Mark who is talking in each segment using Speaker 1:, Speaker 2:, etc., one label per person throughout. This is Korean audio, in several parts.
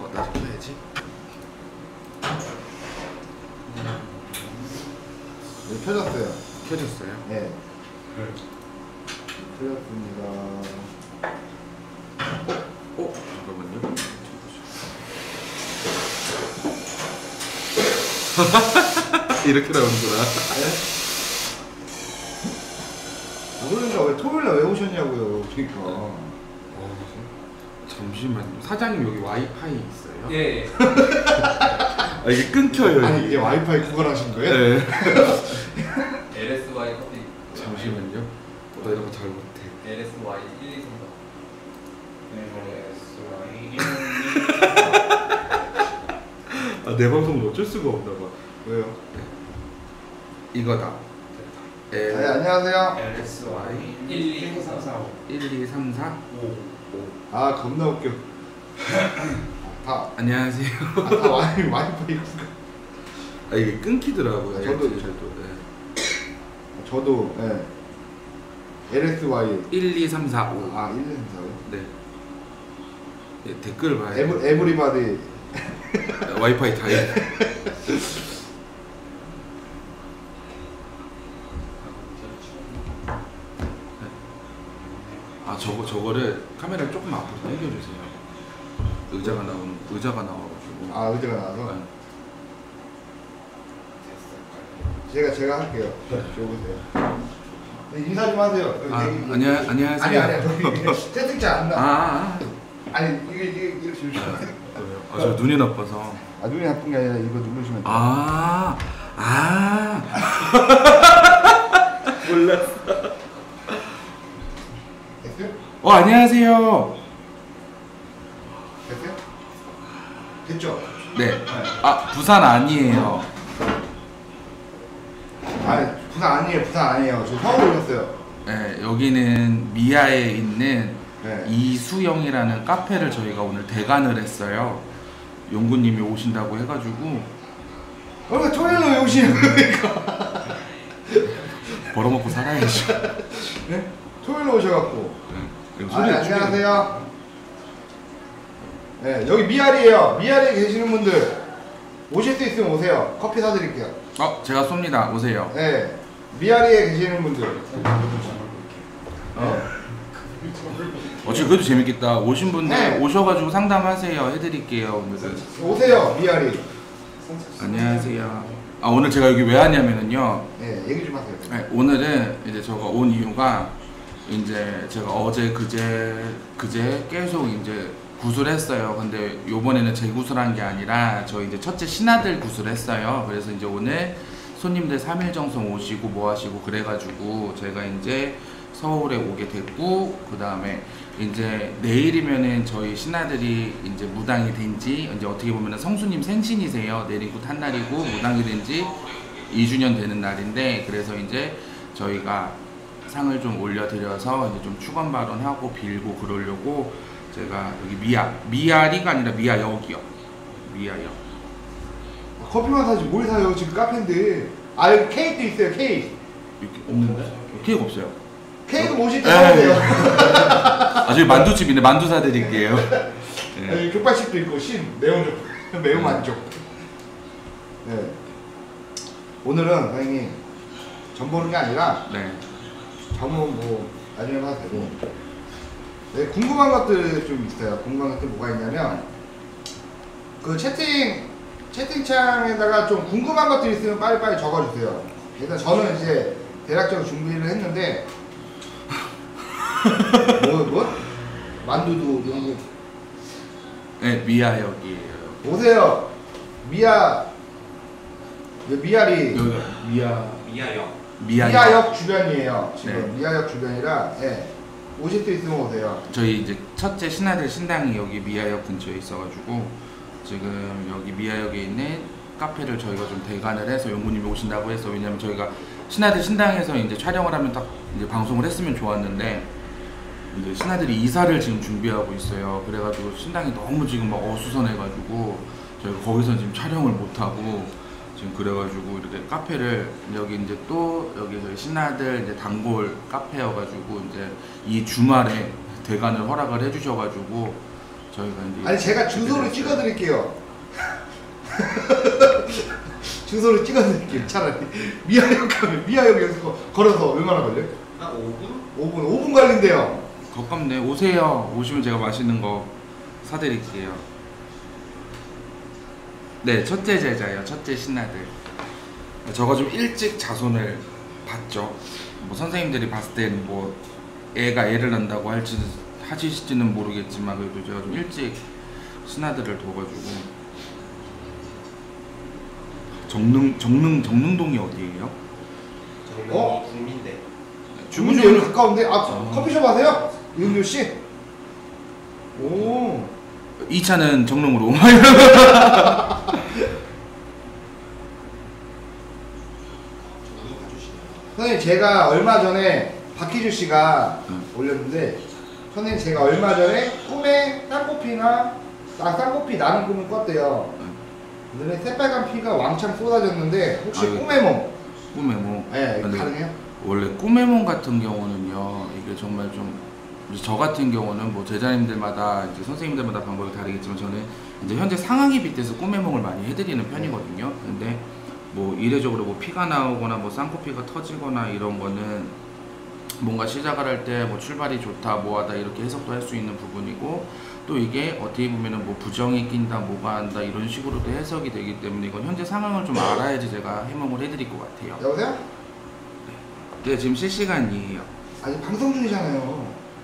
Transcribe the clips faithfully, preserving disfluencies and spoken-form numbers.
Speaker 1: 어디다 켜야지?
Speaker 2: 네, 켜졌어요.
Speaker 1: 켜졌어요?
Speaker 2: 네. 네. 켜졌습니다.
Speaker 1: 어? 어? 잠깐만요. 이렇게 나오는구나.
Speaker 2: 네? 그러니까 왜 토요일날 왜 오셨냐고요. 그러니까.
Speaker 1: 어, 잠시만요. 사장님 여기 와이파이 있어요?
Speaker 3: 예.
Speaker 1: 아 이게 끊겨요.
Speaker 2: 아니
Speaker 1: 이게.
Speaker 2: 이게 와이파이 구걸하신 거예요?
Speaker 1: 네.
Speaker 3: 엘에스와이 커피.
Speaker 1: 잠시만요. 나 이런 거 잘 못해.
Speaker 3: 엘에스와이 일, 이, 삼,
Speaker 1: 아, 내 방송은 어쩔 수가 없나 봐.
Speaker 2: 왜요?
Speaker 1: 이거다.
Speaker 2: 네, 안녕하세요.
Speaker 1: 엘에스와이
Speaker 3: 일, 이, 삼, 사, 오.
Speaker 1: 일, 이, 삼, 사, 오.
Speaker 2: 아 겁나 웃겨. 다,
Speaker 1: 안녕하세요.
Speaker 2: 아, 다 와이, 와이파이 구걸.
Speaker 1: 아 이게 끊기더라고요.
Speaker 2: 아, 저도-
Speaker 1: 저도. 네.
Speaker 2: 저도 예. 엘에스와이
Speaker 1: 일, 이, 삼, 사, 오.
Speaker 2: 아 일, 이, 삼, 사, 오.
Speaker 1: 네. 네, 댓글 봐요.
Speaker 2: 에브, 에브리바디.
Speaker 1: 와이파이 다 해. 아 저거 저거를 카메라를 조금 앞으로 당겨주세요. 의자가 나오는 의자가 나와가지고.
Speaker 2: 아 의자가 나와서
Speaker 1: 네.
Speaker 2: 제가 제가 할게요. 줘보세요. 네, 인사 좀 하세요.
Speaker 1: 아
Speaker 2: 여기-
Speaker 1: 안녕 안녕하세요.
Speaker 2: 아니 아니 저기 채팅창 안
Speaker 1: 아,
Speaker 2: 나.
Speaker 1: 아,
Speaker 2: 아니 이게 이게 이렇게 주시면.
Speaker 1: 아, 아, 저 눈이 나빠서.
Speaker 2: 아 눈이 나쁜 게 아니라 이거 누르시면 돼요.
Speaker 1: 아, 아. 몰랐어.
Speaker 2: 됐어요?
Speaker 1: 어 안녕하세요.
Speaker 2: 됐어요? 됐죠?
Speaker 1: 네. 아 부산 아니에요.
Speaker 2: 아니 부산 아니에요. 부산 아니에요. 저 서울 올렸어요.
Speaker 1: 네 여기는 미아에 있는
Speaker 2: 네.
Speaker 1: 이수영이라는 카페를 저희가 오늘 대관을 했어요. 용구님이 오신다고 해가지고
Speaker 2: 그러면 토요일로 왜 오시는 거니까?
Speaker 1: 벌어먹고 살아야죠.
Speaker 2: 네? 토요일로 오셔갖고.
Speaker 1: 네, 그리고
Speaker 2: 아,
Speaker 1: 소리
Speaker 2: 네, 안녕하세요. 네, 여기 미아리에요. 미아리에 계시는 분들 오실 수 있으면 오세요. 커피 사드릴게요.
Speaker 1: 어 제가 쏩니다. 오세요.
Speaker 2: 네, 미아리에 계시는 분들.
Speaker 1: 어? 어차피 그래도 재밌겠다. 오신 분들
Speaker 2: 네.
Speaker 1: 오셔가지고 상담하세요. 해드릴게요. 오늘은.
Speaker 2: 오세요, 미아리.
Speaker 1: 안녕하세요. 아 오늘 제가 여기 왜 왔냐면은요.
Speaker 2: 네, 얘기 좀 하세요.
Speaker 1: 네, 오늘은 이제 제가 온 이유가 이제 제가 어제 그제 그제 계속 이제 구술했어요. 근데 요번에는 재구술한 게 아니라 저희 이제 첫째 신하들 구술했어요. 그래서 이제 오늘 손님들 삼 일 정성 오시고 뭐 하시고 그래가지고 제가 이제 서울에 오게 됐고 그 다음에 이제 내일이면은 저희 신하들이 이제 무당이 된지 이제 어떻게 보면은 성수님 생신이세요. 내일 곧 한 날이고 무당이 된지 이 주년 되는 날인데 그래서 이제 저희가 상을 좀 올려드려서 이제 좀 축원 발언하고 빌고 그러려고 제가 여기 미아 미아리가 아니라 미아역이요. 미아역.
Speaker 2: 커피만 사지 뭘 사요? 지금 카페인데. 아 여기 케이크도 있어요. 케이크.
Speaker 1: 이렇게 없는데? 케이크 없어요.
Speaker 2: 케이크 오실 때
Speaker 1: 에이.
Speaker 2: 사오세요.
Speaker 1: 아 저기 만두집인데 만두 사드릴게요. 네.
Speaker 2: 여기 족발집도 있고 신 매운 족 매운 만족. 네. 오늘은 사장님 전 보는 게 아니라
Speaker 1: 네.
Speaker 2: 점은 뭐 나중에 봐도 되고. 네, 궁금한 것들 좀 있어요. 궁금한 것들 뭐가 있냐면 그 채팅 채팅창에다가 좀 궁금한 것들 있으면 빨리빨리 적어주세요. 일단 저는 이제 대략적으로 준비를 했는데 뭐 뭐? 만두도 이런 거
Speaker 1: 네 미아역이에요.
Speaker 2: 오세요. 미아 미아리
Speaker 1: 여기 미아
Speaker 3: 미아역.
Speaker 1: 미아역.
Speaker 2: 미아역 주변이에요. 지금
Speaker 1: 네.
Speaker 2: 미아역 주변이라 예. 오실 수 있으면 오세요.
Speaker 1: 저희 이제 첫째 신하들 신당이 여기 미아역 근처에 있어가지고 지금 여기 미아역에 있는 카페를 저희가 좀 대관을 해서 용구님이 오신다고 해서 왜냐면 저희가 신하들 신당에서 이제 촬영을 하면 딱 이제 방송을 했으면 좋았는데 이제 신하들이 이사를 지금 준비하고 있어요. 그래가지고 신당이 너무 지금 막 어수선해가지고 저희가 거기서 지금 촬영을 못하고 지금 그래가지고 이렇게 카페를 여기 이제 또 여기 저희 신하들 이제 단골 카페여가지고 이제 이 주말에 대관을 허락을 해주셔가지고 저희가 이제
Speaker 2: 아니 제가 주소를 찍어드릴게요. 주소를 찍어드릴게요. 차라리 미아역 가면 미아역 여기서 걸어서 얼마나 걸려?
Speaker 3: 한 오 분?
Speaker 2: 오 분 오 분 걸린대요.
Speaker 1: 가깝네. 오세요. 오시면 제가 맛있는 거 사드릴게요. 네, 첫째 제자예요. 첫째 신하들. 저가 좀 일찍 자손을 봤죠. 뭐 선생님들이 봤을 땐 뭐 애가 애를 낳는다고 할지 하실지는 모르겠지만 그래도 제가 좀 일찍 신하들을 둬가지고. 정릉 정릉 정릉동이 어디예요?
Speaker 3: 저는
Speaker 2: 어?
Speaker 3: 국민대.
Speaker 2: 주문이 여기 가까운데 아
Speaker 1: 어.
Speaker 2: 커피숍 하세요? 이은규 씨? 오.
Speaker 1: 이 차는 정릉으로.
Speaker 2: 선생님 제가 얼마 전에 박희주 씨가
Speaker 1: 응.
Speaker 2: 올렸는데 선생님 제가 얼마 전에 꿈에 쌍코피나 아, 쌍코피 나는 꿈을 꿨대요.
Speaker 1: 응.
Speaker 2: 눈에 새빨간 피가 왕창 쏟아졌는데 혹시
Speaker 1: 아유.
Speaker 2: 꿈의 몸?
Speaker 1: 꿈의 몸.
Speaker 2: 네,
Speaker 1: 근데
Speaker 2: 가능해요?
Speaker 1: 원래 꿈의 몸 같은 경우는요, 이게 정말 좀, 이제 저 같은 경우는 뭐 제자님들마다, 이제 선생님들마다 방법이 다르겠지만, 저는 이제 현재 상황에 빗대서 꿈의 몸을 많이 해드리는 편이거든요. 근데 뭐 이례적으로 뭐 피가 나오거나 뭐 쌍코피가 터지거나 이런 거는 뭔가 시작을 할 때 뭐 출발이 좋다, 뭐하다 이렇게 해석도 할 수 있는 부분이고, 또 이게 어떻게 보면은 뭐 부정이 낀다, 뭐가 한다 이런 식으로도 해석이 되기 때문에 이건 현재 상황을 좀 알아야지 제가 해몽을 해드릴 것 같아요.
Speaker 2: 여보세요?
Speaker 1: 네, 지금 실시간이에요.
Speaker 2: 아니 방송 중이잖아요.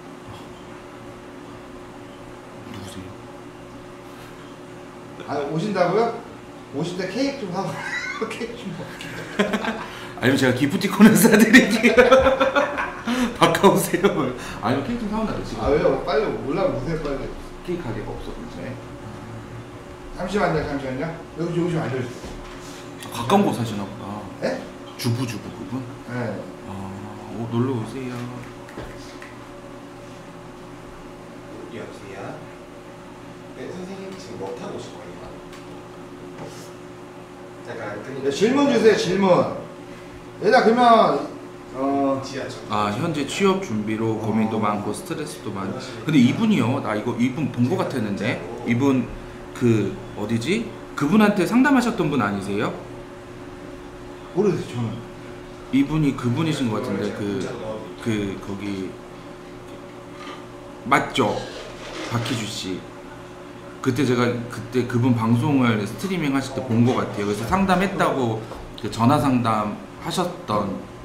Speaker 1: 누구세요?
Speaker 2: 아 오신다고요? 오실 때 케이크 좀 사고 케이크 좀 먹을게요.
Speaker 1: 아니면 제가 기프티콘을 사드릴게요. 바꿔오세요. 아니면 케이크 좀 사온다 지금.
Speaker 2: 아 왜요? 빨리 올라오세요 빨리.
Speaker 1: 케이크 가게가 없어.
Speaker 2: 네. 잠시만요 잠시만요. 여기 여기 좀 앉아주세요.
Speaker 1: 가까운 곳 사시나 보다.
Speaker 2: 네?
Speaker 1: 주부 주부 그분?
Speaker 2: 네.
Speaker 1: 아, 오, 놀러 오세요.
Speaker 3: 어디 없어요? 네, 선생님 지금 뭐 타고 오실 거예요? 잠깐
Speaker 2: 네, 질문 주세요 질문. 얘들아 그러면 어
Speaker 3: 지하철.
Speaker 1: 아, 현재 취업 준비로 고민도
Speaker 2: 어.
Speaker 1: 많고 스트레스도 많고. 근데 이분이요, 나 이거 이분 본 거 같았는데 이분 그 어디지? 그분한테 상담하셨던 분 아니세요?
Speaker 2: 모르겠어요 저는.
Speaker 1: 이분이 그분이신 것 같은데 그 그 거기 맞죠? 박희주 씨. 그때 제가 그때 그분 방송을 스트리밍 하실 때 본 것 같아요. 그래서 상담했다고 그 전화 상담 하셨던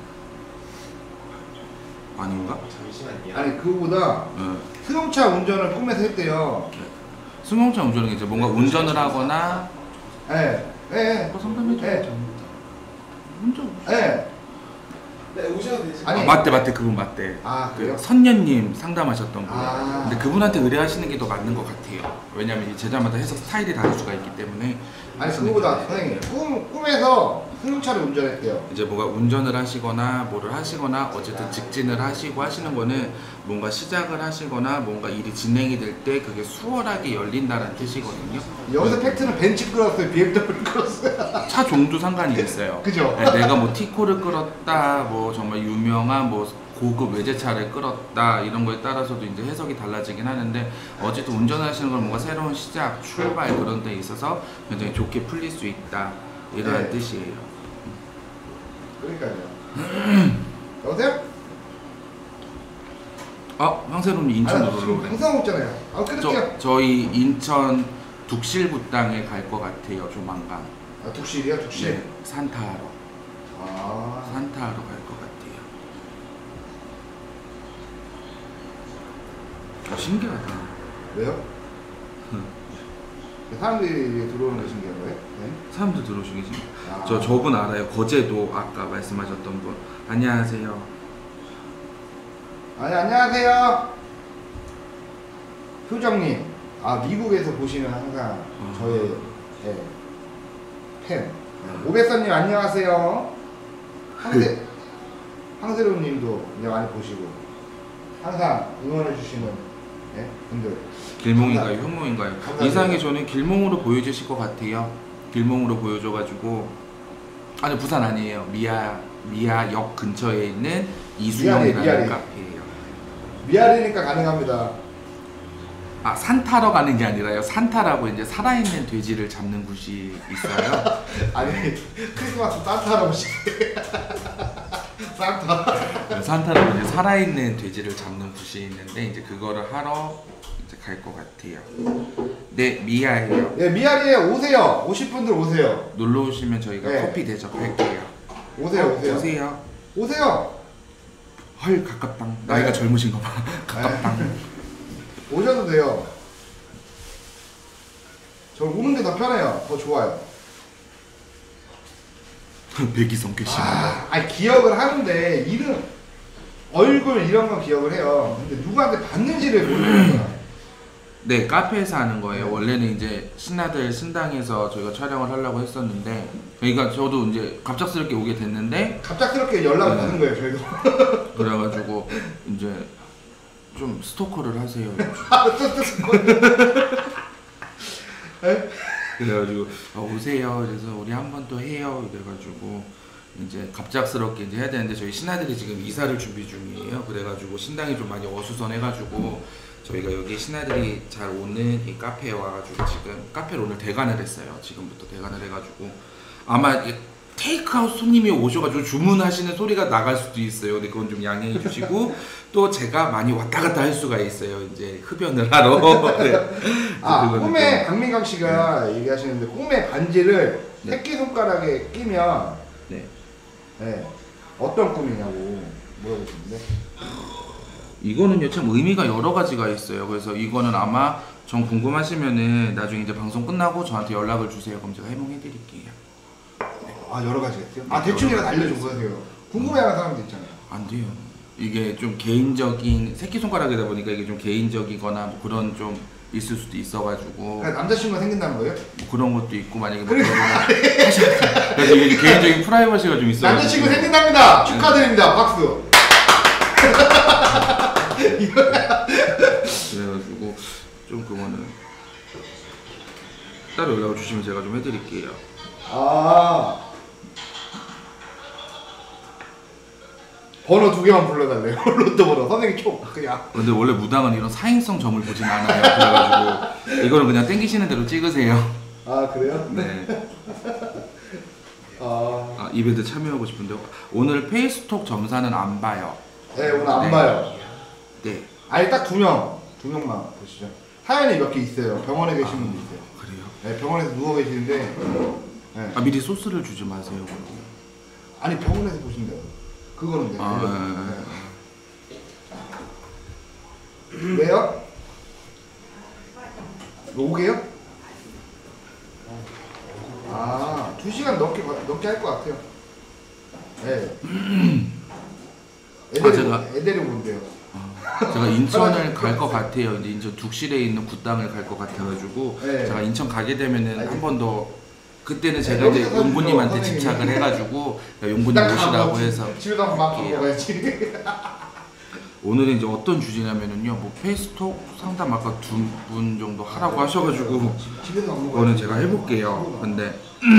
Speaker 1: 아닌가?
Speaker 3: 잠시만요.
Speaker 2: 아니 그거보다
Speaker 1: 네.
Speaker 2: 승용차 운전을 꿈에서 했대요.
Speaker 1: 승용차 운전은 이제 뭔가 운전을 하거나
Speaker 2: 예. 예.
Speaker 1: 어, 상담해줘야죠.
Speaker 2: 네.
Speaker 1: 운전.
Speaker 2: 예.
Speaker 3: 네, 오셔도 되지.
Speaker 2: 아니,
Speaker 1: 아, 맞대 맞대 그분 맞대.
Speaker 2: 아
Speaker 1: 그
Speaker 2: 그래요?
Speaker 1: 선녀님 상담하셨던 분.
Speaker 2: 아.
Speaker 1: 근데 그분한테 의뢰하시는 게 더 맞는 것 같아요. 왜냐면 이 제자마다 해석 스타일이 다를 수가 있기 때문에.
Speaker 2: 아니 그거보다 선생님 꿈 꿈에서 승용차를 운전했대요.
Speaker 1: 이제 뭐가 운전을 하시거나 뭐를 하시거나 어쨌든 직진을 하시고 하시는 거는 뭔가 시작을 하시거나 뭔가 일이 진행이 될 때 그게 수월하게 열린다는 뜻이거든요.
Speaker 2: 여기서 팩트는 벤츠 끌었어요, 비엠더블유 끌었어요.
Speaker 1: 차 종도 상관이 있어요.
Speaker 2: 그죠?
Speaker 1: 네, 내가 뭐 티코를 끌었다, 뭐 정말 유명한 뭐 고급 외제차를 끌었다 이런 거에 따라서도 이제 해석이 달라지긴 하는데 어쨌든 운전하시는 건 뭔가 새로운 시작, 출발 그런 데 있어서 굉장히 좋게 풀릴 수 있다 이런
Speaker 2: 네.
Speaker 1: 뜻이에요.
Speaker 2: 그러니까요. 여보세요?
Speaker 1: 아, 황세롬님
Speaker 2: 아니
Speaker 1: 인천으로
Speaker 2: 지금
Speaker 1: 오래.
Speaker 2: 방송 없잖아요. 아 끊을게요.
Speaker 1: 저 저희 인천 둑실부땅에 갈 것 같아요 조만간.
Speaker 2: 아 둑실이야 둑실.
Speaker 1: 네, 산타하러.
Speaker 2: 아
Speaker 1: 산타하러 갈 것 같아요. 아, 신기하다.
Speaker 2: 왜요?
Speaker 1: 응.
Speaker 2: 사람들이 들어오는 게 신기한 거예요? 네.
Speaker 1: 사람들 들어오시겠지?
Speaker 2: 아.
Speaker 1: 저 저분 알아요. 거제도 아까 말씀하셨던 분. 안녕하세요.
Speaker 2: 아니 안녕하세요. 효정님. 아 미국에서 보시는 항상
Speaker 1: 어.
Speaker 2: 저의 네, 팬. 오백선님 안녕하세요. 황세 황세롬님도 이제 많이 보시고 항상 응원해 주시는 네, 분들.
Speaker 1: 길몽인가요?
Speaker 2: 감사합니다.
Speaker 1: 현몽인가요?
Speaker 2: 감사합니다.
Speaker 1: 이상하게 저는 길몽으로 보여주실 것 같아요. 길몽으로 보여줘가지고 아니 부산 아니에요. 미아 미아역 근처에 있는 이수영이라는
Speaker 2: 미아리, 미아리.
Speaker 1: 카페예요.
Speaker 2: 미아리니까 가능합니다.
Speaker 1: 아, 산 타러 가는 게 아니라요. 산타라고 이제 살아있는 돼지를 잡는 굿이 있어요.
Speaker 2: 아니 크리스마스 산타 할아버지. 산타.
Speaker 1: 산타라고 이제 살아있는 돼지를 잡는 굿이 있는데 이제 그거를 하러 이제 갈 것 같아요. 네, 미아예요.
Speaker 2: 예, 미아리에 오세요. 오실 분들 오세요.
Speaker 1: 놀러 오시면 저희가
Speaker 2: 네.
Speaker 1: 커피 대접할게요.
Speaker 2: 오세요,
Speaker 1: 어,
Speaker 2: 오세요.
Speaker 1: 오세요.
Speaker 2: 오세요.
Speaker 1: 헐, 가깝당. 나이가
Speaker 2: 네.
Speaker 1: 젊으신가 봐. 가깝당.
Speaker 2: 오셔도 돼요. 저 오는 게 더 편해요. 더 좋아요.
Speaker 1: 백이성 계시네.
Speaker 2: 아, 아니 기억을 하는데 이름, 얼굴 이런 건 기억을 해요. 근데 누구한테 받는지를 모르는 거야.
Speaker 1: 네, 카페에서 하는 거예요. 원래는 이제 신하들 신당에서 저희가 촬영을 하려고 했었는데, 그러니까 저도 이제 갑작스럽게 오게 됐는데,
Speaker 2: 갑작스럽게 연락을
Speaker 1: 네.
Speaker 2: 받는 거예요, 저희도.
Speaker 1: 그래가지고 이제 좀 스토커를 하세요.
Speaker 2: 아, 또, 또, 에?
Speaker 1: 그래가지고 아, 오세요. 그래서 우리 한 번 또 해요. 그래가지고 이제 갑작스럽게 이제 해야 되는데 저희 신하들이 지금 이사를 준비 중이에요. 그래가지고 신당이 좀 많이 어수선해가지고 저희가 여기 신하들이 잘 오는 이 카페에 와가지고 지금 카페를 오늘 대관을 했어요. 지금부터 대관을 해가지고 아마 이게 테이크아웃 손님이 오셔가지고 주문하시는 소리가 나갈 수도 있어요. 근데 그건 좀 양해해 주시고 또 제가 많이 왔다 갔다 할 수가 있어요. 이제 흡연을 하러. 네.
Speaker 2: 아,
Speaker 1: 그거는
Speaker 2: 꿈에
Speaker 1: 좀-
Speaker 2: 강민강 씨가 얘기하시는데 꿈에 반지를
Speaker 1: 네.
Speaker 2: 새끼 손가락에 끼면
Speaker 1: 네.
Speaker 2: 네, 어떤 꿈이냐고 물어보시는데
Speaker 1: 이거는요 참 의미가 여러 가지가 있어요. 그래서 이거는 아마 전 궁금하시면은 나중에 이제 방송 끝나고 저한테 연락을 주세요. 그럼 제가 해몽해 드릴게요.
Speaker 2: 아 여러 가지가 있어요? 아 대충이라도 알려줘 보세요. 궁금해하는 사람도 있잖아요.
Speaker 1: 안 돼요. 이게 좀 개인적인 새끼손가락이다 보니까 이게 좀 개인적이거나 뭐 그런 좀 있을 수도 있어가지고
Speaker 2: 그러니까 남자친구가 생긴다는 거예요?
Speaker 1: 뭐 그런 것도 있고 만약에 뭐
Speaker 2: 그래.
Speaker 1: 그런 그래서 이게 개인적인 프라이버시가 좀 있어요.
Speaker 2: 남자친구 생긴답니다. 축하드립니다. 박수.
Speaker 1: 그래가지고 좀 그거는 따로 연락을 주시면 제가 좀 해드릴게요.
Speaker 2: 아 번호 두 개만 불러달래요. 로또 번호 선생님 켜 그냥.
Speaker 1: 근데 원래 무당은 이런 사행성 점을 보진 않아요. 그래가지고 이거는 그냥 땡기시는 대로 찍으세요.
Speaker 2: 아 그래요?
Speaker 1: 네.
Speaker 2: 아,
Speaker 1: 아, 이벤트 참여하고 싶은데 오늘 페이스톡 점사는 안 봐요.
Speaker 2: 네 오늘 안
Speaker 1: 네.
Speaker 2: 봐요.
Speaker 1: 네.
Speaker 2: 아니 딱 두 명, 두 명만 보시죠. 사연이 몇 개 있어요. 병원에 계신 분도 있어요.
Speaker 1: 그래요?
Speaker 2: 네, 병원에서 누워 계시는데, 네.
Speaker 1: 아 미리 소스를 주지 마세요. 그러고.
Speaker 2: 아니 병원에서 보신대요. 그거는 네.
Speaker 1: 아,
Speaker 2: 네. 왜요? 오게요? 아, 두 시간 넘게 걸- 넘게 할 것 같아요. 네. 애들이
Speaker 1: 제가-
Speaker 2: 애들이 온대요.
Speaker 1: 제가 인천을 갈 것 같아요. 이제 인천 둑실에 있는 굿당을 갈 것 같아가지고
Speaker 2: 네.
Speaker 1: 제가 인천 가게 되면은
Speaker 2: 아니,
Speaker 1: 한 번 더 그때는 제가
Speaker 2: 네,
Speaker 1: 이제
Speaker 2: 여기서
Speaker 1: 용부님한테
Speaker 2: 선생님이.
Speaker 1: 집착을 해가지고 용부님
Speaker 2: 딱
Speaker 1: 오시라고
Speaker 2: 가고
Speaker 1: 해서
Speaker 2: 집에서 한번 막
Speaker 1: 할게요.
Speaker 2: 먹어야지.
Speaker 1: 오늘은 이제 어떤 주제냐면은요, 뭐 페이스톡 상담 아까 두 분 정도 하라고 하셔가지고
Speaker 2: 집에서 안 먹어야지.
Speaker 1: 그거는 제가 해볼게요. 근데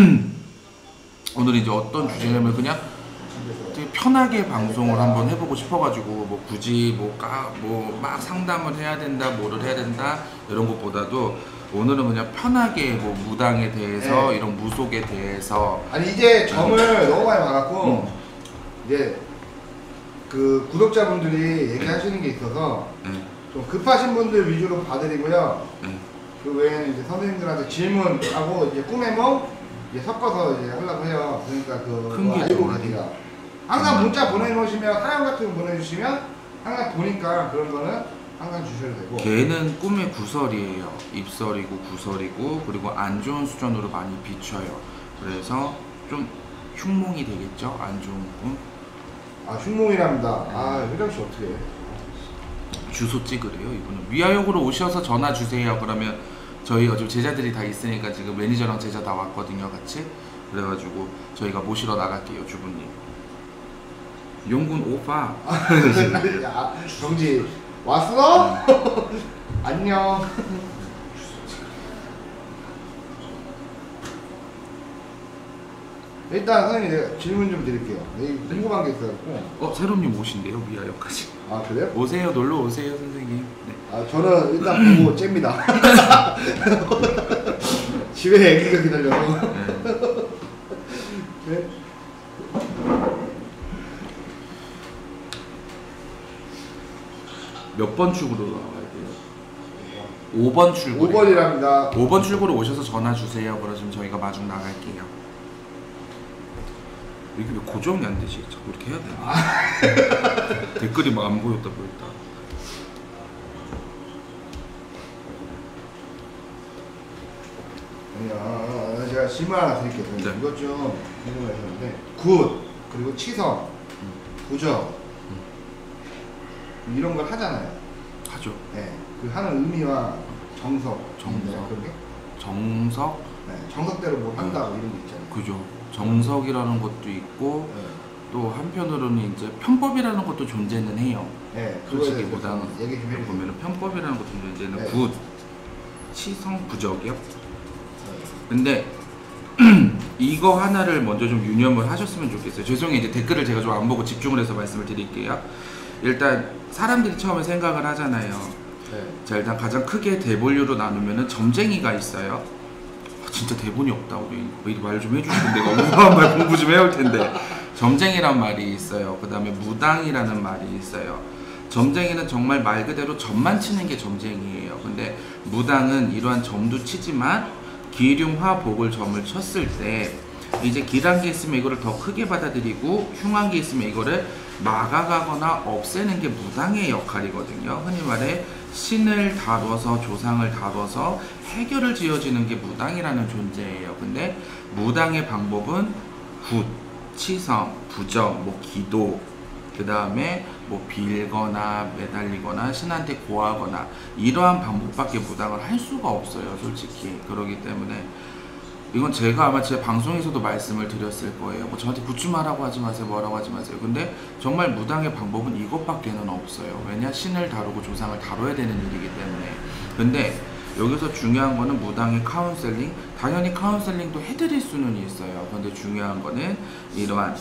Speaker 1: 오늘 이제 어떤 주제냐면 그냥 되게 편하게 방송을 한번 해보고 싶어가지고 뭐 굳이 뭐까뭐막 상담을 해야 된다, 뭐를 해야 된다 이런 것보다도 오늘은 그냥 편하게 뭐 무당에 대해서
Speaker 2: 네.
Speaker 1: 이런 무속에 대해서
Speaker 2: 아니 이제 점을 너무 많이 받았고
Speaker 1: 음.
Speaker 2: 이제 그 구독자분들이 얘기하시는 게 있어서
Speaker 1: 네,
Speaker 2: 좀 급하신 분들 위주로 봐드리고요.
Speaker 1: 네.
Speaker 2: 그 외에는 이제 선생님들한테 질문하고 이제 꿈해몽 이제 섞어서 이제 하려고 해요. 그러니까 그
Speaker 1: 큰
Speaker 2: 뭐
Speaker 1: 게
Speaker 2: 알고
Speaker 1: 뭐라지?
Speaker 2: 계세요. 항상 문자 보내놓으시면 사연 같은 거 보내주시면 항상 보니까 그런 거는 항상 주셔도 되고.
Speaker 1: 개는 꿈의 구설이에요. 입설이고 구설이고 그리고 안 좋은 수준으로 많이 비춰요. 그래서 좀 흉몽이 되겠죠. 안 좋은 꿈.
Speaker 2: 아 흉몽이랍니다. 아 효정 씨 어떻게 해?
Speaker 1: 주소 찍으래요. 이분은 위아역으로 오셔서 전화 주세요. 그러면 저희 어차피 제자들이 다 있으니까 지금 매니저랑 제자 다 왔거든요. 같이. 그래가지고 저희가 모시러 나갈게요. 주부님. 용군 오빠.
Speaker 2: 야 정지 왔어? 안녕. 일단 선생님 내가 질문 좀 드릴게요. 네, 궁금한 게 있어갖고.
Speaker 1: 어 새롬님 오신대요 위아역까지.
Speaker 2: 아 그래요?
Speaker 1: 오세요 놀러 오세요 선생님. 네.
Speaker 2: 아 저는 일단 보고 잽니다. 집에 애기가 기다려서.
Speaker 1: 네.
Speaker 2: 네?
Speaker 1: 몇 번 출구로 나와야 돼요? 오 번 출구.
Speaker 2: 오 번이랍니다.
Speaker 1: 오 번 출구로 오셔서 전화 주세요. 그러시면 저희가 마중 나갈게요. 이게 왜 고정이 안 되지? 자꾸 이렇게 해야 되나? 아. 댓글이 막 안 보였다 보였다.
Speaker 2: 아니야, 제가 질문 하나 드릴게요.
Speaker 1: 네.
Speaker 2: 이것 좀 궁금해서인데 굿 그리고 치성, 부적 이런 걸 하잖아요.
Speaker 1: 하죠.
Speaker 2: 네, 그 하는 의미와 정석,
Speaker 1: 정석.
Speaker 2: 있나요? 그런 게?
Speaker 1: 정석?
Speaker 2: 네, 정석대로 뭐 한다고 이런 게 있잖아요.
Speaker 1: 그죠. 정석이라는 것도 있고
Speaker 2: 네,
Speaker 1: 또 한편으로는 이제 편법이라는 것도 존재는 해요.
Speaker 2: 네 그거에
Speaker 1: 솔직히
Speaker 2: 대해서
Speaker 1: 무당
Speaker 2: 좀 얘기 좀 해주세요.
Speaker 1: 보면은 편법이라는 것도 존재는
Speaker 2: 네.
Speaker 1: 굿, 치성, 부적이요.
Speaker 2: 네.
Speaker 1: 근데 이거 하나를 먼저 좀 유념을 하셨으면 좋겠어요. 죄송해요. 이제 댓글을 제가 좀 안 보고 집중을 해서 말씀을 드릴게요. 일단 사람들이 처음에 생각을 하잖아요.
Speaker 2: 네.
Speaker 1: 자, 일단 가장 크게 대본류로 나누면은 점쟁이가 있어요. 아, 진짜 대본이 없다. 우리 왜 이리 말 좀 해주시면 내가 어마어마한 말 공부 좀 해올 텐데. 점쟁이란 말이 있어요. 그 다음에 무당이라는 말이 있어요. 점쟁이는 정말 말 그대로 점만 치는 게 점쟁이에요. 근데 무당은 이러한 점도 치지만 기륭화 복을 점을 쳤을 때 이제 길한 게 있으면 이거를 더 크게 받아들이고 흉한 게 있으면 이거를 막아가거나 없애는 게 무당의 역할이거든요. 흔히 말해 신을 다뤄서 조상을 다뤄서 해결을 지어지는 게 무당이라는 존재예요. 근데 무당의 방법은 굿, 치성, 부적, 뭐 기도, 그 다음에 뭐 빌거나 매달리거나 신한테 고하거나 이러한 방법밖에 무당을 할 수가 없어요. 솔직히. 그러기 때문에 이건 제가 아마 제 방송에서도 말씀을 드렸을 거예요. 뭐 저한테 구춤하라고 하지 마세요, 뭐라고 하지 마세요. 근데 정말 무당의 방법은 이것밖에는 없어요. 왜냐? 신을 다루고 조상을 다뤄야 되는 일이기 때문에. 근데 여기서 중요한 거는 무당의 카운셀링, 당연히 카운셀링도 해드릴 수는 있어요. 근데 중요한 거는 이러한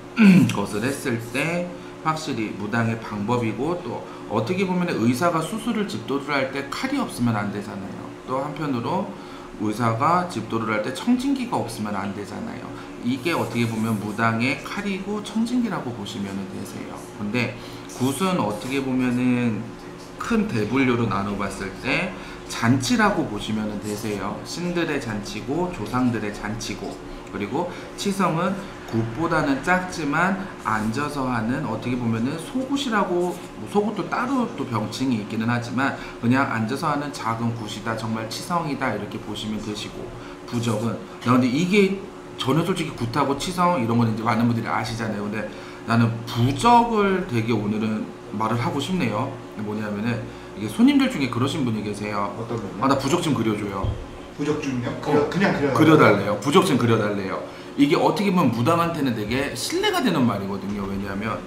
Speaker 1: 것을 했을 때 확실히 무당의 방법이고, 또 어떻게 보면 의사가 수술을 집도를 할 때 칼이 없으면 안 되잖아요. 또 한편으로 의사가 집도를 할 때 청진기가 없으면 안 되잖아요. 이게 어떻게 보면 무당의 칼이고 청진기라고 보시면 되세요. 근데 굿은 어떻게 보면은 큰 대분류로 나눠봤을 때 잔치라고 보시면 되세요. 신들의 잔치고 조상들의 잔치고, 그리고 치성은 굿보다는 작지만 앉아서 하는, 어떻게 보면은 속옷이라고, 속옷도 따로 또 병칭이 있기는 하지만 그냥 앉아서 하는 작은 굿이다, 정말 치성이다, 이렇게 보시면 되시고, 부적은 나 근데 이게 저는 솔직히 굿하고 치성 이런 거는 이제 많은 분들이 아시잖아요. 근데 나는 부적을 되게 오늘은 말을 하고 싶네요. 뭐냐면은 이게 손님들 중에 그러신 분이 계세요.
Speaker 2: 어떤 분요?
Speaker 1: 아, 나 부적 좀 그려줘요.
Speaker 2: 부적 중요? 그려,
Speaker 1: 어,
Speaker 2: 그냥 그려.
Speaker 1: 그려달래요. 부적 좀 그려달래요. 이게 어떻게 보면 무당한테는 되게 신뢰가 되는 말이거든요. 왜냐하면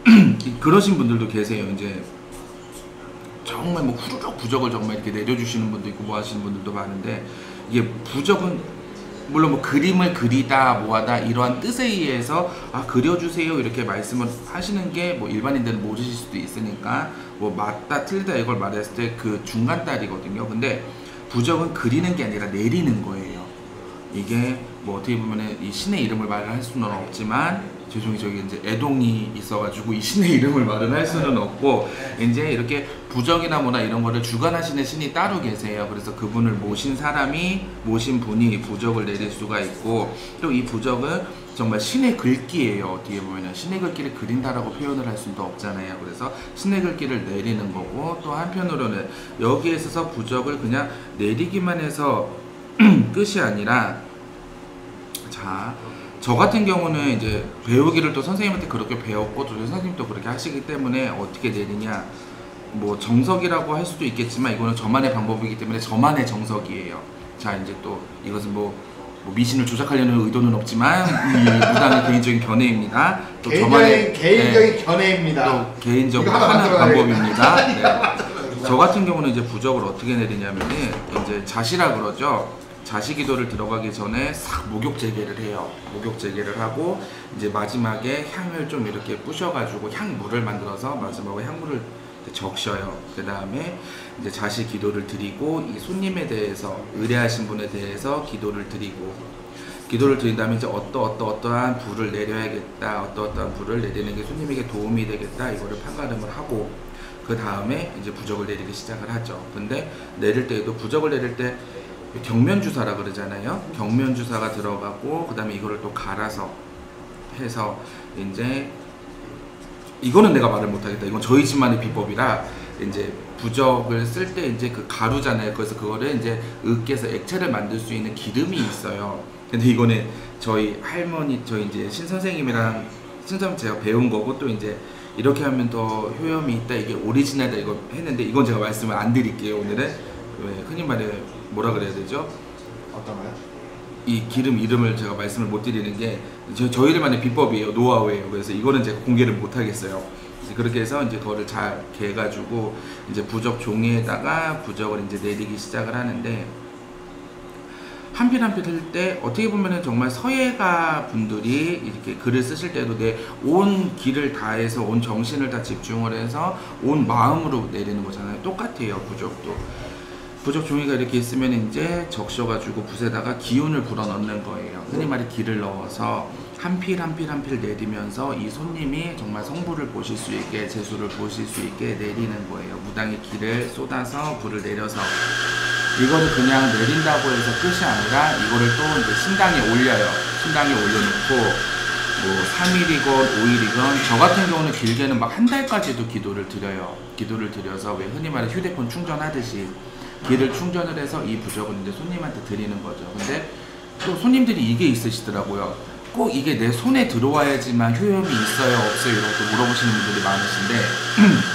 Speaker 1: 그러신 분들도 계세요. 이제 정말 뭐 후루룩 부적을 정말 이렇게 내려주시는 분도 있고 뭐 하시는 분들도 많은데, 이게 부적은 물론 뭐 그림을 그리다 뭐하다 이러한 뜻에 의해서 아 그려주세요 이렇게 말씀을 하시는 게 뭐 일반인들은 모르실 수도 있으니까 뭐 맞다 틀리다 이걸 말했을 때 그 중간 딸이거든요. 근데 부적은 그리는 게 아니라 내리는 거예요. 이게 뭐 어떻게 보면은 이 신의 이름을 말을 할 수는 없지만, 죄송해요, 저기 이제 애동이 있어가지고 이 신의 이름을 말은 할 수는 없고, 이제 이렇게 부적이나 뭐나 이런 거를 주관하시는 신이 따로 계세요. 그래서 그분을 모신 사람이, 모신 분이 부적을 내릴 수가 있고, 또 이 부적은 정말 신의 글귀예요. 어떻게 보면은 신의 글귀를 그린다라고 표현을 할 수도 없잖아요. 그래서 신의 글귀를 내리는 거고, 또 한편으로는 여기에 있어서 부적을 그냥 내리기만 해서 끝이 아니라, 자, 저 같은 경우는 이제 배우기를 또 선생님한테 그렇게 배웠고 또 선생님도 그렇게 하시기 때문에 어떻게 내리냐, 뭐 정석이라고 할 수도 있겠지만 이거는 저만의 방법이기 때문에 저만의 정석이에요. 자, 이제 또 이것은 뭐, 뭐 미신을 조작하려는 의도는 없지만 이 무당의 개인적인 견해입니다. 또
Speaker 2: 개인적인,
Speaker 1: 저만의
Speaker 2: 개인적인
Speaker 1: 네,
Speaker 2: 견해입니다.
Speaker 1: 또 개인적으로
Speaker 2: 이거 하나
Speaker 1: 하는
Speaker 2: 만들어야
Speaker 1: 방법입니다. 네. 저 같은 경우는 이제 부적을 어떻게 내리냐면은 이제 자시라 그러죠. 자식기도를 들어가기 전에 싹 목욕 재개를 해요. 목욕 재개를 하고 이제 마지막에 향을 좀 이렇게 부셔가지고 향물을 만들어서 마지막에 향물을 적셔요. 그 다음에 이제 자식 기도를 드리고 이 손님에 대해서 의뢰하신 분에 대해서 기도를 드리고 기도를 드린 다음에 이제 어떠 어떠 어떠한 불을 내려야겠다, 어떠 어떠한 불을 내리는 게 손님에게 도움이 되겠다 이거를 판가름을 하고 그 다음에 이제 부적을 내리기 시작을 하죠. 근데 내릴 때에도 부적을 내릴 때 경면 주사라 그러잖아요. 경면 주사가 들어가고 그 다음에 이거를 또 갈아서 해서 이제 이거는 내가 말을 못하겠다. 이건 저희 집만의 비법이라 이제 부적을 쓸 때 이제 그 가루잖아요. 그래서 그거를 이제 으깨서 액체를 만들 수 있는 기름이 있어요. 근데 이거는 저희 할머니, 저희 이제 신 선생님이랑 신선 제가 배운 거고 또 이제 이렇게 하면 더 효염이 있다, 이게 오리지널이다 이거 했는데 이건 제가 말씀을 안 드릴게요. 오늘은 왜 흔히 말해 뭐라 그래야 되죠?
Speaker 2: 어떤 거요?
Speaker 1: 이 기름 이름을 제가 말씀을 못 드리는 게 저, 저희들만의 비법이에요. 노하우예요. 그래서 이거는 제가 공개를 못 하겠어요. 그렇게 해서 이제 그거를 잘 개가지고 이제 부적 종이에다가 부적을 이제 내리기 시작을 하는데 한 필 한 필 할 때 어떻게 보면은 정말 서예가 분들이 이렇게 글을 쓰실 때도 내 온 기를 다해서 온 정신을 다 집중을 해서 온 마음으로 내리는 거잖아요. 똑같아요. 부적도. 부적 종이가 이렇게 있으면 이제 적셔가지고 붓에다가 기운을 불어 넣는 거예요. 흔히 말해 기를 넣어서 한 필 한 필 한 필 내리면서 이 손님이 정말 성부를 보실 수 있게 재수를 보실 수 있게 내리는 거예요. 무당의 기를 쏟아서 불을 내려서 이거를 그냥 내린다고 해서 끝이 아니라 이거를 또 이제 신당에 올려요. 신당에 올려놓고 뭐 삼 일이건 오 일이건 저 같은 경우는 길게는 막 한 달까지도 기도를 드려요. 기도를 드려서 왜 흔히 말해 휴대폰 충전하듯이 기를 충전을 해서 이 부적을 이제 손님한테 드리는 거죠. 근데 또 손님들이 이게 있으시더라고요. 꼭 이게 내 손에 들어와야지만 효염이 있어요, 없어요 이렇게 물어보시는 분들이 많으신데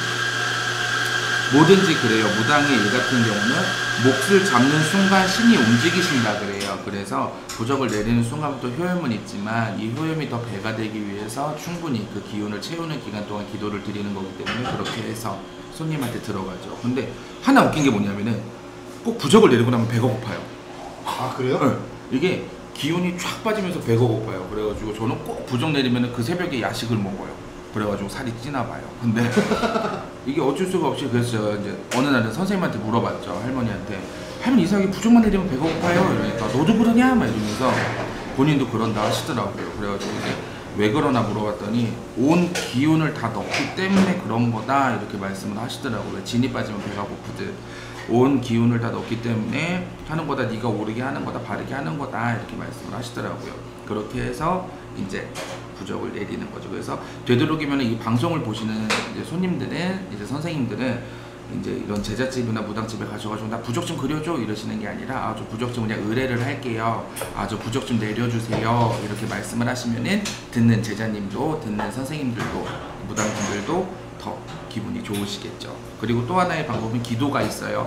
Speaker 1: 뭐든지 그래요. 무당의 일 같은 경우는 몫을 잡는 순간 신이 움직이신다 그래요. 그래서 부적을 내리는 순간부터 효염은 있지만 이 효염이 더 배가 되기 위해서 충분히 그 기운을 채우는 기간 동안 기도를 드리는 거기 때문에 그렇게 해서 손님한테 들어가죠. 근데 하나 웃긴 게 뭐냐면은 꼭 부적을 내리고 나면 배가 고파요.
Speaker 2: 아 그래요?
Speaker 1: 네. 이게 기운이 쫙 빠지면서 배가 고파요. 그래가지고 저는 꼭 부적 내리면은 그 새벽에 야식을 먹어요. 그래가지고 살이 찌나 봐요. 근데 이게 어쩔 수가 없이 그래서 제가 이제 어느 날은 선생님한테 물어봤죠. 할머니한테. 할머니 이상하게 부적만 내리면 배가 고파요. 이러니까 너도 그러냐? 막 이러면서 본인도 그런다 하시더라고요. 그래가지고 이제 왜 그러나 물어봤더니 온 기운을 다 넣기 때문에 그런 거다 이렇게 말씀을 하시더라고요. 진이 빠지면 배가 고프듯 온 기운을 다 넣기 때문에 하는 거다, 네가 오르게 하는 거다, 바르게 하는 거다 이렇게 말씀을 하시더라고요. 그렇게 해서 이제 부적을 내리는 거죠. 그래서 되도록이면 이 방송을 보시는 이제 손님들은 이제 선생님들은 이제 이런 제자집이나 무당집에 가셔가지고 나 부적 좀 그려줘 이러시는 게 아니라 아, 저 부적 좀 그냥 의뢰를 할게요. 아, 저 부적 좀 내려주세요. 이렇게 말씀을 하시면은 듣는 제자님도 듣는 선생님들도 무당분들도 더 기분이 좋으시겠죠. 그리고 또 하나의 방법은 기도가 있어요.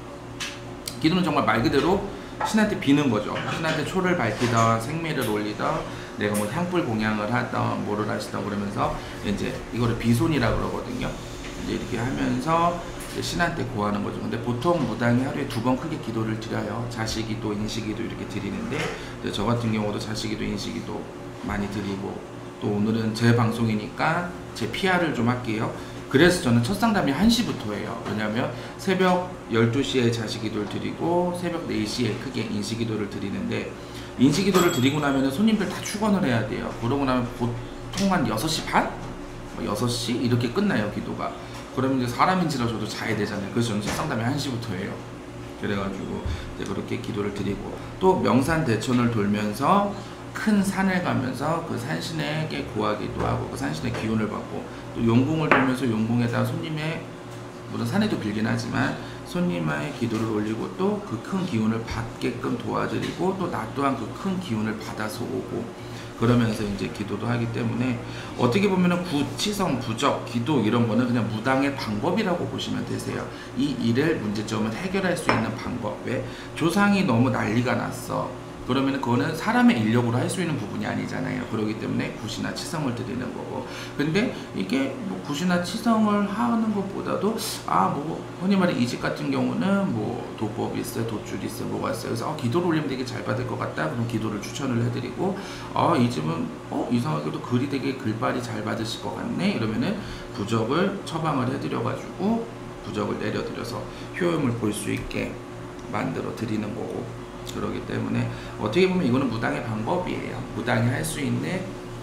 Speaker 1: 기도는 정말 말 그대로 신한테 비는 거죠. 신한테 초를 밝히던 생매를 올리던 내가 뭐 향불 공양을 하던 뭐를 하시던 그러면서 이제 이거를 비손이라 그러거든요. 이제 이렇게 하면서 이제 신한테 고하는 거죠. 근데 보통 무당이 하루에 두 번 크게 기도를 드려요. 자식기도, 인식기도 이렇게 드리는데 저 같은 경우도 자식기도, 인식기도 많이 드리고 또 오늘은 제 방송이니까 제 피아르을 좀 할게요. 그래서 저는 첫 상담이 한 시부터 해요. 왜냐면 새벽 열두 시에 자식기도를 드리고 새벽 네 시에 크게 인식기도를 드리는데 인식기도를 드리고 나면 손님들 다 출근을 해야 돼요. 그러고 나면 보통 한 여섯 시 반? 여섯 시? 이렇게 끝나요, 기도가. 그러면 이제 사람인지라 저도 자야 되잖아요. 그래서 저는 첫 상담이 한 시부터 해요. 그래가지고 이제 그렇게 기도를 드리고 또 명산 대천을 돌면서 큰 산을 가면서 그 산신에게 구하기도 하고 그 산신의 기운을 받고 또 용궁을 돌면서 용궁에다 손님의 물론 산에도 빌긴 하지만 손님의 기도를 올리고 또 그 큰 기운을 받게끔 도와드리고 또 나 또한 그 큰 기운을 받아서 오고 그러면서 이제 기도도 하기 때문에 어떻게 보면은 구치성, 부적, 기도 이런 거는 그냥 무당의 방법이라고 보시면 되세요. 이 일을 문제점을 해결할 수 있는 방법. 왜? 조상이 너무 난리가 났어. 그러면 그거는 사람의 인력으로 할 수 있는 부분이 아니잖아요. 그렇기 때문에 굿이나 치성을 드리는 거고. 근데 이게 뭐 굿이나 치성을 하는 것보다도 아 뭐 흔히 말해 이 집 같은 경우는 뭐 도법이 있어요, 도줄이 있어요, 뭐가 있어요. 그래서 어, 기도를 올리면 되게 잘 받을 것 같다. 그럼 기도를 추천을 해드리고 아 이 집은 어 이상하게도 글이 되게 글발이 잘 받으실 것 같네. 이러면은 부적을 처방을 해드려가지고 부적을 내려드려서 효용을 볼 수 있게 만들어 드리는 거고. 그러기 때문에 어떻게 보면 이거는 무당의 방법이에요. 무당이 할 수 있는,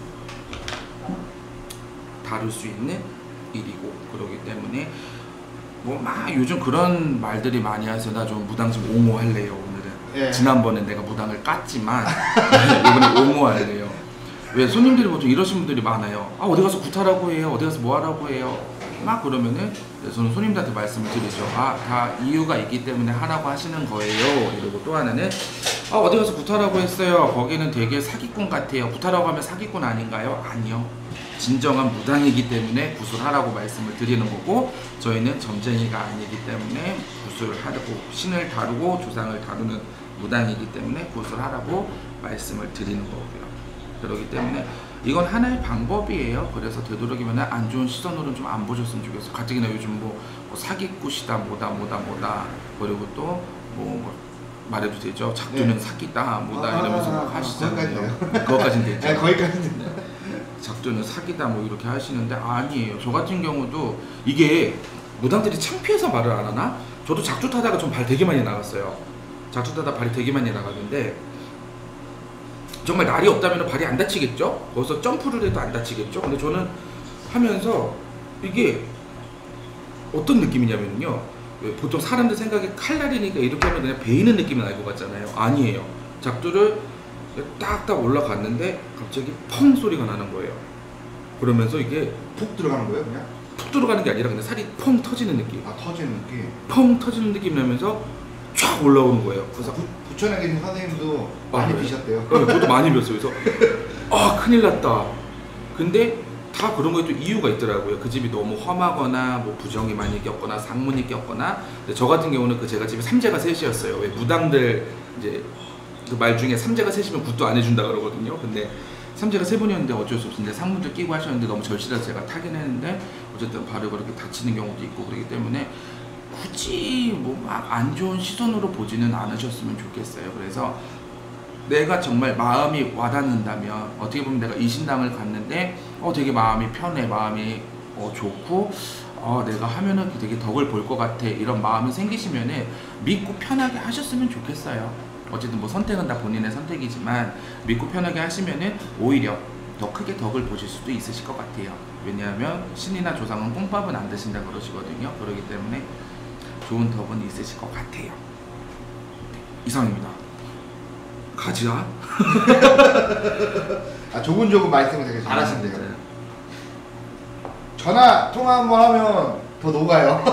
Speaker 1: 다룰 수 있는 일이고. 그러기 때문에 뭐 막 요즘 그런 말들이 많이 해서 나 좀 무당 좀 옹호할래요 오늘은.
Speaker 2: 예.
Speaker 1: 지난번에 내가 무당을 깠지만 이번에 옹호할래요. 왜 손님들이 보통 이러신 분들이 많아요. 아 어디 가서 구타라고 해요, 어디 가서 뭐 하라고 해요, 막 그러면은 저는 손님들한테 말씀을 드리죠. 아 다 이유가 있기 때문에 하라고 하시는 거예요. 이러고 또 하나는 아 어디 가서 구타라고 했어요, 거기는 되게 사기꾼 같아요. 구타라고 하면 사기꾼 아닌가요? 아니요, 진정한 무당이기 때문에 구술하라고 말씀을 드리는 거고, 저희는 점쟁이가 아니기 때문에 구술을 하고 신을 다루고 조상을 다루는 무당이기 때문에 구술하라고 말씀을 드리는 거고요. 그렇기 때문에 이건 하나의 방법이에요. 그래서 되도록이면 안 좋은 시선으로는 좀 안 보셨으면 좋겠어. 가뜩이나 요즘 뭐, 뭐 사기꾼이다 뭐다 뭐다 뭐다, 그리고 또 뭐 말해도 되죠. 작두는
Speaker 2: 네.
Speaker 1: 사기다 뭐다
Speaker 2: 아,
Speaker 1: 이러면서
Speaker 2: 아, 아,
Speaker 1: 막 하시잖아요.
Speaker 2: 아,
Speaker 1: 그것까지는 되죠.
Speaker 2: 네, 거기까지는.
Speaker 1: 네. 작두는 사기다 뭐 이렇게 하시는데 아니에요. 저 같은 경우도 이게 무당들이 창피해서 말을 안 하나? 저도 작두 타다가 좀 발 되게 많이 나갔어요. 작두 타다 발이 되게 많이 나가는데 정말 날이 없다면 발이 안 다치겠죠? 거기서 점프를 해도 안 다치겠죠? 근데 저는 하면서 이게 어떤 느낌이냐면요, 보통 사람들 생각에 칼날이니까 이렇게 하면 그냥 베이는 느낌이 날 것 같잖아요. 아니에요. 작두를 딱딱 올라갔는데 갑자기 펑 소리가 나는 거예요. 그러면서 이게
Speaker 2: 푹 들어가는 거예요, 그냥?
Speaker 1: 푹 들어가는 게 아니라 그냥 살이 펑 터지는 느낌.
Speaker 2: 아, 터지는 느낌.
Speaker 1: 펑 터지는 느낌 나면서 쫙 올라오는 거예요. 그래서
Speaker 2: 부, 부천에 계신 선생님도
Speaker 1: 아,
Speaker 2: 많이
Speaker 1: 네.
Speaker 2: 비셨대요.
Speaker 1: 네, 저도 많이 뵀어요. 그래서 아 큰일 났다. 근데 다 그런 거에 또 이유가 있더라고요. 그 집이 너무 험하거나 뭐 부정이 많이 꼈거나 상문이 꼈거나. 근데 저 같은 경우는 그 제가 집이 삼재가 셋이었어요. 왜 무당들 이제 그 말 중에 삼재가 셋이면 굿도 안 해준다 그러거든요. 근데 삼재가 세 분이었는데 어쩔 수 없이 이제 상문도 끼고 하셨는데 너무 절실해서 제가 타긴 했는데 어쨌든 발을 그렇게 다치는 경우도 있고 그렇기 때문에 굳이 뭐 막 안 좋은 시선으로 보지는 않으셨으면 좋겠어요. 그래서 내가 정말 마음이 와닿는다면, 어떻게 보면 내가 이 신당을 갔는데 어 되게 마음이 편해, 마음이 어 좋고 어 내가 하면은 되게 덕을 볼 것 같아, 이런 마음이 생기시면은 믿고 편하게 하셨으면 좋겠어요. 어쨌든 뭐 선택은 다 본인의 선택이지만 믿고 편하게 하시면은 오히려 더 크게 덕을 보실 수도 있으실 것 같아요. 왜냐하면 신이나 조상은 꽁밥은 안 드신다 그러시거든요. 그렇기 때문에 좋은 덕은 있으실 것 같아요. 이상입니다. 가지야?
Speaker 2: 아, 조근조근 말씀을 되게 잘하신대요.
Speaker 1: 네.
Speaker 2: 전화 통화 한번 하면 더 녹아요.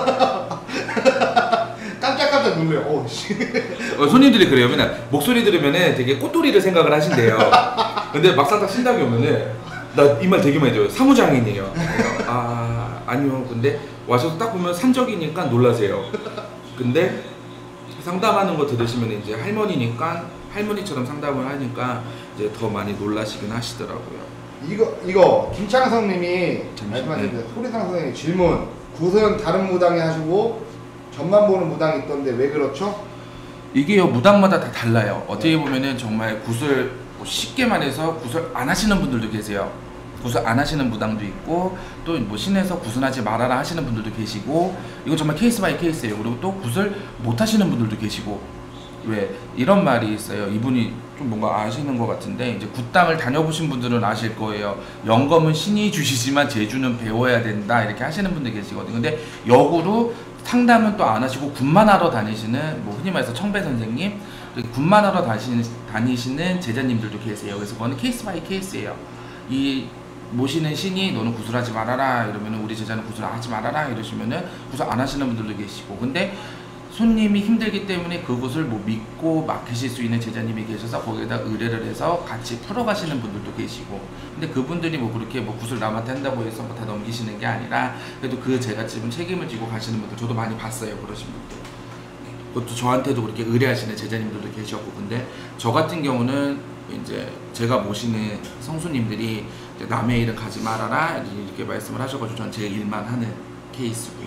Speaker 2: 깜짝깜짝 놀래요. 오, 씨.
Speaker 1: 어, 손님들이 그래요. 맨날 목소리 들으면은 되게 꽃돌이를 생각을 하신대요. 근데 막상 딱 신당에 오면은 나 이 말 되게 많이 들어요. 사무장인이에요. 아 아니요. 근데 와셔서 딱 보면 산적이니까 놀라세요. 근데 상담하는 거 들으시면 이제 할머니니까 할머니처럼 상담을 하니까 이제 더 많이 놀라시긴 하시더라고요.
Speaker 2: 이거 이거 김창성님이
Speaker 1: 잠시만요.
Speaker 2: 말씀하신 소리상 선생님 질문. 굿은 다른 무당이 하시고 전만 보는 무당이 있던데 왜 그렇죠?
Speaker 1: 이게요 무당마다 다 달라요. 어떻게 보면은 정말 굿을 뭐 쉽게 말해서 굿을 안 하시는 분들도 계세요. 굿을 안 하시는 무당도 있고 또 뭐 신에서 굿은 하지 말아라 하시는 분들도 계시고, 이건 정말 케이스 바이 케이스예요. 그리고 또 굿을 못 하시는 분들도 계시고. 왜 이런 말이 있어요. 이분이 좀 뭔가 아시는 것 같은데 이제 굿당을 다녀보신 분들은 아실 거예요. 영검은 신이 주시지만 재주는 배워야 된다 이렇게 하시는 분들 계시거든요. 근데 역으로 상담은 또 안 하시고 굿만 하러 다니시는, 뭐 흔히 말해서 청배 선생님, 굿만 하러 다니시는, 다니시는 제자님들도 계세요. 그래서 그거는 케이스 바이 케이스예요. 이 모시는 신이 너는 구슬하지 말아라 이러면은 우리 제자는 구슬 하지 말아라 이러시면은 구슬 안 하시는 분들도 계시고, 근데 손님이 힘들기 때문에 그곳을 뭐 믿고 맡기실 수 있는 제자님이 계셔서 거기에다 의뢰를 해서 같이 풀어가시는 분들도 계시고, 근데 그분들이 뭐 그렇게 뭐 구슬 남한테 한다고 해서 뭐 다 넘기시는 게 아니라 그래도 그 제갓집은 책임을 지고 가시는 분들 저도 많이 봤어요. 그러신 분들. 그것도 저한테도 그렇게 의뢰하시는 제자님들도 계셨고, 근데 저 같은 경우는 이제 제가 모시는 성수님들이 이제 남의 일은 가지 말아라 이렇게 말씀을 하셔가지고 전 제 일만 하는 케이스고요.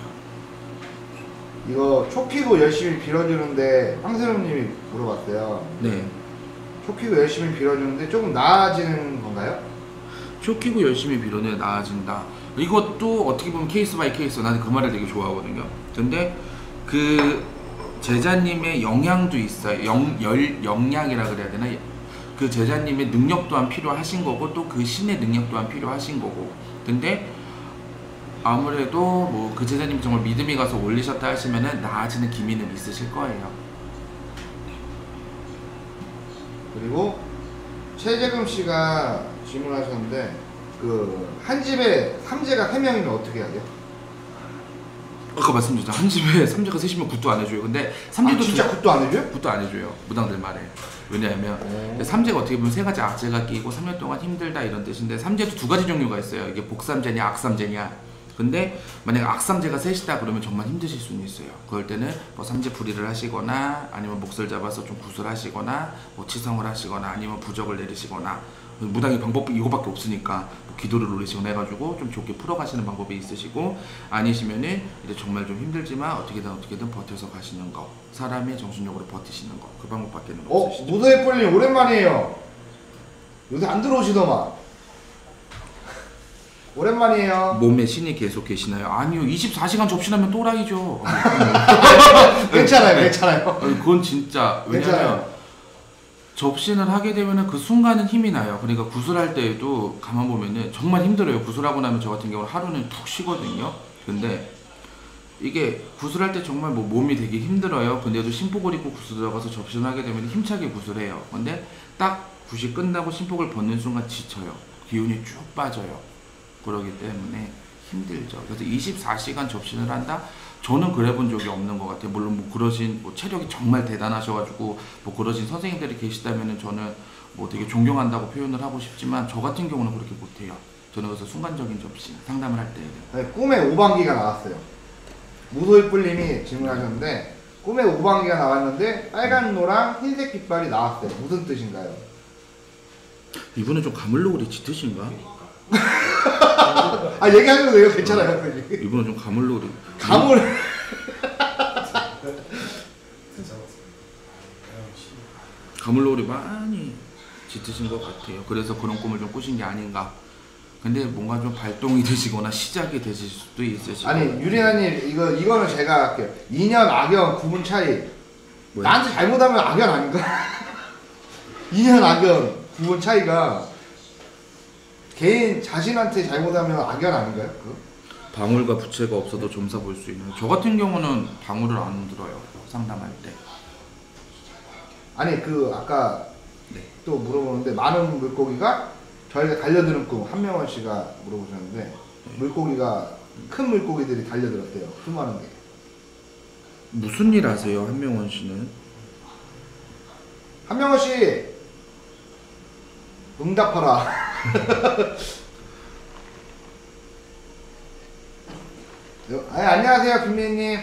Speaker 2: 이거 초 피고 열심히 빌어주는데 황세롬님이 물어봤어요.
Speaker 1: 네.
Speaker 2: 초 피고 열심히 빌어주는데 조금 나아지는 건가요?
Speaker 1: 쇼키고 열심히 빌어내 나아진다. 이것도 어떻게 보면 케이스 바이 케이스. 나는 그 말을 되게 좋아하거든요. 근데 그 제자님의 영향도 있어요. 영, 열, 영향이라 그래야 되나? 그 제자님의 능력 또한 필요하신 거고 또 그 신의 능력 또한 필요하신 거고. 근데 아무래도 뭐 그 제자님이 정말 믿음이 가서 올리셨다 하시면은 나아지는 기미는 있으실 거예요.
Speaker 2: 그리고 최재금 씨가 질문하셨는데 그 한 집에 삼재가 세 명이면 어떻게 해야 돼요?
Speaker 1: 아까 말씀드렸죠. 한 집에 삼재가 셋이면 굿도 안 해줘요. 근데 삼재도
Speaker 2: 아, 진짜 굿도 안 해줘요?
Speaker 1: 굿도 안 해줘요. 무당들 말에. 왜냐하면
Speaker 2: 오.
Speaker 1: 삼재가 어떻게 보면 세 가지 악재가 끼고 삼 년 동안 힘들다 이런 뜻인데, 삼재도 두 가지 종류가 있어요. 이게 복삼재냐 악삼재냐. 근데 만약에 악삼재가 셋이다 그러면 정말 힘드실 수는 있어요. 그럴 때는 뭐 삼재 불의를 하시거나 아니면 몫을 잡아서 좀 구술하시거나 뭐 치성을 하시거나 아니면 부적을 내리시거나, 무당의 방법이 이거밖에 없으니까 뭐 기도를 올리시거나 해가지고 좀 좋게 풀어가시는 방법이 있으시고, 아니시면은 이제 정말 좀 힘들지만 어떻게든 어떻게든 버텨서 가시는 거, 사람의 정신력으로 버티시는 거, 그 방법밖에는
Speaker 2: 어?
Speaker 1: 없으시죠.
Speaker 2: 무도의 뿔님 오랜만이에요. 요새 안 들어오시더만. 오랜만이에요.
Speaker 1: 몸에 신이 계속 계시나요? 아니요, 이십사 시간 접신하면 또라이죠.
Speaker 2: 괜찮아요, 괜찮아요.
Speaker 1: 아니, 그건 진짜, 왜냐면
Speaker 2: 괜찮아요.
Speaker 1: 접신을 하게 되면은 그 순간은 힘이 나요. 그러니까 구슬할 때에도 가만 보면은 정말 힘들어요. 구슬하고 나면 저 같은 경우는 하루는 푹 쉬거든요. 근데 이게 구슬할 때 정말 뭐 몸이 되게 힘들어요. 근데도 심복을 입고 구슬 들어가서 접신을 하게 되면 힘차게 구슬해요. 근데 딱 굿이 끝나고 심복을 벗는 순간 지쳐요. 기운이 쭉 빠져요. 그러기 때문에 힘들죠. 그래서 이십사 시간 접신을 한다? 저는 그래 본 적이 없는 것 같아요. 물론 뭐 그러신 뭐 체력이 정말 대단하셔가지고 뭐 그러신 선생님들이 계시다면은 저는 뭐 되게 존경한다고 표현을 하고 싶지만 저 같은 경우는 그렇게 못해요. 저는 그래서 순간적인 접신 상담을 할 때에는
Speaker 2: 네, 꿈에 오방기가 나왔어요. 무도의 뿔님이 질문하셨는데 꿈에 오방기가 나왔는데 빨간 노랑 흰색 깃발이 나왔어요. 무슨 뜻인가요?
Speaker 1: 이분은 좀 가물로그리 짙으신가?
Speaker 2: 아 얘기하셔도 돼요. 괜찮아요. 어.
Speaker 1: 이분은 좀 가물로그리
Speaker 2: 감을
Speaker 1: 가물로그리 많이 짙으신 것 같아요. 그래서 그런 꿈을 좀 꾸신 게 아닌가. 근데 뭔가 좀 발동이 되시거나 시작이 되실 수도 있으시고.
Speaker 2: 아니 유리나님 이거 이거는 제가 할게요. 인연 악연 구분 차이.
Speaker 1: 뭐야?
Speaker 2: 나한테 잘못하면 악연 아닌가? 인연 악연 구분 차이가 개인 자신한테 잘못하면 악연 아닌가요? 그?
Speaker 1: 방울과 부채가 없어도 점사 볼 수 있는. 저 같은 경우는 방울을 안 들어요. 상담할 때.
Speaker 2: 아니 그 아까
Speaker 1: 네.
Speaker 2: 또 물어보는데 많은 물고기가 저희가 달려드는 꿈 한명원 씨가 물어보셨는데
Speaker 1: 네.
Speaker 2: 물고기가 큰 물고기들이 달려들었대요. 수많은 게.
Speaker 1: 무슨 일 하세요, 한명원 씨는?
Speaker 2: 한명원 씨 응답하라. 아, 안녕하세요 김민님.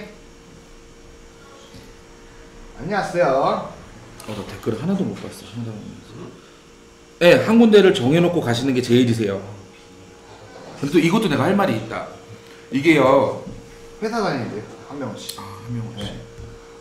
Speaker 2: 안녕하세요.
Speaker 1: 어, 나 댓글 하나도 못 봤어. 상담하면서. 네, 한 군데를 정해놓고 가시는 게 제일이세요. 근데 또 이것도 내가 할 말이 있다. 이게요.
Speaker 2: 회사 다니는데요 한명원 씨.
Speaker 1: 아, 한명원 씨.
Speaker 2: 네.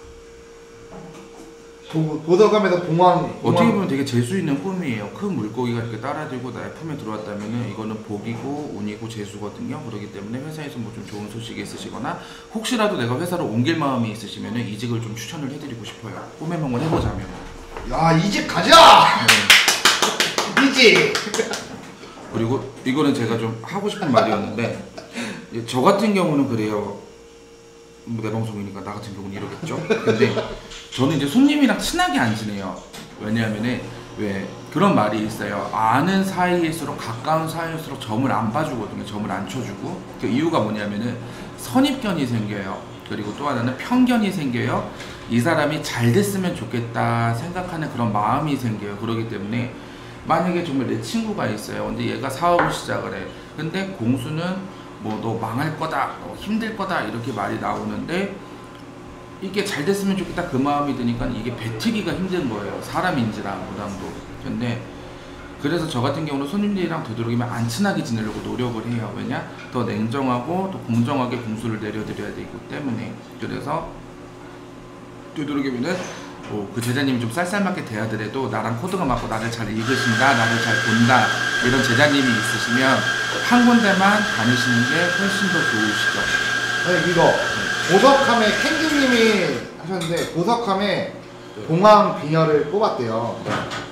Speaker 2: 도, 도덕감에서 봉황, 봉황
Speaker 1: 어떻게 보면 되게 재수 있는 꿈이에요. 큰 물고기가 이렇게 따라들고 나의 품에 들어왔다면은 이거는 복이고 운이고 재수거든요. 그렇기 때문에 회사에서 뭐 좀 좋은 소식이 있으시거나 혹시라도 내가 회사를 옮길 마음이 있으시면은 이직을 좀 추천을 해드리고 싶어요. 꿈의 명을 해보자면.
Speaker 2: 야 이직 가자.
Speaker 1: 네.
Speaker 2: 이직.
Speaker 1: 그리고 이거는 제가 좀 하고 싶은 말이었는데 저 같은 경우는 그래요. 뭐 내 방송이니까 나 같은 경우는 이러겠죠. 근데 저는 이제 손님이랑 친하게 안 지내요. 왜냐하면은 왜 그런 말이 있어요. 아는 사이일수록 가까운 사이일수록 점을 안 봐주거든요. 점을 안 쳐주고. 그 이유가 뭐냐면은 선입견이 생겨요. 그리고 또 하나는 편견이 생겨요. 이 사람이 잘 됐으면 좋겠다 생각하는 그런 마음이 생겨요. 그렇기 때문에 만약에 정말 내 친구가 있어요. 근데 얘가 사업을 시작을 해. 근데 공수는 뭐 너 망할 거다, 너 힘들 거다 이렇게 말이 나오는데 이게 잘 됐으면 좋겠다 그 마음이 드니까 이게 뱉기가 힘든 거예요. 사람인지라 부담도. 근데 그래서 저 같은 경우는 손님들이랑 되도록이면 안 친하게 지내려고 노력을 해요. 왜냐? 더 냉정하고 또 공정하게 공수를 내려드려야 되기 때문에. 그래서 되도록이면은 뭐 그 제자님이 좀 쌀쌀맞게 대하더라도 나랑 코드가 맞고 나를 잘 읽으신다, 나를 잘 본다 이런 제자님이 있으시면 한 군데만 다니시는 게 훨씬 더 좋으시죠.
Speaker 2: 네, 이거 보석함에 캔디님이 하셨는데 보석함에 봉황 비녀를 뽑았대요.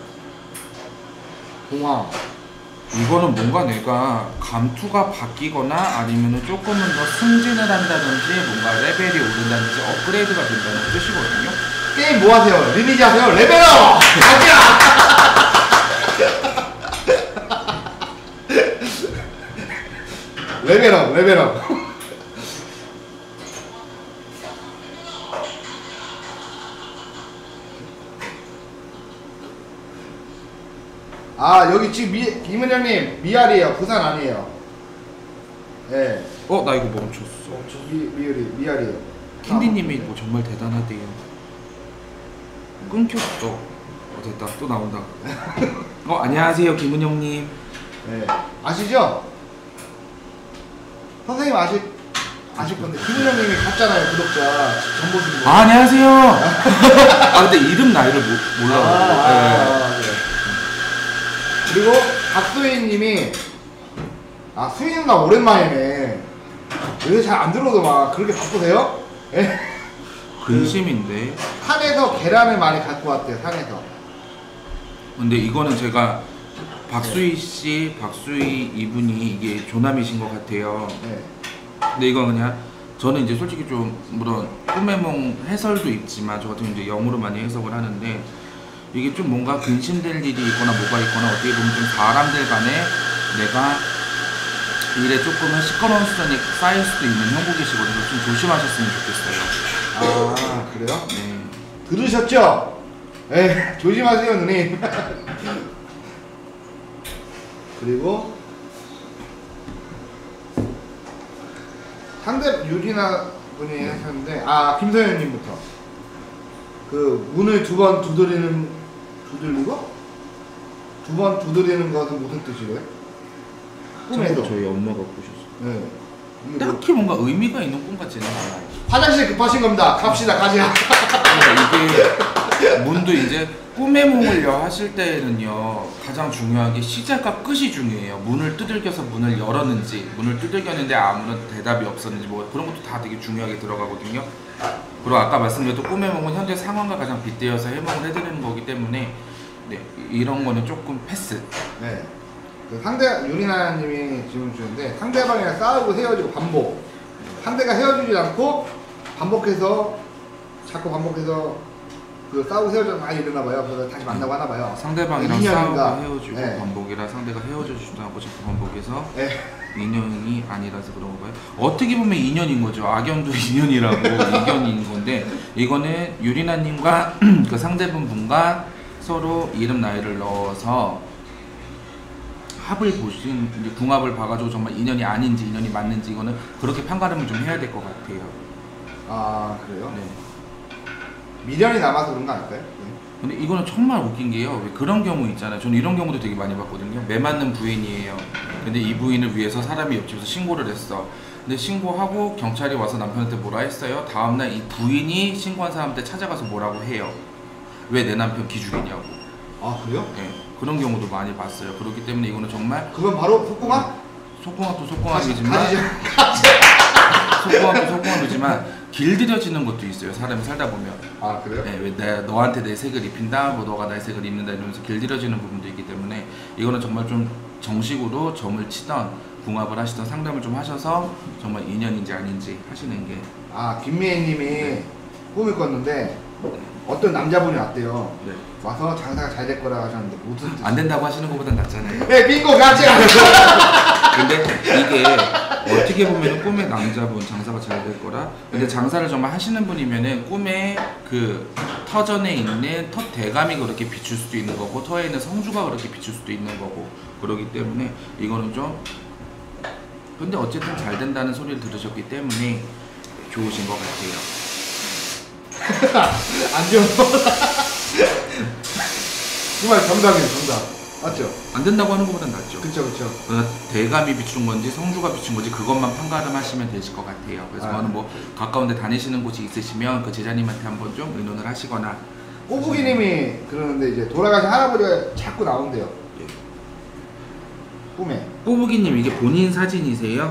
Speaker 2: 봉황.
Speaker 1: 이거는 뭔가 내가 감투가 바뀌거나 아니면 조금은 더 승진을 한다든지 뭔가 레벨이 오른다든지 업그레이드가 된다는 뜻이거든요.
Speaker 2: 게임 뭐 하세요? 리니지 하세요? 레벨업! 가자! 레벨업, 레벨업. 아, 여기 지금 미, 김은영님, 미알이에요. 부산 아니에요. 예. 네.
Speaker 1: 어? 나 이거 멈췄어.
Speaker 2: 미, 미알이, 미알이에요.
Speaker 1: 캔디님이 뭐 정말 대단하대요. 끊겼어. 어 됐다. 또 나온다. 어 안녕하세요 김은영님.
Speaker 2: 네. 아시죠? 선생님 아실 아실 건데 김은영님이 갔잖아요 구독자 정보 주는 거.
Speaker 1: 아, 안녕하세요. 아 근데 이름 나이를 모, 몰라.
Speaker 2: 아, 아,
Speaker 1: 네.
Speaker 2: 아, 네. 그리고 박수희님이 아 수희 누나 오랜만이네. 요새 잘 안 들어오더만. 그렇게 바쁘세요? 예?
Speaker 1: 근심인데.
Speaker 2: 산에서 계란을 많이 갖고 왔대요. 산에서.
Speaker 1: 근데 이거는 제가 박수희 씨, 박수희 이분이 이게 조남이신 것 같아요.
Speaker 2: 네.
Speaker 1: 근데 이건 그냥 저는 이제 솔직히 좀 물론 꿈의夢 해설도 있지만 저 같은 경우 이제 영어로 많이 해석을 하는데 이게 좀 뭔가 근심될 일이 있거나 뭐가 있거나 어떻게 보면 좀 사람들 간에 내가 일에 조금은 시끄러운 수준이 쌓일 수도 있는 형국이시거든요. 좀 조심하셨으면 좋겠어요.
Speaker 2: 아 그래요?
Speaker 1: 네.
Speaker 2: 들으셨죠? 네, 조심하세요 누님. 그리고 상대 유리나 분이 하셨는데 아 김서연님부터 그 문을 두 번 두드리는 두들리고 두 번 두드리는 것은 무슨 뜻이래요? 꿈에서.
Speaker 1: 저희 엄마가 보셨어요.
Speaker 2: 네. 이게 뭐
Speaker 1: 딱히 뭔가 의미가 있는 꿈 같지는 않아요.
Speaker 2: 화장실 급하신 겁니다. 갑시다 가자.
Speaker 1: 그러니까 이게 문도 이제 꿈의夢을 하실 때는요 가장 중요한 게 시작과 끝이 중요해요. 문을 두들겨서 문을 열었는지 문을 두들겼는데 아무런 대답이 없었는지 뭐 그런 것도 다 되게 중요하게 들어가거든요. 그리고 아까 말씀드렸던 꿈의夢은 현재 상황과 가장 빗대어서 해몽을 해드리는 거기 때문에 네, 이런 거는 조금 패스.
Speaker 2: 네. 그 상대 유리나님이 질문 주는데 상대방이랑 싸우고 헤어지고 반복. 상대가 헤어지지 않고 반복해서 자꾸 반복해서 그 싸우고 헤어져서 많이 이러나 봐요. 그래서 다시 만나고 하나 봐요.
Speaker 1: 상대방이랑
Speaker 2: 인연인가?
Speaker 1: 싸우고 헤어지고
Speaker 2: 네.
Speaker 1: 반복이라 상대가 헤어져주지도 않고 자꾸 반복해서
Speaker 2: 네.
Speaker 1: 인연이 아니라서 그런 건가요? 어떻게 보면 인연인 거죠. 악연도 인연이라고 이견인 건데 이거는 유리나님과 그 상대분 분과 서로 이름 나이를 넣어서 합을 보신 이제 궁합을 봐가지고 정말 인연이 아닌지 인연이 맞는지 이거는 그렇게 판가름을 좀 해야 될 것 같아요.
Speaker 2: 아 그래요?
Speaker 1: 네.
Speaker 2: 미련이 남아서 그런 거 아닐까요? 네.
Speaker 1: 근데 이거는 정말 웃긴 게요. 왜 그런 경우 있잖아요. 저는 이런 경우도 되게 많이 봤거든요. 매 맞는 부인이에요. 근데 이 부인을 위해서 사람이 옆집에서 신고를 했어. 근데 신고하고 경찰이 와서 남편한테 뭐라 했어요? 다음날 이 부인이 신고한 사람한테 찾아가서 뭐라고 해요. 왜 내 남편 기죽이냐고.
Speaker 2: 아 그래요?
Speaker 1: 네, 그런 경우도 많이 봤어요. 그렇기 때문에 이거는 정말
Speaker 2: 그건 바로 속공합?
Speaker 1: 속공합도
Speaker 2: 가시-
Speaker 1: 속공합이지만
Speaker 2: 가시죠.
Speaker 1: 속공합도 속공합이지만 길들여지는 것도 있어요. 사람이 살다 보면.
Speaker 2: 아 그래요?
Speaker 1: 네, 왜 내, 너한테 내 색을 입힌다, 뭐 너가 나의 색을 입는다 이러면서 길들여지는 부분도 있기 때문에 이거는 정말 좀 정식으로 점을 치던 궁합을 하시던 상담을 좀 하셔서 정말 인연인지 아닌지 하시는 게.
Speaker 2: 아 김미애님이 꿈을 꿨는데 어떤 남자분이 왔대요.
Speaker 1: 네.
Speaker 2: 와서 장사가 잘 될 거라 하셨는데 무슨 뜻?
Speaker 1: 안 된다고 하시는 것보단 낫잖아요.
Speaker 2: 네 빙고 같이.
Speaker 1: 근데 이게 어떻게 보면 꿈의 남자분 장사가 잘 될 거라. 근데 장사를 정말 하시는 분이면은 꿈의 그 터전에 있는 터 대감이 그렇게 비출 수도 있는 거고 터에 있는 성주가 그렇게 비출 수도 있는 거고 그러기 때문에 이거는 좀. 근데 어쨌든 잘 된다는 소리를 들으셨기 때문에 좋으신 것 같아요.
Speaker 2: 안경. 그 말 정답이에요, 정답. 맞죠?
Speaker 1: 안 된다고 하는 것보단 낫죠.
Speaker 2: 그쵸, 그쵸.
Speaker 1: 그러니까 대감이 비춘 건지 성주가 비춘 건지 그것만 판가름하시면 되실 것 같아요. 그래서
Speaker 2: 아.
Speaker 1: 그거는 뭐 가까운데 다니시는 곳이 있으시면 그 제자님한테 한번 좀 의논을 하시거나.
Speaker 2: 꼬부기님이 그러는데 이제 돌아가신 할아버지가 자꾸 나온대요.
Speaker 1: 예.
Speaker 2: 꿈에.
Speaker 1: 꼬부기님 이게 본인 사진이세요?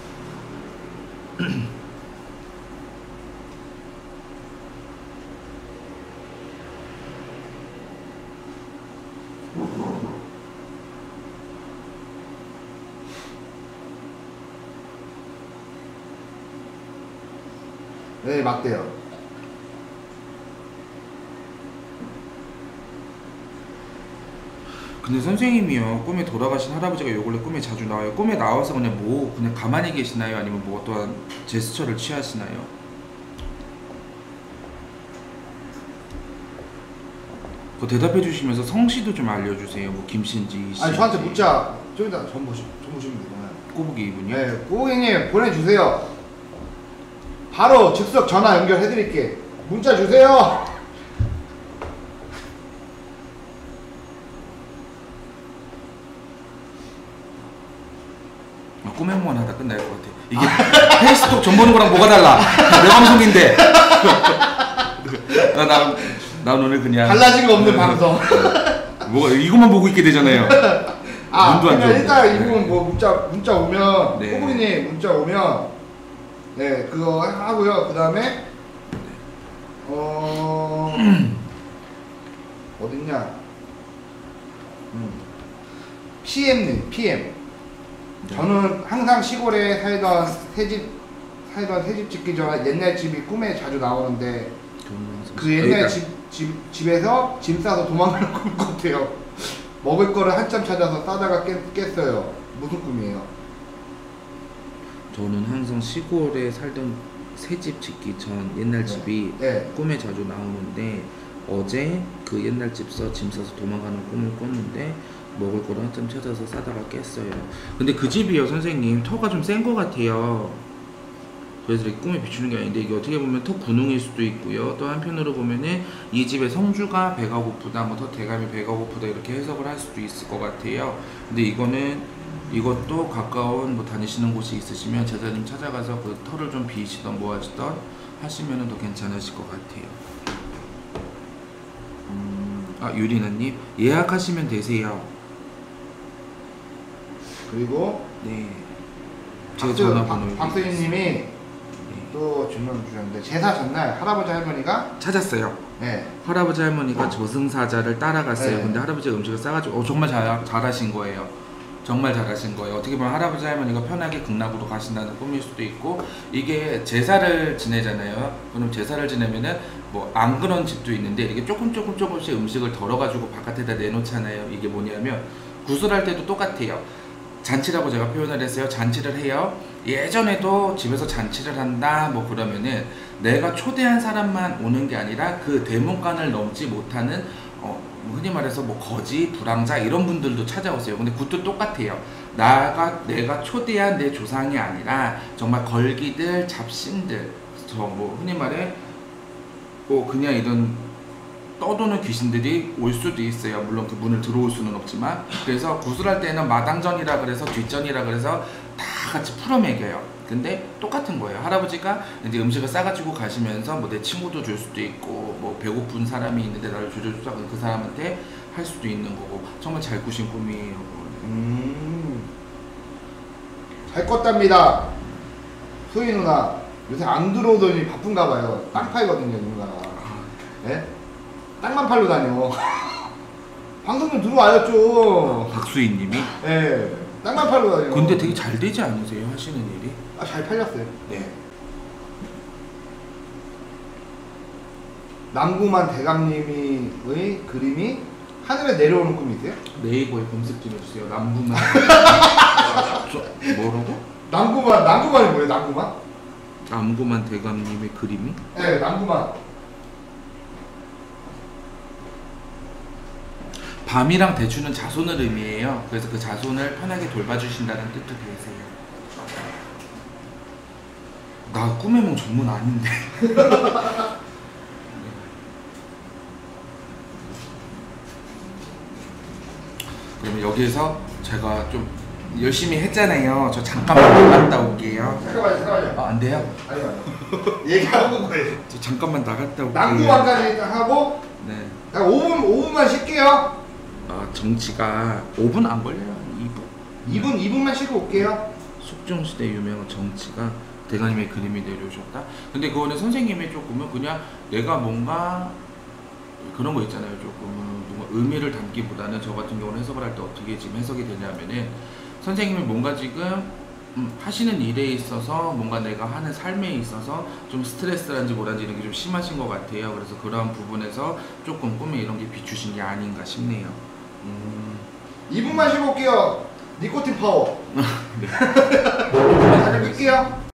Speaker 2: 네, 맞대요.
Speaker 1: 근데 선생님이요 꿈에 돌아가신 할아버지가 요 근래 꿈에 자주 나와요. 꿈에 나와서 그냥 뭐 그냥 가만히 계시나요? 아니면 뭐 어떠한 제스처를 취하시나요? 그 대답해 주시면서 성씨도 좀 알려주세요. 뭐 김신지 씨.
Speaker 2: 아니, 저한테 문자, 좀 이따 전 보시, 전 보시면 되잖아요.
Speaker 1: 꼬부기 이분이요?
Speaker 2: 네, 꼬부기님 보내주세요. 바로 즉석 전화 연결해드릴게. 문자 주세요.
Speaker 1: 아, 꿈의 몽환 하다 끝날 것 같아. 이게 페이스톡 전 보는 거랑 뭐가 달라? 내 방송인데. 나, 나, 난 오늘 그냥
Speaker 2: 달라진 거 없는 방송.
Speaker 1: 뭐가 이것만 보고 있게 되잖아요.
Speaker 2: 아,
Speaker 1: 눈도 안
Speaker 2: 그러면
Speaker 1: 좋은데.
Speaker 2: 일단
Speaker 1: 네.
Speaker 2: 이분 뭐 문자 문자 오면
Speaker 1: 네.
Speaker 2: 꼬부기님 문자 오면 네 그거 하고요. 그 다음에 어 어딨냐? 음. 피엠님 피엠. 저는 항상 시골에 살던 새집 살던 새집 짓기 전 옛날 집이 꿈에 자주 나오는데 그 옛날 집, 집 집에서 짐 싸서 도망가는 꿈 같아요. 먹을 거를 한참 찾아서 싸다가 깼, 깼어요. 무슨 꿈이에요?
Speaker 1: 저는 항상 시골에 살던 새집 짓기 전 옛날
Speaker 2: 네.
Speaker 1: 집이
Speaker 2: 네.
Speaker 1: 꿈에 자주 나오는데 어제 그 옛날 집서 짐 싸서 도망가는 꿈을 꿨는데 먹을 거를 한참 찾아서 싸다가 깼어요. 근데 그 집이요 선생님 터가 좀 센 것 같아요. 그래서 이렇게 꿈에 비추는 게 아닌데 이게 어떻게 보면 터 분홍일 수도 있고요. 또 한편으로 보면은 이 집의 성주가 배가 고프다, 뭐 터 대감이 배가 고프다 이렇게 해석을 할 수도 있을 것 같아요. 근데 이거는 이것도 가까운 뭐 다니시는 곳이 있으시면 제자님 찾아가서 그 터를 좀 비시던 뭐 하시던 하시면은 더 괜찮으실 것 같아요. 음, 아 유리나님 예약하시면 되세요.
Speaker 2: 그리고
Speaker 1: 네. 제
Speaker 2: 박수,
Speaker 1: 전화번호
Speaker 2: 박, 박수희님이
Speaker 1: 네.
Speaker 2: 또 질문 주셨는데 제사 전날 할아버지 할머니가
Speaker 1: 찾았어요.
Speaker 2: 네
Speaker 1: 할아버지 할머니가 저승사자를 따라갔어요.
Speaker 2: 네.
Speaker 1: 근데 할아버지가 음식을 싸가지고 어, 정말 잘, 잘하신 거예요. 정말 잘하신 거예요. 어떻게 보면 할아버지 할머니가 편하게 극락으로 가신다는 꿈일 수도 있고 이게 제사를 지내잖아요. 그럼 제사를 지내면은 뭐 안 그런 집도 있는데 이게 조금 조금 조금씩 음식을 덜어가지고 바깥에다 내놓잖아요. 이게 뭐냐면 구슬할 때도 똑같아요. 잔치라고 제가 표현을 했어요. 잔치를 해요. 예전에도 집에서 잔치를 한다 뭐 그러면은 내가 초대한 사람만 오는 게 아니라 그 대문간을 넘지 못하는 어, 흔히 말해서 뭐 거지, 불황자 이런 분들도 찾아오세요. 근데 그것도 똑같아요. 나가 내가 초대한 내 조상이 아니라 정말 걸기들, 잡신들, 저 뭐 흔히 말해 뭐 그냥 이런 떠도는 귀신들이 올 수도 있어요. 물론 그 문을 들어올 수는 없지만. 그래서 구슬할 때는 마당전이라 그래서 뒷전이라 그래서 다 같이 풀어먹여요. 근데 똑같은 거예요. 할아버지가 이제 음식을 싸가지고 가시면서 뭐 내 친구도 줄 수도 있고 뭐 배고픈 사람이 있는데 나를 줄여주자 그 사람한테 할 수도 있는 거고 정말 잘 꾸신 꿈이에요.
Speaker 2: 음. 잘 껐답니다. 수희 누나 요새 안 들어오더니 바쁜가 봐요. 땅 팔거든요 누나가. 네? 땅만 팔러 다녀. 방송 좀 들어와요 좀.
Speaker 1: 박수희님이.
Speaker 2: 네. 땅만 팔러 다녀.
Speaker 1: 근데 되게 잘 되지 않으세요? 하시는 일이?
Speaker 2: 아, 잘 팔렸어요.
Speaker 1: 네.
Speaker 2: 남구만 대감님의 그림이 하늘에 내려오는 꿈이세요?
Speaker 1: 네이버에 검색 좀 해주세요. 남부만. 저, 뭐라고?
Speaker 2: 남구만, 남구만이 뭐예요? 남구만?
Speaker 1: 남구만 대감님의 그림이?
Speaker 2: 네, 남구만.
Speaker 1: 밤이랑 대추는 자손을 의미해요. 그래서 그 자손을 편하게 돌봐주신다는 뜻도 되세요. 나 꿈의 몽 전문 아닌데. 그러면 여기에서 제가 좀 열심히 했잖아요. 저 잠깐만 나갔다 올게요.
Speaker 2: 잠깐만요, 잠깐만요.
Speaker 1: 아, 안 돼요?
Speaker 2: 아니요, 아니요. 얘기하고 거예요.
Speaker 1: 저 잠깐만 나갔다 올게요.
Speaker 2: 낙구만까지 일단 하고
Speaker 1: 네.
Speaker 2: 한 오 분, 오 분만 쉴게요.
Speaker 1: 아, 정치가 오 분 안 걸려요. 이 분.
Speaker 2: 이 분, 이 분만 쉬고 올게요.
Speaker 1: 숙종시대 유명한 정치가 대가님의 그림이 내려오셨다. 근데 그거는 선생님의 조금은 그냥 내가 뭔가 그런 거 있잖아요. 조금은 뭔가 의미를 담기보다는 저 같은 경우는 해석을 할 때 어떻게 지금 해석이 되냐면은 선생님이 뭔가 지금 음, 하시는 일에 있어서 뭔가 내가 하는 삶에 있어서 좀 스트레스란지 뭐란지 이런 게 좀 심하신 것 같아요. 그래서 그런 부분에서 조금 꿈에 이런 게 비추신 게 아닌가 싶네요.
Speaker 2: 음. 이 분만 쉬고 올게요. 니코틴 파워.
Speaker 1: 네.
Speaker 2: 잠깐 끌게요.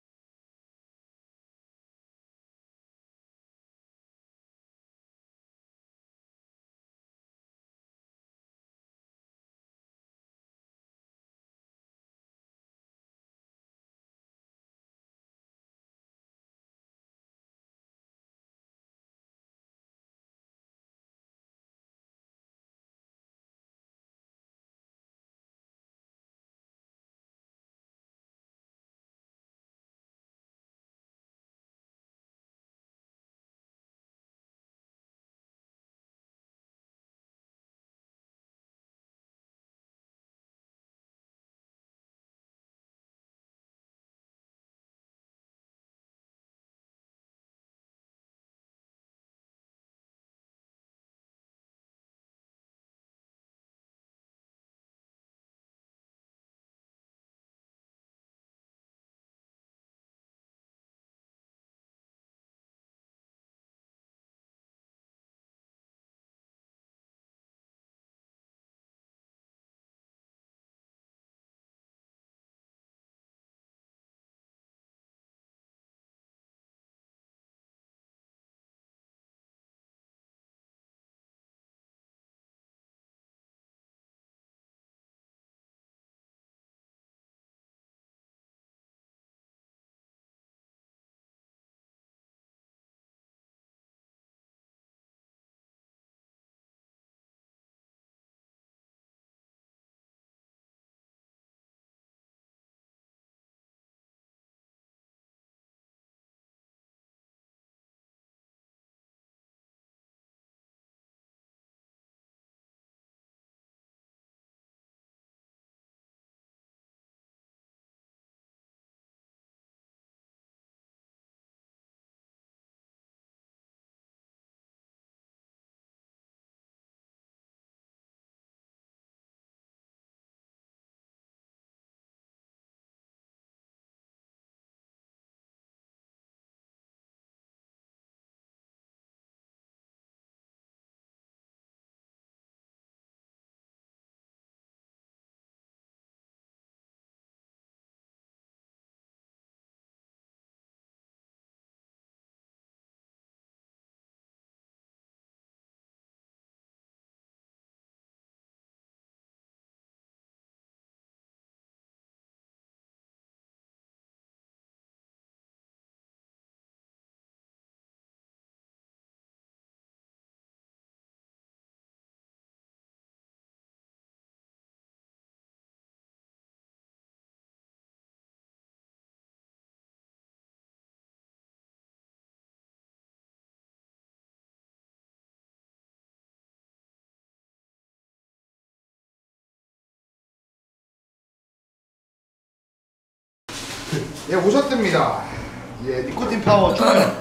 Speaker 2: 예, 오셨습니다. 예, 니코틴 파워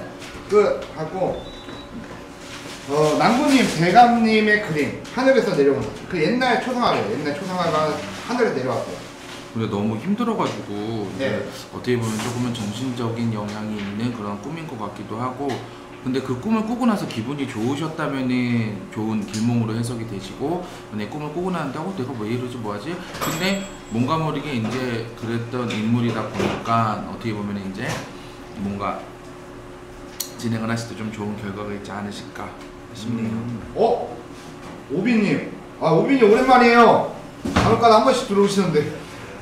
Speaker 2: 그 하고 어, 남구님, 대감님의 그림 하늘에서 내려온다. 그 옛날 초상화예요. 옛날 초상화가 하늘에 내려왔대요.
Speaker 1: 근데 너무 힘들어가지고
Speaker 2: 네.
Speaker 1: 어떻게 보면 조금은 정신적인 영향이 있는 그런 꿈인 것 같기도 하고, 근데 그 꿈을 꾸고 나서 기분이 좋으셨다면은 좋은 길몽으로 해석이 되시고, 내 꿈을 꾸고 나는데 어 내가 왜 이러지 뭐하지? 근데 뭔가 모르게 이제 그랬던 인물이다 보니까 어떻게 보면 이제 뭔가 진행을 하실 때 좀 좋은 결과가 있지 않으실까 싶네요.
Speaker 2: 음. 어? 오비님. 아, 오비님 오랜만이에요. 간혹가다 한 번씩 들어오시는데.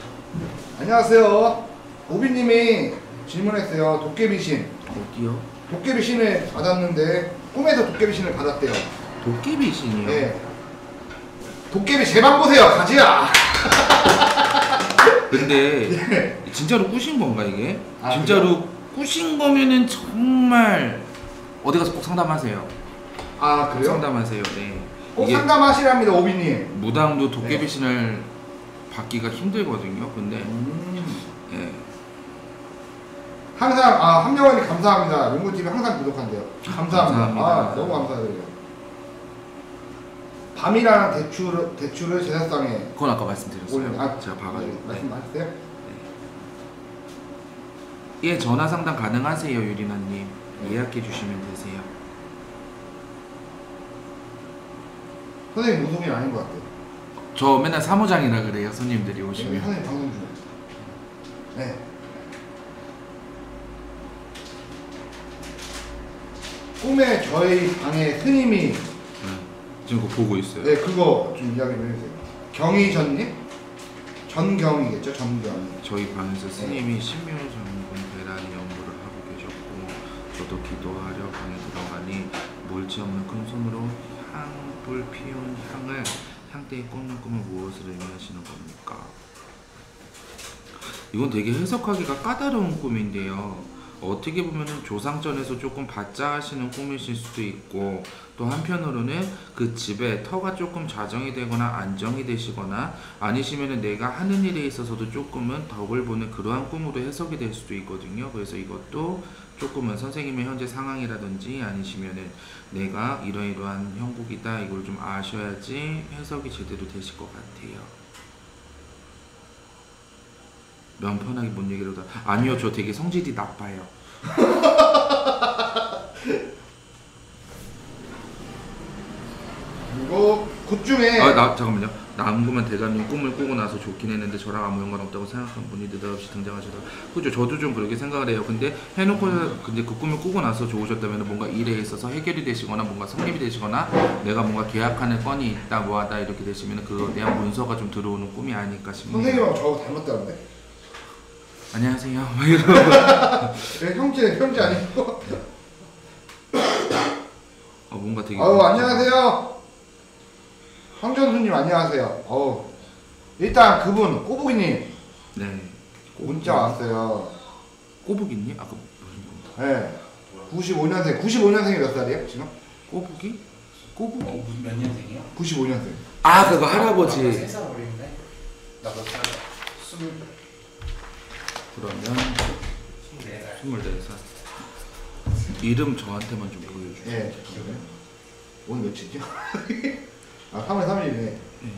Speaker 2: 안녕하세요. 오비님이 질문했어요. 도깨비신.
Speaker 1: 어디요?
Speaker 2: 도깨비신을 받았는데 꿈에서 도깨비신을 받았대요.
Speaker 1: 도깨비신이요?
Speaker 2: 네. 도깨비 제 방 보세요. 가지야.
Speaker 1: 근데 진짜로 꾸신 건가 이게?
Speaker 2: 아,
Speaker 1: 진짜로 꾸신 거면은 정말 어디 가서 꼭 상담하세요.
Speaker 2: 아 그래요?
Speaker 1: 상담하세요. 네.
Speaker 2: 꼭
Speaker 1: 이게
Speaker 2: 상담하시랍니다, 오비님.
Speaker 1: 무당도 도깨비
Speaker 2: 네.
Speaker 1: 신을 받기가 힘들거든요. 근데
Speaker 2: 음.
Speaker 1: 예.
Speaker 2: 항상 아 함영원이 감사합니다. 용구티비 항상 구독한대요. 감사합니다.
Speaker 1: 감사합니다.
Speaker 2: 아 너무 감사드려요. 밤이라는 대추를 대추를 제사상에
Speaker 1: 그건 아까 말씀드렸어요.
Speaker 2: 올려. 아,
Speaker 1: 제가 봐가지고.
Speaker 2: 네, 말씀하셨어요?
Speaker 1: 예, 전화 상담 가능하세요, 유리나님.
Speaker 2: 네.
Speaker 1: 예약해 주시면 되세요.
Speaker 2: 선생님 무속인 아닌 것 같아요.
Speaker 1: 저 맨날 사무장이라 그래요, 손님들이
Speaker 2: 여기
Speaker 1: 오시면.
Speaker 2: 선생님 방송 중에. 네. 꿈에 저희 방에 스님이
Speaker 1: 네. 지금 그거 보고 있어요.
Speaker 2: 네 그거 좀 이야기 좀 해주세요. 경희전님? 전경이겠죠, 전경.
Speaker 1: 저희 방에서 스님이 신묘전군 배란 연구를 하고 계셨고, 저도 기도하려 방에 들어가니 물지 없는 큰 손으로 향불 피운 향을 향대에 꽂는 꿈은 무엇을 의미하시는 겁니까? 이건 되게 해석하기가 까다로운 꿈인데요. 어떻게 보면 조상전에서 조금 받자 하시는 꿈이실 수도 있고, 또 한편으로는 그 집에 터가 조금 자정이 되거나 안정이 되시거나, 아니시면 내가 하는 일에 있어서도 조금은 덕을 보는 그러한 꿈으로 해석이 될 수도 있거든요. 그래서 이것도 조금은 선생님의 현재 상황이라든지, 아니시면은 내가 이러이러한 형국이다, 이걸 좀 아셔야지 해석이 제대로 되실 것 같아요. 면 편하게 뭔 얘기를 다. 아니요, 저 되게 성질이 나빠요.
Speaker 2: 그리고 굿 중에
Speaker 1: 아, 나 잠깐만요. 남구만 대감님 꿈을 꾸고 나서 좋긴 했는데 저랑 아무 연관 없다고 생각한 분이 느닷없이 등장하시더라. 그죠? 저도 좀 그렇게 생각을 해요. 근데 해놓고 근데 그 꿈을 꾸고 나서 좋으셨다면 뭔가 일에 있어서 해결이 되시거나 뭔가 성립이 되시거나 내가 뭔가 계약하는 건이 있다 뭐하다 이렇게 되시면 그거에 대한 문서가 좀 들어오는 꿈이 아닐까 싶네요.
Speaker 2: 선생님하고 저하고 닮았다는데?
Speaker 1: 안녕하세요. 막 이러고.
Speaker 2: 네, 형제 형제 아니고.
Speaker 1: 어, 뭔가 되게.
Speaker 2: 아우 안녕하세요. 황전수님 안녕하세요. 어우 일단 그분 꼬부기님
Speaker 1: 네.
Speaker 2: 문자 왔어요.
Speaker 1: 꼬부기님? 아까 무슨 분?
Speaker 2: 네. 구십오 년생. 구십오 년생이 몇 살이에요 지금?
Speaker 1: 꼬부기? 꼬부기?
Speaker 3: 어, 무슨 몇 년생이야?
Speaker 2: 구십오 년생.
Speaker 1: 아 그거 할아버지.
Speaker 3: 세 살 어린데? 나 몇 살? 스물
Speaker 1: 그러면
Speaker 3: 스물네 살.
Speaker 1: 스물네 살. 이름 저한테만 좀 보여주세요.
Speaker 2: 예. 오늘 며칠이죠? 아 삼월 삼일이네.
Speaker 1: 네.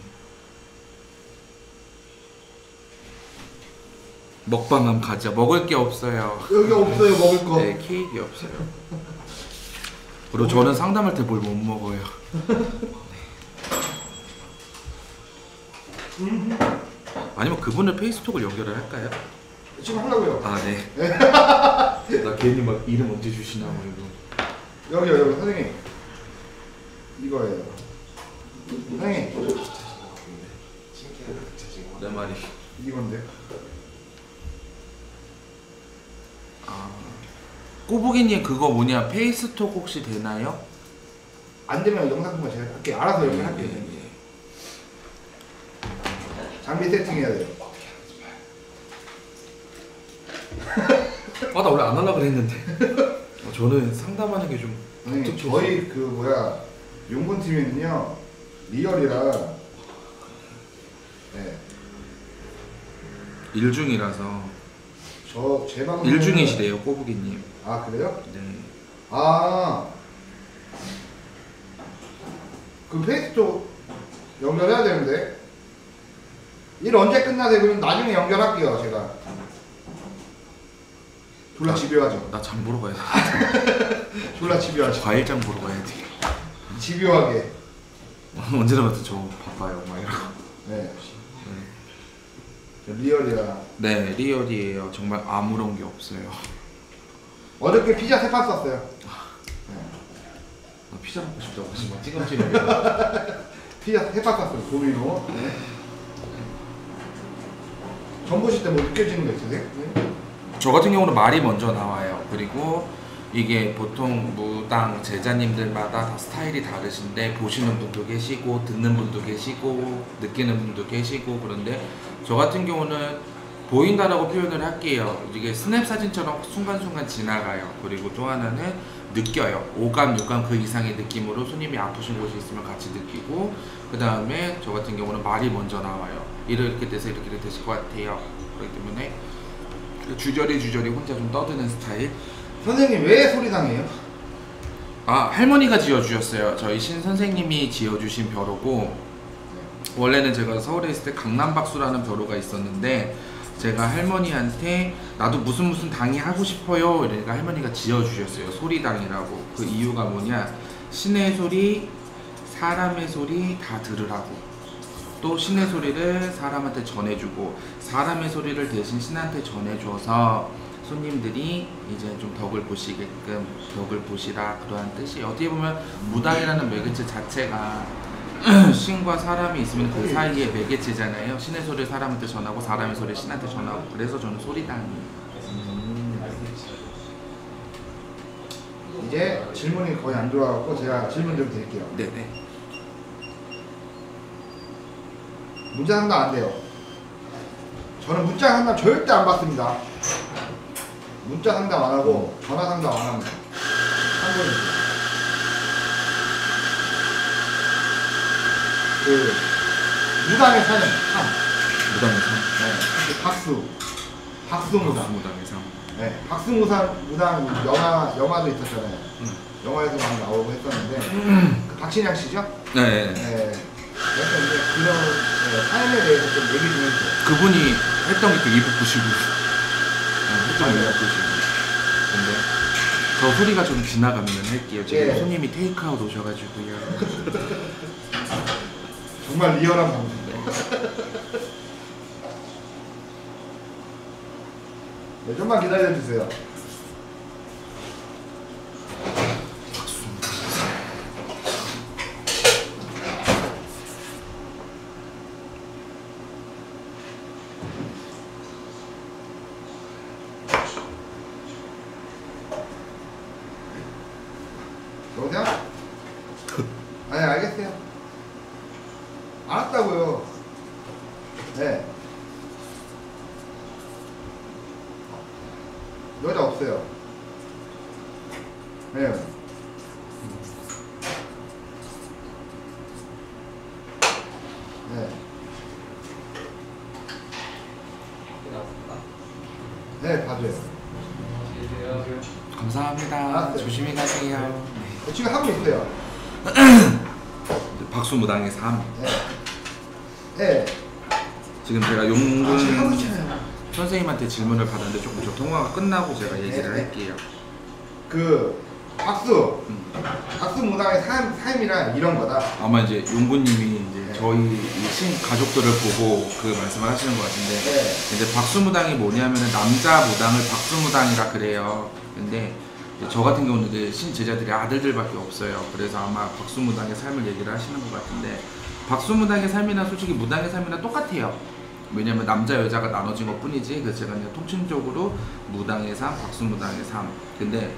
Speaker 1: 먹방함 가자. 먹을 게 없어요.
Speaker 2: 여기 없어요 먹을 거.
Speaker 1: 네, 케이크 없어요. 그리고 저는 상담할 때 뭘 못 먹어요. 네. 아니면 그분을 페이스톡을 연결을 할까요?
Speaker 2: 지금 하려고요.
Speaker 1: 아 네. 나 괜히 막 이름 언제 주시나 뭐 이거.
Speaker 2: 여기요 여기 선생님. 이거예요. 선생님
Speaker 1: 내 말이.
Speaker 2: 이건데요.
Speaker 1: 아 꼬부기님 그거 뭐냐 페이스톡 혹시 되나요?
Speaker 2: 안 되면 영상 보면 제가 할게 알아서 이렇게 할게요.
Speaker 1: 예, 예.
Speaker 2: 장비 세팅해야 돼요.
Speaker 1: 아 나 원래 안 하려고 그랬는데. 어, 저는 상담하는 게 좀
Speaker 2: 선생님 저희 그 뭐야 용군 팀에는요 리얼이라 네.
Speaker 1: 일중이라서.
Speaker 2: 저제 방송
Speaker 1: 일중이시래요 꼬부기님.
Speaker 2: 아 그래요?
Speaker 1: 네.
Speaker 2: 아 그럼 페이스톡 연결해야 되는데 일 언제 끝나세요? 그럼 나중에 연결할게요 제가. 졸라 집요하죠.
Speaker 1: 나 장 보러 가야 돼.
Speaker 2: 졸라 집요하죠.
Speaker 1: 과일장 보러 가야 돼.
Speaker 2: 집요하게.
Speaker 1: 언제나 봐도 저 바빠요 막 이러고.
Speaker 2: 네. 리얼이라.
Speaker 1: 네 리얼이에요. 정말 아무런 게 없어요.
Speaker 2: 어저께 피자 세 판 쐈어요. 네.
Speaker 1: 나 피자 먹고 싶다고 지금 막 찌감찌감.
Speaker 2: 피자 세 판 쐈어요. 도미노. 네. 전 보실 때 뭐 느껴지는 거 있으세요? 네.
Speaker 1: 저 같은 경우는 말이 먼저 나와요. 그리고 이게 보통 무당 제자님들마다 다 스타일이 다르신데 보시는 분도 계시고 듣는 분도 계시고 느끼는 분도 계시고 그런데 저 같은 경우는 보인다라고 표현을 할게요. 이게 스냅 사진처럼 순간순간 지나가요. 그리고 또 하나는 느껴요. 오감, 육감 그 이상의 느낌으로 손님이 아프신 곳이 있으면 같이 느끼고 그 다음에 저 같은 경우는 말이 먼저 나와요. 이렇게 돼서 이렇게 되실 것 같아요. 그렇기 때문에 주저리 주저리 혼자 좀 떠드는 스타일.
Speaker 2: 선생님 왜 소리당해요?
Speaker 1: 아, 할머니가 지어주셨어요. 저희 신 선생님이 지어주신 벼루고 원래는 제가 서울에 있을 때 강남박수라는 벼루가 있었는데 제가 할머니한테 나도 무슨 무슨 당이 하고 싶어요 이러니까 할머니가 지어주셨어요. 소리당이라고. 그 이유가 뭐냐, 신의 소리, 사람의 소리 다 들으라고. 또 신의 소리를 사람한테 전해주고 사람의 소리를 대신 신한테 전해줘서 손님들이 이제 좀 덕을 보시게끔 덕을 보시라 그러한 뜻이. 어떻게 보면 무당이라는 매개체 자체가 신과 사람이 있으면 그 사이에 매개체잖아요. 신의 소리를 사람한테 전하고 사람의 소리를 신한테 전하고. 그래서 저는 소리당이.
Speaker 2: 음. 이제 질문이 거의 안 들어와갖고 제가 질문 좀 드릴게요.
Speaker 1: 네네.
Speaker 2: 문자 상담 안 돼요. 저는 문자 상담 절대 안 받습니다. 문자 상담 안 하고 전화 상담 안 합니다. 참고해주세요. 그 무당의 삶, 삶.
Speaker 1: 무당의 삶.
Speaker 2: 네. 그 박수, 박수 무당.
Speaker 1: 무당의 삶.
Speaker 2: 네, 박수 무당 무당 영화 영화도 있었잖아요.
Speaker 1: 음.
Speaker 2: 영화에서 많이 나오고 했었는데 그 박신양 씨죠?
Speaker 1: 네.
Speaker 2: 네. 약간 이제 그런 네, 삶에 대해서 좀 얘기 좀 해주세요.
Speaker 1: 그분이 했던 게 그 이백구십구. 네, 했던 게 이백구십구. 근데 저 소리가 좀 지나가면 할게요. 지금
Speaker 2: 예.
Speaker 1: 손님이 테이크아웃 오셔가지고요.
Speaker 2: 정말 리얼한 방송인데. 네, 좀만 기다려주세요. 여보세요? 아니, 알겠어요. 알았다고요. 네. 여자 없어요. 네. 네. 네, 봐줘요.
Speaker 1: 감사합니다.
Speaker 2: 알았어요.
Speaker 1: 조심히 가세요.
Speaker 2: 네, 지금 하고 있어요.
Speaker 1: 박수무당의 삶.
Speaker 2: 네. 네.
Speaker 1: 지금 제가
Speaker 2: 아, 지금 하고
Speaker 1: 용군
Speaker 2: 있잖아요.
Speaker 1: 선생님한테 질문을 받았는데 조금 저 통화가 끝나고 제가 얘기를
Speaker 2: 네.
Speaker 1: 할게요.
Speaker 2: 그 박수,
Speaker 1: 음.
Speaker 2: 박수 무당의 삶, 삶이란 이런 거다.
Speaker 1: 아마 이제 용군님이 이제
Speaker 2: 네.
Speaker 1: 저희 이 신 가족들을 보고 그 말씀을 하시는 것 같은데
Speaker 2: 네.
Speaker 1: 이제 박수무당이 뭐냐면은 남자 무당을 박수무당이라 그래요. 근데 이제 저 같은 경우는 이제 신 제자들이 아들들밖에 없어요. 그래서 아마 박수무당의 삶을 얘기를 하시는 것 같은데 박수무당의 삶이나 솔직히 무당의 삶이나 똑같아요. 왜냐면 남자 여자가 나눠진 것 뿐이지. 그래서 제가 그냥 통칭적으로 무당의 삶, 박수무당의 삶. 근데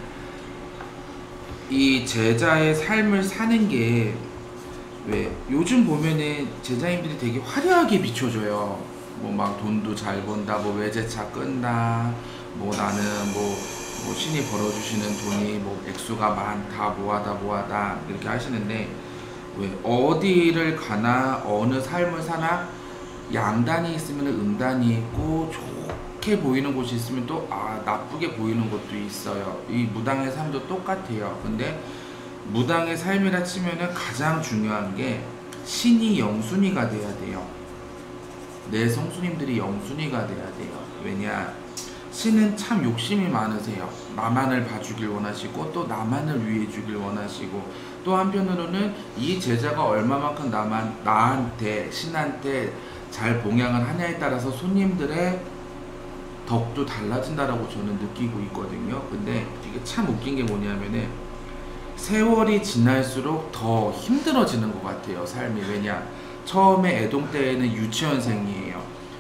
Speaker 1: 이 제자의 삶을 사는 게 왜 요즘 보면은 제자님들이 되게 화려하게 비춰져요. 뭐 막 돈도 잘 번다, 뭐 외제차 끈다, 뭐 나는 뭐, 뭐 신이 벌어주시는 돈이 뭐 액수가 많다, 뭐하다 뭐하다 이렇게 하시는데 왜 어디를 가나 어느 삶을 사나 양단이 있으면 음단이 있고 좋게 보이는 곳이 있으면 또 아 나쁘게 보이는 곳도 있어요. 이 무당의 삶도 똑같아요. 근데 무당의 삶이라 치면은 가장 중요한 게 신이 영순이가 돼야 돼요. 내 성수님들이 영순이가 돼야 돼요. 왜냐, 신은 참 욕심이 많으세요. 나만을 봐주길 원하시고 또 나만을 위해 주길 원하시고 또 한편으로는 이 제자가 얼마만큼 나만 나한테 신한테 잘 봉양을 하냐에 따라서 손님들의 덕도 달라진다라고 저는 느끼고 있거든요. 근데 이게 참 웃긴 게 뭐냐면은 세월이 지날수록 더 힘들어지는 것 같아요, 삶이. 왜냐, 처음에 애동 때에는 유치원생이에요.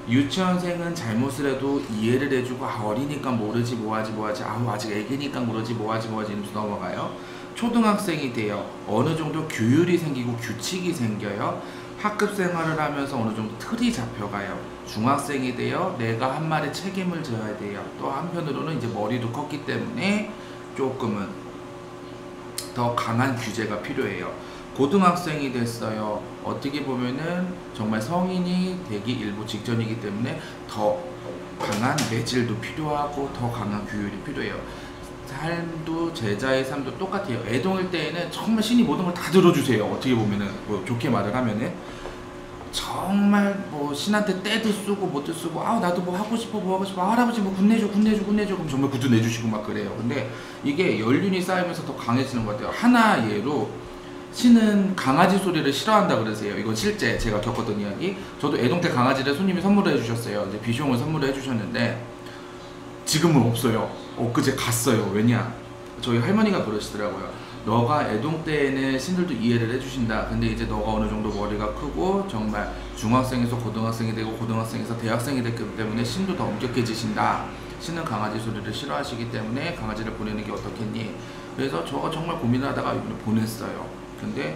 Speaker 1: 유치원생은 잘못을 해도 이해를 해주고 아 어리니까 모르지 뭐하지 뭐하지 아우 아직 애기니까 모르지 뭐하지 뭐하지 이러면서 넘어가요. 초등학생이 돼요. 어느 정도 규율이 생기고 규칙이 생겨요. 학급 생활을 하면서 어느 정도 틀이 잡혀가요. 중학생이 돼요. 내가 한 말에 책임을 져야 돼요. 또 한편으로는 이제 머리도 컸기 때문에 조금은 더 강한 규제가 필요해요. 고등학생이 됐어요. 어떻게 보면은 정말 성인이 되기 일부 직전이기 때문에 더 강한 매질도 필요하고 더 강한 규율이 필요해요. 삶도 제자의 삶도 똑같아요. 애동일 때에는 정말 신이 모든 걸 다 들어주세요. 어떻게 보면은 뭐 좋게 말을 하면은 정말 뭐 신한테 때도 쓰고 뭐도 쓰고 아 나도 뭐 하고 싶어 뭐 하고 싶어 아, 할아버지 뭐 군내줘 군내줘 군내줘 그럼 정말 구두 내주시고 막 그래요. 근데 이게 연륜이 쌓이면서 더 강해지는 것 같아요. 하나 예로 신은 강아지 소리를 싫어한다 그러세요. 이건 실제 제가 겪었던 이야기. 저도 애동 때 강아지를 손님이 선물을 해주셨어요. 이제 비숑을 선물을 해주셨는데 지금은 없어요. 엊그제 갔어요. 왜냐? 저희 할머니가 그러시더라고요. 너가 애동 때에는 신들도 이해를 해주신다. 근데 이제 너가 어느 정도 머리가 크고 정말 중학생에서 고등학생이 되고 고등학생에서 대학생이 됐기 때문에 신도 더 엄격해지신다. 신은 강아지 소리를 싫어하시기 때문에 강아지를 보내는 게 어떻겠니? 그래서 저가 정말 고민을 하다가 이번에 보냈어요. 근데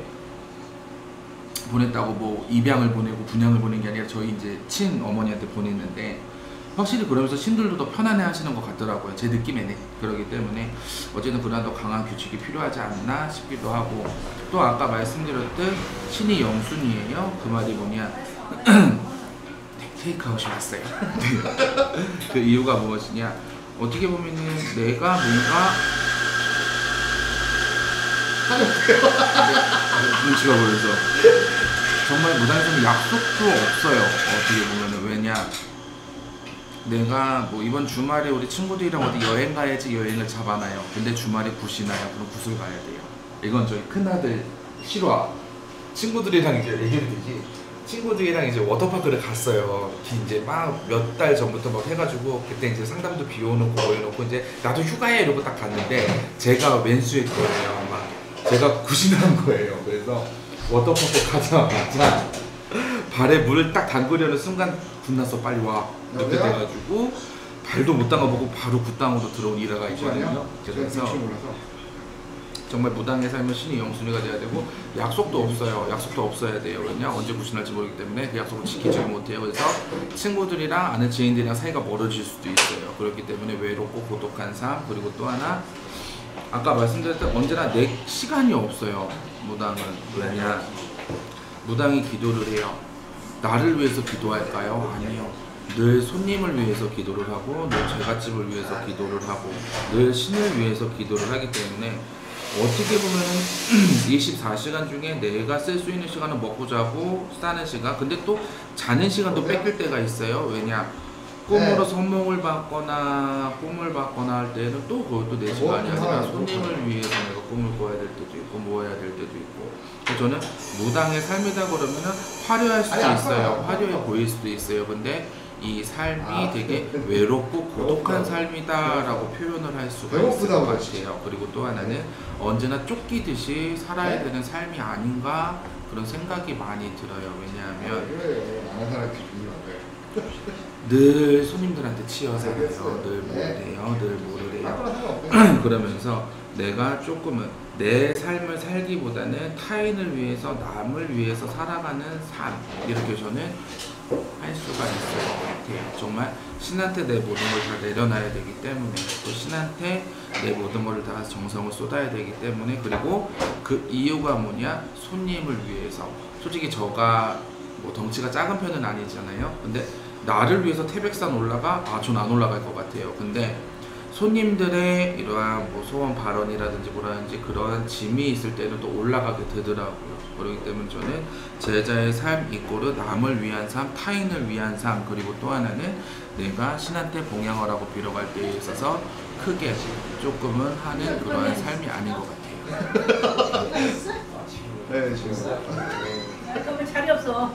Speaker 1: 보냈다고 뭐 입양을 보내고 분양을 보낸 게 아니라 저희 이제 친어머니한테 보냈는데 확실히 그러면서 신들도 더 편안해 하시는 것 같더라고요. 제 느낌에는. 그러기 때문에 어쨌든 그러나 더 강한 규칙이 필요하지 않나 싶기도 하고 또 아까 말씀드렸듯 신이 영순이에요. 그 말이 뭐냐 테이크아웃이 왔어요. 그 이유가 무엇이냐 어떻게 보면은 내가 뭔가 눈치가 보여서 정말 무당에서는 약속도 없어요. 어떻게 보면은 왜냐 내가 뭐 이번 주말에 우리 친구들이랑 어디 여행 가야지 여행을 잡아놔요. 근데 주말에 굿이 나요. 그럼 굿을 가야 돼요. 이건 저희 큰아들 실화. 친구들이랑 이제 얘기를 되지. 친구들이랑 이제 워터파크를 갔어요. 이제 막 몇 달 전부터 막 해가지고 그때 이제 상담도 비워놓고 뭐 해놓고 이제 나도 휴가해 이러고 딱 갔는데 제가 왼수의 거예요. 막 제가 굿이 난 거예요. 그래서 워터파크 가자마자 발에 물을 딱 담그려는 순간 굿났어 빨리 와 이렇게 돼가지고 발도 못 담가보고 바로 굿땅으로 들어온 일화가 있거든요. 그래서 정말 무당의 삶은 신이 영순이가 돼야 되고 약속도 없어요. 약속도 없어야 돼요. 왜냐 언제 굿이 날지 모르기 때문에 그 약속을 지키지 못해요. 그래서 친구들이랑 아는 지인들이랑 사이가 멀어질 수도 있어요. 그렇기 때문에 외롭고 고독한 삶. 그리고 또 하나 아까 말씀드렸던 언제나 내 시간이 없어요. 무당은. 왜냐 무당이 기도를 해요. 나를 위해서 기도할까요? 아니요. 늘 손님을 위해서 기도를 하고 늘 제갓집을 위해서 기도를 하고 늘 신을 위해서 기도를 하기 때문에 어떻게 보면은 이십사 시간 중에 내가 쓸 수 있는 시간은 먹고 자고 싸는 시간. 근데 또 자는 시간도 뺏길 때가 있어요. 왜냐 꿈으로 네. 선몽을 받거나 꿈을 받거나 할 때는 또 그것도 내 시간이 아니라 손님을 위해서 내가 꿈을 꿔야 될 때도 있고 뭐 해야 될 때도 있고. 그래서 저는 무당의 삶이다 그러면은 화려할 수도 아니, 있어요. 화려해 보일 수도 있어요. 근데 이 삶이 아, 되게 그, 외롭고 고독한 삶이다라고 표현을 할 수가 있을 것 같아요. 그리고 또 하나는 언제나 쫓기듯이 살아야 되는 삶이 아닌가 그런 생각이 많이 들어요. 왜냐하면 늘 손님들한테 치여 살아요. 늘 뭐래요, 늘 뭐래요. 그러면서 내가 조금은 내 삶을 살기보다는 타인을 위해서 남을 위해서 살아가는 삶 이렇게 저는 할 수가 있을 것 같아요. 정말 신한테 내 모든 걸 다 내려놔야 되기 때문에 또 신한테 내 모든 걸 다 정성을 쏟아야 되기 때문에 그리고 그 이유가 뭐냐 손님을 위해서 솔직히 저가 뭐 덩치가 작은 편은 아니잖아요. 근데 나를 위해서 태백산 올라가? 아, 전 안 올라갈 것 같아요. 근데 손님들의 이러한 뭐 소원 발언이라든지 뭐라든지 그러한 짐이 있을 때는 또 올라가게 되더라고요. 그렇기 때문에 저는 제자의 삶 이꼬르 남을 위한 삶, 타인을 위한 삶 그리고 또 하나는 내가 신한테 봉양을 하고 빌어갈 때에 있어서 크게 조금은 하는 그러한 삶이 아닌 것 같아요.
Speaker 2: 네, 지금.
Speaker 4: 그러면 자리 없어.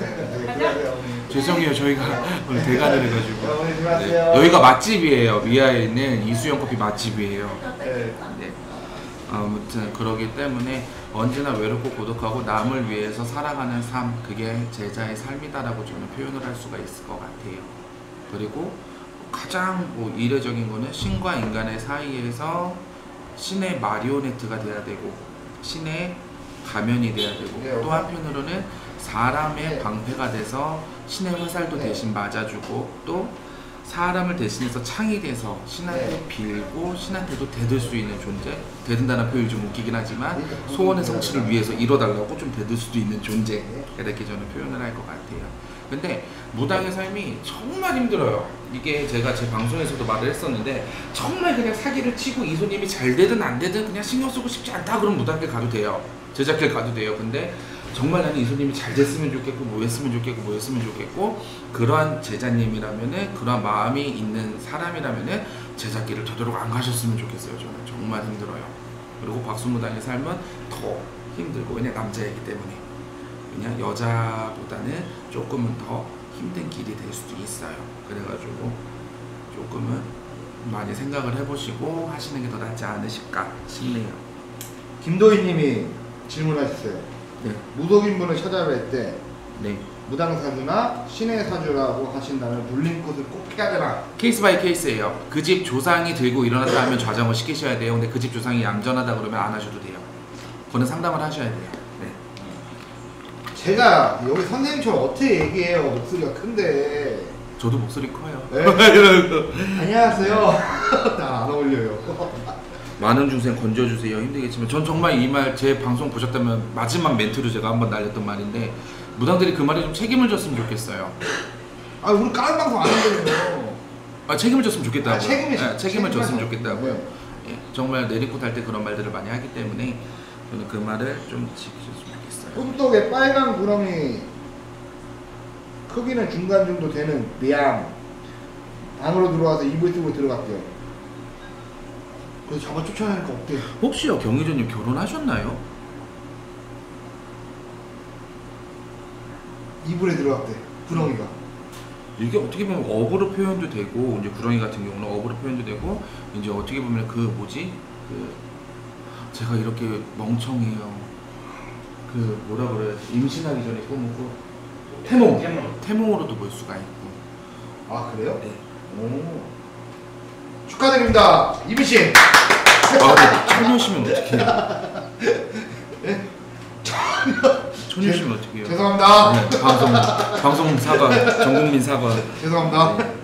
Speaker 1: 죄송해요. 저희가 오늘 대관을 해가지고 네. 여기가 맛집이에요. 미아에 있는 이수영 커피 맛집이에요. 네. 아무튼 그러기 때문에 언제나 외롭고 고독하고 남을 위해서 살아가는 삶, 그게 제자의 삶이다라고 저는 표현을 할 수가 있을 것 같아요. 그리고 가장 뭐 이례적인 거는 신과 인간의 사이에서 신의 마리오네트가 돼야 되고 신의 가면이 돼야 되고
Speaker 2: 네,
Speaker 1: 또 한편으로는 사람의
Speaker 2: 네.
Speaker 1: 방패가 돼서 신의 화살도
Speaker 2: 네.
Speaker 1: 대신 맞아주고 또 사람을 대신해서 창이 돼서 신한테
Speaker 2: 네.
Speaker 1: 빌고 신한테도 대들 수 있는 존재. 대든다는 표현이 좀 웃기긴 하지만
Speaker 2: 그러니까
Speaker 1: 소원의
Speaker 2: 그건
Speaker 1: 성취를 위해서 이뤄달라고 좀 대들 수도 있는 존재,
Speaker 2: 네.
Speaker 1: 이렇게 저는 표현을 할 것 같아요. 근데 무당의 삶이 정말 힘들어요. 이게 제가 제 방송에서도 말을 했었는데 정말 그냥 사기를 치고 이손님이 잘 되든 안 되든 그냥 신경 쓰고 싶지 않다 그럼 무당길 가도 돼요. 제자길 가도 돼요. 근데 정말 나는 이손님이 잘 됐으면 좋겠고 뭐 했으면 좋겠고 뭐 했으면 좋겠고 그러한 제자님이라면은 그러한 마음이 있는 사람이라면은 제자길을 되도록 안 가셨으면 좋겠어요. 저는 정말 힘들어요. 그리고 박수무당의 삶은 더 힘들고 왜냐 남자이기 때문에 그냥 여자보다는 조금은 더 힘든 길이 될 수도 있어요. 그래가지고 조금은 많이 생각을 해보시고 하시는 게 더 낫지 않으실까 싶네요.
Speaker 2: 김도희님이 질문하셨어요.
Speaker 1: 네,
Speaker 2: 무속인 분을 찾아뵐 때
Speaker 1: 네.
Speaker 2: 무당사주나 신의 사주라고 하신다면 불림꽃을 꼭 해야 되나?
Speaker 1: 케이스 바이 케이스예요. 그 집 조상이 들고 일어났다 하면 좌정을 시키셔야 돼요. 근데 그 집 조상이 얌전하다 그러면 안 하셔도 돼요. 그거는 상담을 하셔야 돼요. 네.
Speaker 2: 제가 여기 선생님처럼 어떻게 얘기해요? 목소리가 큰데.
Speaker 1: 저도 목소리 커요.
Speaker 2: 네? 안녕하세요. 나 안 어울려요.
Speaker 1: 많은 중생 건져주세요. 힘들겠지만 전 정말 이 말 제 방송 보셨다면 마지막 멘트로 제가 한번 날렸던 말인데 무당들이 그 말에 좀 책임을 졌으면 좋겠어요.
Speaker 2: 아 우리 까는 방송 안 한다고요.
Speaker 1: 아 책임을 졌으면 좋겠다고요.
Speaker 2: 아, 책임이
Speaker 1: 네, 책임을 졌으면 좋겠다고요.
Speaker 2: 네.
Speaker 1: 예, 정말 내리꽂 할 때 그런 말들을 많이 하기 때문에 저는 그 말을 좀 지키셨으면 좋겠어요.
Speaker 2: 꿈속에 빨간 구렁이 크기는 중간 정도 되는 뱀 방으로 들어와서 이불 쓰고 들어갔대요. 그래서 잡아 쫓아내니까 어때요?
Speaker 1: 혹시요 경희조님 결혼하셨나요?
Speaker 2: 이불에 들어갔대 구렁이가.
Speaker 1: 이게 어떻게 보면 어부로 표현도 되고 이제 구렁이 같은 경우는 어부로 표현도 되고 이제 어떻게 보면 그 뭐지 그 제가 이렇게 멍청해요. 그 뭐라 그래 임신하기 전에 꿈을 꾸 태몽
Speaker 3: 태몽.
Speaker 1: 태몽으로도 볼 수가 있고.
Speaker 2: 아 그래요?
Speaker 1: 네.
Speaker 2: 오. 축하드립니다 이미씨.
Speaker 1: 아 근데 처녀시면 어떡해요?
Speaker 2: 네?
Speaker 1: 처녀시면 어떡해요?
Speaker 2: 죄송합니다.
Speaker 1: 네, 방송 방송 사과 전국민 사과.
Speaker 2: 죄송합니다.
Speaker 1: 네.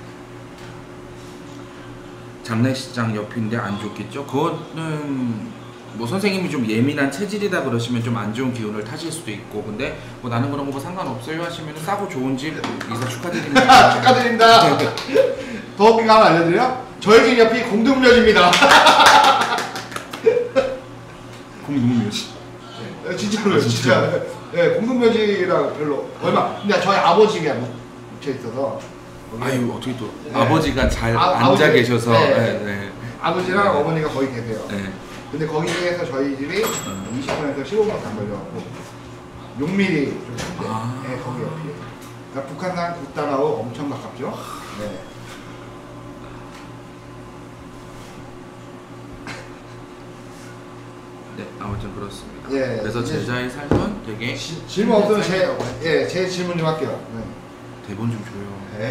Speaker 1: 장례식장 옆인데 안 좋겠죠? 그거는 뭐 선생님이 좀 예민한 체질이다 그러시면 좀 안 좋은 기운을 타실 수도 있고 근데 뭐 나는 그런 거 상관없어요 하시면 싸고 좋은 집 이사 축하드립니다.
Speaker 2: 축하드립니다. 더 웃긴 거 하나 알려드려요? 저희 집 옆이 공동묘지입니다.
Speaker 1: 공동묘지.
Speaker 2: 네, 진짜로요,
Speaker 1: 아,
Speaker 2: 진짜.
Speaker 1: 진짜요?
Speaker 2: 네, 공동묘지랑 별로 얼마. 근데 저희 아버지가 묻혀 있어서.
Speaker 1: 아유 어떻게 또
Speaker 2: 네.
Speaker 1: 아버지가 잘
Speaker 2: 아,
Speaker 1: 앉아
Speaker 2: 아버지.
Speaker 1: 계셔서
Speaker 2: 네.
Speaker 1: 네, 네.
Speaker 2: 아버지랑
Speaker 1: 네.
Speaker 2: 어머니가 거기 계세요.
Speaker 1: 네.
Speaker 2: 근데 거기에서 저희 집이 이십 분에서 십오 분밖에 안 걸려갖고 용밀이 좀 큰데
Speaker 1: 아.
Speaker 2: 네, 거기 옆이에요. 그러니까 북한산 국단하고 엄청 가깝죠. 네.
Speaker 1: 네 아무튼 그렇습니다.
Speaker 2: 예,
Speaker 1: 그래서
Speaker 2: 이제-
Speaker 1: 제자의 삶은 되게
Speaker 2: 지, 질문 없으면 제, 예, 제 질문 좀 할게요. 네.
Speaker 1: 대본 좀 줘요.
Speaker 2: 네.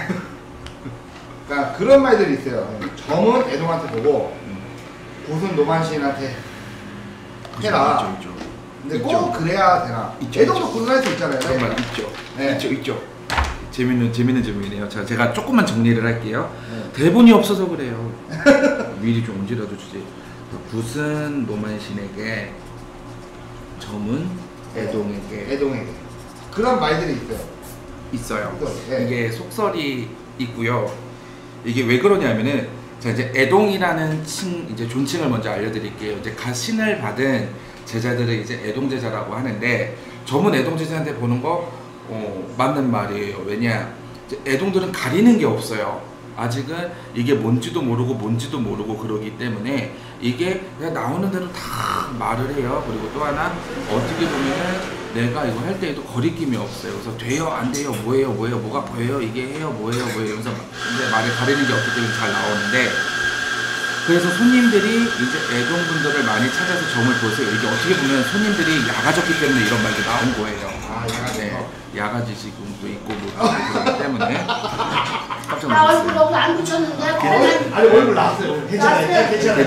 Speaker 2: 그러니까 그런 말들이 있어요. 점은 애동한테 보고
Speaker 1: 음.
Speaker 2: 곳은 노만 시인한테
Speaker 1: 그죠,
Speaker 2: 해라.
Speaker 1: 있죠, 있죠.
Speaker 2: 근데
Speaker 1: 있죠.
Speaker 2: 꼭 그래야 되나?
Speaker 1: 있죠,
Speaker 2: 애동도
Speaker 1: 있죠.
Speaker 2: 굳은 할수 있잖아요.
Speaker 1: 그런 말 있죠.
Speaker 2: 네.
Speaker 1: 있죠, 있죠. 재밌는 재밌는 질문이네요. 자, 제가 조금만 정리를 할게요.
Speaker 2: 네.
Speaker 1: 대본이 없어서 그래요. 미리 좀 언제라도 주지. 굿은 노만신에게, 점은 애동에게
Speaker 2: 애동에게 그런 말들이 있어요.
Speaker 1: 있어요.
Speaker 2: 네.
Speaker 1: 이게 속설이 있고요. 이게 왜 그러냐면은 자 이제 애동이라는 칭 이제 존칭을 먼저 알려드릴게요. 이제 가신을 받은 제자들을 이제 애동 제자라고 하는데 점은 애동 제자한테 보는 거 어, 맞는 말이에요. 왜냐 이제 애동들은 가리는 게 없어요. 아직은 이게 뭔지도 모르고 뭔지도 모르고 그러기 때문에 이게 그냥 나오는 대로 다 말을 해요. 그리고 또 하나 어떻게 보면은 내가 이거 할 때에도 거리낌이 없어요. 그래서 돼요, 안 돼요, 뭐예요, 뭐예요, 뭐가 보여요, 이게 해요, 뭐예요, 뭐예요. 그래서 근데 말을 가리는 게 없기 때문에 잘 나오는데 그래서 손님들이 이제 애동분들을 많이 찾아서 점을 보세요. 이게 어떻게 보면 손님들이 야가졌기 때문에 이런 말도 나온 거예요.
Speaker 2: 아, 야가져서.
Speaker 1: 네, 야가지식도 있고 뭐 그렇기 때문에 깜짝
Speaker 4: 나 얼굴
Speaker 1: 놀랐어요.
Speaker 4: 너무 안 붙였는데.
Speaker 2: 아니, 아니 얼굴 나왔어요. 괜찮아요. 괜찮아요.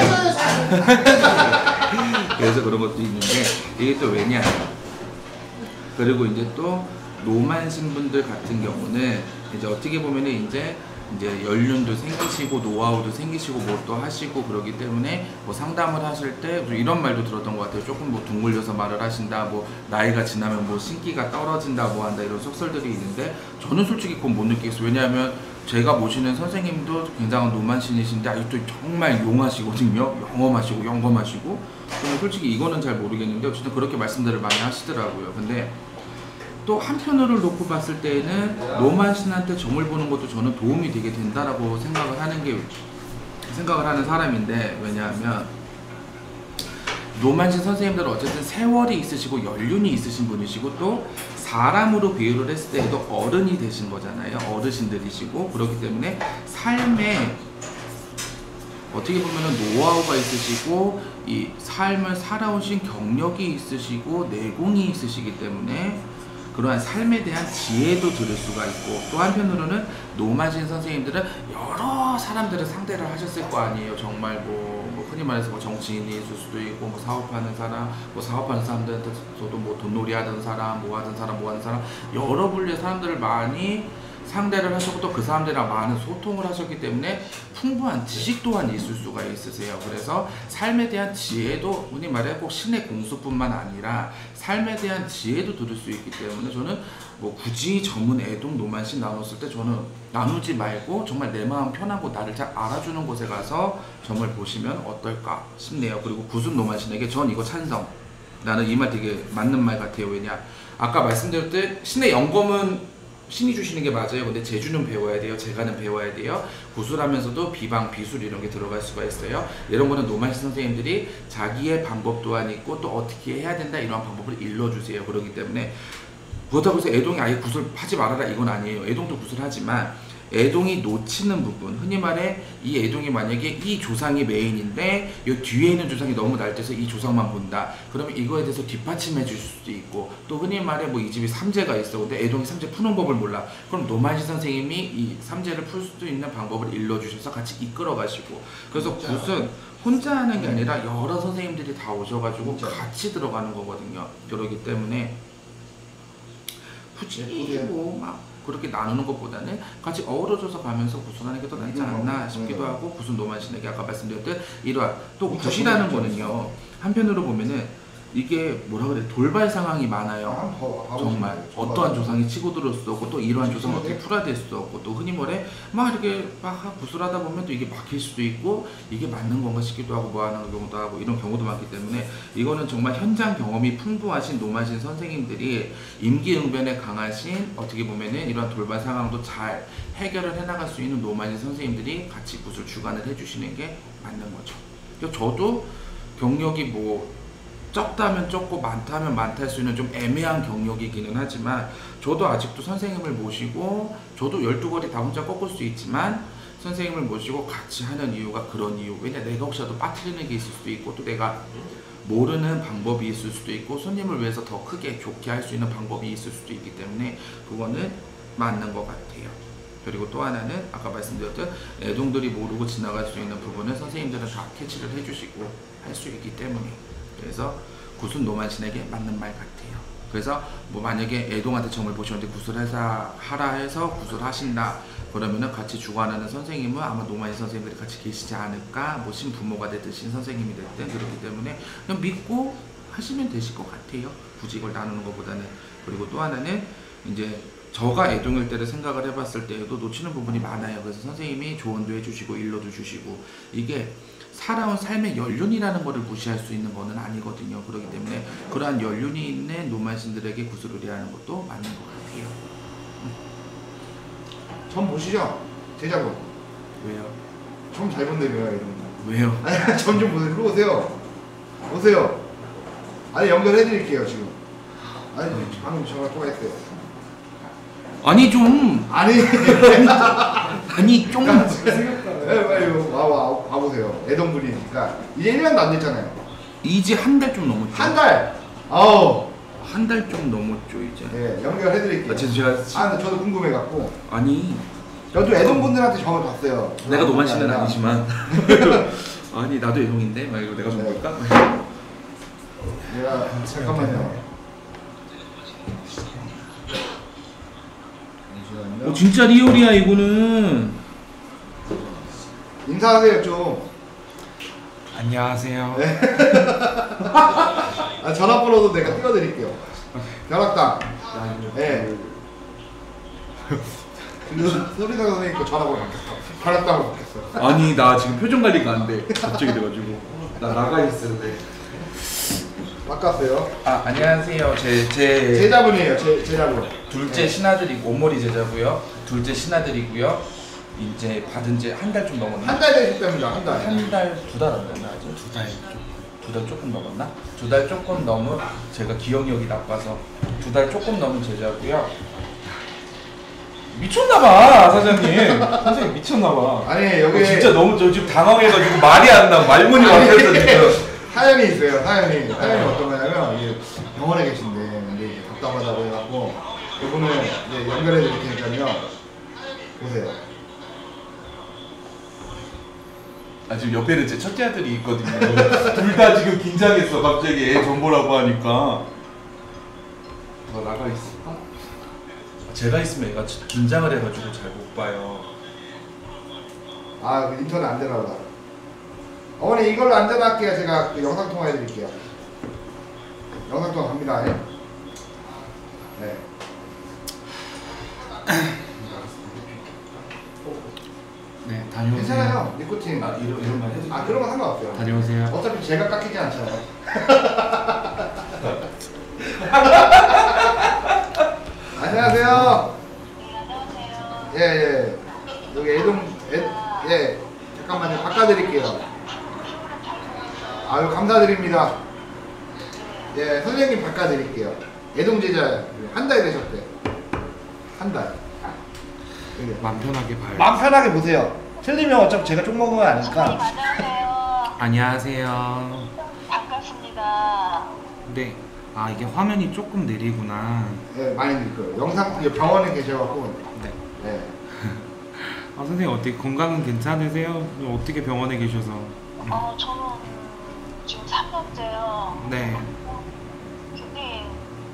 Speaker 1: 괜찮아요. 그래서 그런 것도 있는데 이게 또 왜냐? 그리고 이제 또 노만신 분들 같은 경우는 이제 어떻게 보면은 이제 이제 연륜도 생기시고 노하우도 생기시고 뭐 또 하시고 그러기 때문에 뭐 상담을 하실 때 이런 말도 들었던 것 같아요. 조금 뭐 둥글려서 말을 하신다, 뭐 나이가 지나면 뭐 신기가 떨어진다, 뭐 한다 이런 속설들이 있는데 저는 솔직히 그건 못 느끼겠어요. 왜냐하면 제가 모시는 선생님도 굉장한 노만신이신데 아직도 정말 용하시거든요. 영험하시고 영검하시고 저는 솔직히 이거는 잘 모르겠는데 어쨌든 그렇게 말씀들을 많이 하시더라고요. 근데 또 한편으로 놓고 봤을 때에는 노만신한테 점을 보는 것도 저는 도움이 되게 된다라고 생각을 하는 게 생각을 하는 사람인데, 왜냐하면 노만신 선생님들은 어쨌든 세월이 있으시고 연륜이 있으신 분이시고 또 사람으로 비유를 했을 때에도 어른이 되신 거잖아요. 어르신들이시고 그렇기 때문에 삶에 어떻게 보면은 노하우가 있으시고 이 삶을 살아오신 경력이 있으시고 내공이 있으시기 때문에 그러한 삶에 대한 지혜도 들을 수가 있고, 또 한편으로는 노만신 선생님들은 여러 사람들을 상대를 하셨을 거 아니에요. 정말 뭐, 뭐 흔히 말해서 뭐 정치인이 있을 수도 있고 뭐 사업하는 사람, 뭐 사업하는 사람들한테서도 뭐 돈놀이 하던 사람, 뭐 하던 사람, 뭐 하는 사람 여러 분류의 사람들을 많이 상대를 하셨고 또 그 사람들이랑 많은 소통을 하셨기 때문에 풍부한 지식 또한 있을 수가 있으세요. 그래서 삶에 대한 지혜도 흔히 말해 꼭 신의 공수뿐만 아니라 삶에 대한 지혜도 들을 수 있기 때문에 저는 뭐 굳이 전문 애동 노만신 나눴을 때 저는 나누지 말고 정말 내 마음 편하고 나를 잘 알아주는 곳에 가서 점을 보시면 어떨까 싶네요. 그리고 구순 노만신에게 전 이거 찬성. 나는 이 말 되게 맞는 말 같아요. 왜냐, 아까 말씀드렸듯 신의 영검은 신이 주시는 게 맞아요. 근데 재주는 배워야 돼요. 재가는 배워야 돼요. 구술하면서도 비방, 비술 이런 게 들어갈 수가 있어요. 이런 거는 노만신 선생님들이 자기의 방법 또한 있고 또 어떻게 해야 된다 이런 방법을 일러주세요. 그렇기 때문에 그렇다고 해서 애동이 아예 구술하지 말아라 이건 아니에요. 애동도 구술하지만 애동이 놓치는 부분, 흔히 말해 이 애동이 만약에 이 조상이 메인인데 이 뒤에 있는 조상이 너무 날뛰어서 이 조상만 본다. 그러면 이거에 대해서 뒷받침해 줄 수도 있고, 또 흔히 말해 뭐 이 집이 삼재가 있어. 근데 애동이 삼재 푸는 법을 몰라. 그럼 노만신 선생님이 이 삼재를 풀 수도 있는 방법을 일러주셔서 같이 이끌어 가시고, 그래서 굿은 혼자 하는 게 아니라 여러 선생님들이 다 오셔가지고 같이 들어가는 거거든요. 그러기 때문에 굳이 뭐막 그렇게 나누는 것보다는 같이 어우러져서 가면서 구순하는 게 더 낫지 않나 싶기도 하고, 구순 노만신에게 아까 말씀드렸듯 이러한 또 굿이라는 거는요, 한편으로 보면은 이게 뭐라 그래, 돌발 상황이 많아요. 정말 어떠한 조상이 치고 들어올 수도 없고 또 이러한 조상을 어떻게 풀어야 될 수도 없고, 또 흔히 뭐래 막 이렇게 막 구술하다 보면 또 이게 막힐 수도 있고 이게 맞는 건가 싶기도 하고 뭐 하는 경우도 하고 이런 경우도 많기 때문에 이거는 정말 현장 경험이 풍부하신 노만신 선생님들이 임기응변에 강하신, 어떻게 보면은 이러한 돌발 상황도 잘 해결을 해나갈 수 있는 노만신 선생님들이 같이 구술 주관을 해주시는 게 맞는 거죠. 그래서 저도 경력이 뭐 적다면 적고 많다면 많다 할 수 있는 좀 애매한 경력이기는 하지만, 저도 아직도 선생님을 모시고 저도 열두 거리 다 혼자 꺾을 수 있지만 선생님을 모시고 같이 하는 이유가 그런 이유. 왜냐, 내가 혹시라도 빠뜨리는 게 있을 수도 있고 또 내가 모르는 방법이 있을 수도 있고 손님을 위해서 더 크게 좋게 할 수 있는 방법이 있을 수도 있기 때문에 그거는 맞는 것 같아요. 그리고 또 하나는 아까 말씀드렸던 애동들이 모르고 지나갈 수 있는 부분을 선생님들은 다 캐치를 해주시고 할 수 있기 때문에, 그래서 구순 노만신에게 맞는 말 같아요. 그래서 뭐 만약에 애동한테 점을 보시는데 구술해서 하라 해서 구술하신다 그러면은 같이 주관하는 선생님은 아마 노만신 선생님들이 같이 계시지 않을까. 뭐 신부모가 됐든 신선생님이 됐든 그렇기 때문에 그냥 믿고 하시면 되실 것 같아요. 굳이 이걸 나누는 것보다는. 그리고 또 하나는 이제 저가 애동일 때를 생각을 해봤을 때에도 놓치는 부분이 많아요. 그래서 선생님이 조언도 해주시고 일러도 주시고, 이게 살아온 삶의 연륜이라는 것을 무시할 수 있는 것은 아니거든요. 그렇기 때문에 그러한 연륜이 있는 노만신들에게 구슬을 의뢰하는 것도 맞는 것 같아요.
Speaker 2: 점 보시죠, 제자분.
Speaker 1: 왜요?
Speaker 2: 점 잘 본다며요, 이런 거.
Speaker 1: 왜요?
Speaker 2: 아니, 점 좀 보세요. 일로 오세요. 오세요. 아니, 연결해드릴게요, 지금. 아니, 방금 전화 통화했어요.
Speaker 1: 아니 좀
Speaker 2: 아니,
Speaker 1: 아니 좀
Speaker 2: 지금 생각보다 예, 빨리 와, 와, 와보세요. 애동분이니까. 이제 일 년도 안 됐잖아요.
Speaker 1: 이제 한 달 좀 넘었죠.
Speaker 2: 한 달! 아우.
Speaker 1: 한 달 좀 넘었죠 이제.
Speaker 2: 예, 연결해드릴게요.
Speaker 1: 아, 제가
Speaker 2: 아, 근데 저도 궁금해갖고.
Speaker 1: 아니
Speaker 2: 저도 애동분들한테 전화 봤어요.
Speaker 1: 내가 너만 씨는
Speaker 2: 아니라.
Speaker 1: 아니지만 아니 나도 애동인데 막 이거 내가 좀
Speaker 2: 네.
Speaker 1: 볼까?
Speaker 2: 내가, 잠깐만요. 잠시만요.
Speaker 1: 어 진짜 리얼이야 이거는.
Speaker 2: 인사하세요, 좀.
Speaker 1: 안녕하세요.
Speaker 2: 네. 아, 전화번호도 내가 띄워드릴게요. 벼락당. 네. 그 소리나가 선생님 거 전화번호 바뀌었어. 벼락당으로 바뀌었어.
Speaker 1: 아니 나 지금 표정 관리가 안 돼. 갑자기 돼가지고 나 나가 있었는데.
Speaker 2: 바꿨어요.
Speaker 1: 아 안녕하세요. 제 제
Speaker 2: 제자분이에요, 제, 제자분.
Speaker 1: 둘째
Speaker 2: 네.
Speaker 1: 신하들이고 온머리 제자고요. 둘째 신하들이고요. 이제 받은 지 한 달 좀 넘었나?
Speaker 2: 한 달 되셨답니다, 한 달.
Speaker 1: 한 달 두 달 안 됐나 아직? 두 달. 두 달 조금 넘었나? 두 달 조금 넘은 제가 기억력이 나빠서 두 달 조금 넘은 제자고요. 미쳤나봐 사장님. 선생님 미쳤나봐.
Speaker 2: 아니, 여기.
Speaker 1: 어, 진짜 너무 저 지금 당황해가지고 말이 안 나. 말문이 막혀서 지금.
Speaker 2: 사연이 있어요, 사연이. 사연이 어떤 거냐면, 이게 병원에 계신데, 이제 답답하다고 해갖고, 이분을 이제 연결해 드릴 테니까요. 보세요.
Speaker 1: 아 지금 옆에는 제 첫째 아들이 있거든요. 둘 다 지금 긴장했어. 갑자기 애 전보라고 하니까. 너 나가 있을까? 제가 있으면 애가 긴장을 해가지고 잘 못 봐요.
Speaker 2: 아, 그 인터넷 안 되나 보다. 어머니, 이걸로 안전할게요. 제가 그 영상 통화 해드릴게요. 영상 통화 갑니다. 예? 네.
Speaker 1: 네 다녀오세요.
Speaker 2: 괜찮아요. 니코틴.
Speaker 1: 아 이런 이런 말 해도
Speaker 2: 아, 그런 건 상관없어요.
Speaker 1: 다녀오세요.
Speaker 2: 어차피 제가 깎이지 않잖아요. 안녕하세요. 예, 예. 여기 애동, 애, 예. 잠깐만요. 바꿔드릴게요. 아유, 감사드립니다. 예, 선생님 바꿔드릴게요. 애동제자 한 달 되셨대. 한 달. 여기.
Speaker 1: 맘 편하게 봐요.
Speaker 2: 마음 편하게 보세요. 틀리면 어차피 제가 쪽 먹은 거 아니까.
Speaker 5: 안녕하세요.
Speaker 1: 안녕하세요.
Speaker 5: 반갑습니다.
Speaker 1: 네. 아 이게 화면이 조금 느리구나.
Speaker 2: 예, 많이 늘 거예요. 영상 이제 병원에 계셔갖고.
Speaker 1: 네.
Speaker 2: 예.
Speaker 6: 아 선생님 어떻게 건강은 괜찮으세요? 어떻게 병원에 계셔서?
Speaker 5: 어, 저는 지금 삼 년째요.
Speaker 6: 네.
Speaker 5: 근데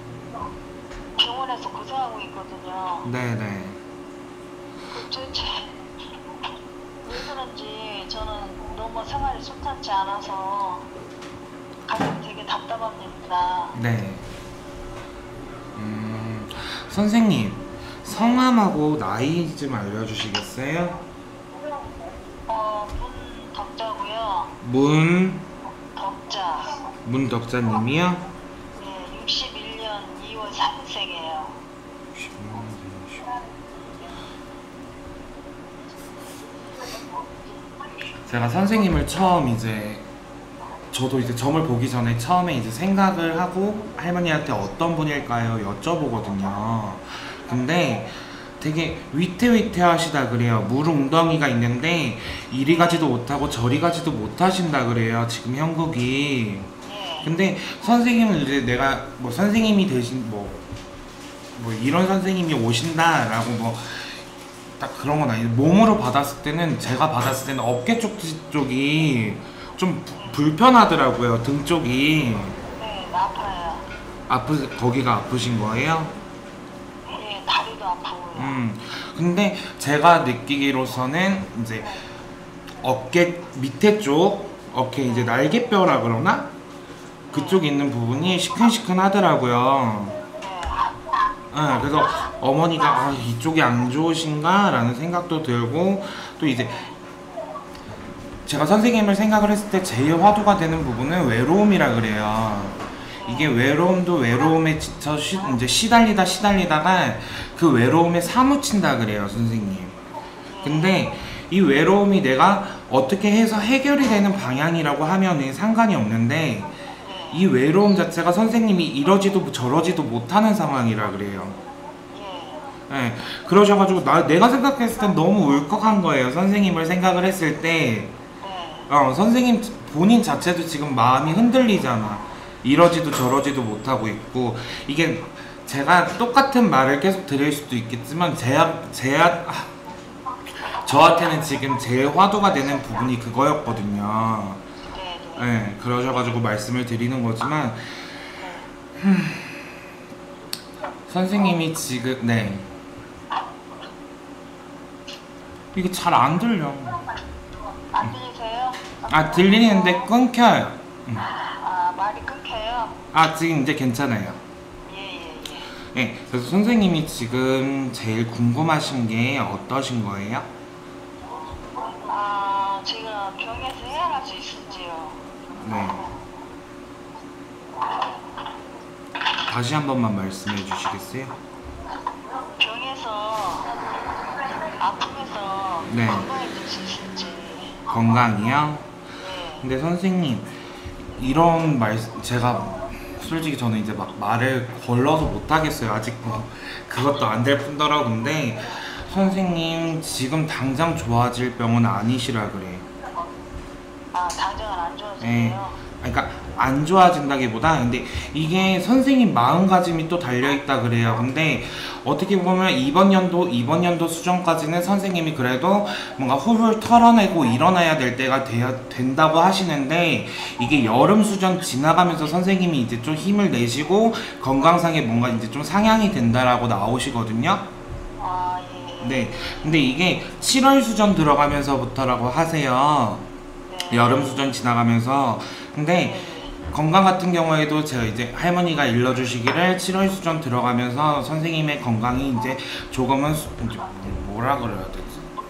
Speaker 5: 병원에서 고생하고 있거든요.
Speaker 6: 네네.
Speaker 5: 도대체 왜 그런지 저는 너무 생활이 순탄치 않아서 가끔 되게 답답합니다.
Speaker 6: 네. 음 선생님 성함하고 나이 좀 알려주시겠어요?
Speaker 5: 어, 문덕자고요.
Speaker 6: 문
Speaker 5: 덕자.
Speaker 6: 문덕자님이요?
Speaker 5: 네, 육십일 년 이월 삼일생이에요.
Speaker 6: 제가 선생님을 처음 이제 저도 이제 점을 보기 전에 처음에 이제 생각을 하고 할머니한테 어떤 분일까요? 여쭤보거든요. 근데 되게 위태위태하시다 그래요. 물 웅덩이가 있는데 이리 가지도 못하고 저리 가지도 못하신다 그래요. 지금 형국이.
Speaker 5: 예.
Speaker 6: 근데 선생님은 이제 내가 뭐 선생님이 대신 뭐, 뭐 이런 선생님이 오신다라고 뭐 딱 그런 건 아닌데 몸으로 받았을 때는 제가 받았을 때는 어깨 쪽 쪽이 좀 부- 불편하더라고요. 등 쪽이.
Speaker 5: 네, 아파요.
Speaker 6: 아프 거기가 아프신 거예요?
Speaker 5: 예, 다리도 아프고요.
Speaker 6: 음. 근데 제가 느끼기로서는 이제 어깨 밑에 쪽 어깨 이제 날개뼈라 그러나 그쪽에 있는 부분이 시큰시큰하더라고요. 네, 그래서 어머니가 아, 이쪽이 안 좋으신가 라는 생각도 들고 또 이제 제가 선생님을 생각을 했을 때 제일 화두가 되는 부분은 외로움이라 그래요. 이게 외로움도 외로움에 지쳐 시, 이제 시달리다 시달리다가 그 외로움에 사무친다 그래요, 선생님. 근데 이 외로움이 내가 어떻게 해서 해결이 되는 방향이라고 하면은 상관이 없는데 이 외로움 자체가 선생님이 이러지도 저러지도 못하는 상황이라 그래요.
Speaker 5: 예.
Speaker 6: 네, 그러셔가지고 나, 내가 생각했을 땐 너무 울컥한 거예요. 선생님을 생각을 했을 때
Speaker 5: 네.
Speaker 6: 어, 선생님 본인 자체도 지금 마음이 흔들리잖아. 이러지도 저러지도 못하고 있고 이게 제가 똑같은 말을 계속 드릴 수도 있겠지만 제가 제가 아, 저한테는 지금 제일 화두가 되는 부분이 그거였거든요.
Speaker 5: 네, 네.
Speaker 6: 네, 그러셔가지고 말씀을 드리는 거지만 흠, 선생님이 지금 네 이게 잘 안 들려.
Speaker 5: 안 들리세요?
Speaker 6: 아 들리는데 끊겨요. 음.
Speaker 5: 아, 말이 끊겨요?
Speaker 6: 아 지금 이제 괜찮아요.
Speaker 5: 예, 예, 예.
Speaker 6: 네, 그래서 선생님이 지금 제일 궁금하신 게 어떠신 거예요?
Speaker 5: 아, 제가 병에서 헤어날 수 있을지요?
Speaker 6: 네. 다시 한 번만 말씀해 주시겠어요?
Speaker 5: 병에서 아프면서
Speaker 6: 네.
Speaker 5: 건강해질 수 있을지.
Speaker 6: 건강이요?
Speaker 5: 네.
Speaker 6: 근데 선생님 이런 말 제가 솔직히 저는 이제 막 말을 걸러서 못 하겠어요. 아직 뭐 그것도 안 될 뿐더러. 근데 선생님 지금 당장 좋아질 병은 아니시라 그래.
Speaker 5: 아, 당장은 안
Speaker 6: 예.
Speaker 5: 좋아지네요.
Speaker 6: 그러니까 안 좋아진다기보다 근데 이게 선생님 마음가짐이 또 달려있다 그래요. 근데 어떻게 보면 이번 연도 이번 연도 수정까지는 선생님이 그래도 뭔가 훌훌 털어내고 일어나야 될 때가 돼야 된다고 하시는데 이게 여름 수전 지나가면서 선생님이 이제 좀 힘을 내시고 건강상에 뭔가 이제 좀 상향이 된다라고 나오시거든요.
Speaker 5: 아, 예.
Speaker 6: 네. 근데 이게 칠월 수전 들어가면서부터라고 하세요.
Speaker 5: 네.
Speaker 6: 여름 수전 지나가면서. 근데 건강 같은 경우에도 제가 이제 할머니가 일러주시기를 칠월 수전 들어가면서 선생님의 건강이 이제 조금은 수, 이제 뭐라 그래야 되지?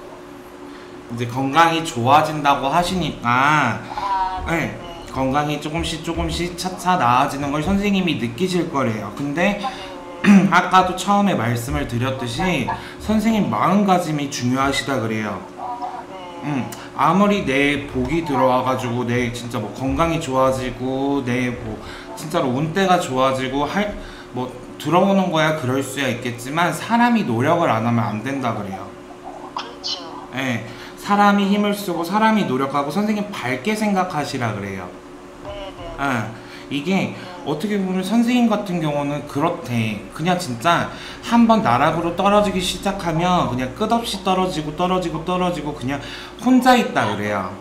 Speaker 6: 이제 건강이 좋아진다고 하시니까
Speaker 5: 아, 네.
Speaker 6: 네,
Speaker 5: 네.
Speaker 6: 건강이 조금씩 조금씩 차차 나아지는 걸 선생님이 느끼실 거래요. 근데 아까도 처음에 말씀을 드렸듯이 선생님 마음가짐이 중요하시다 그래요. 음, 아무리 내 복이 들어와가지고 내 진짜 뭐 건강이 좋아지고 내 뭐 진짜로 운때가 좋아지고 할 뭐 들어오는 거야 그럴 수야 있겠지만 사람이 노력을 안 하면 안 된다 그래요.
Speaker 5: 그렇죠.
Speaker 6: 예, 사람이 힘을 쓰고 사람이 노력하고 선생님 밝게 생각하시라 그래요.
Speaker 5: 네, 네.
Speaker 6: 예, 이게 어떻게 보면 선생님 같은 경우는 그렇대. 그냥 진짜 한번 나락으로 떨어지기 시작하면 그냥 끝없이 떨어지고 떨어지고 떨어지고 그냥 혼자 있다 그래요.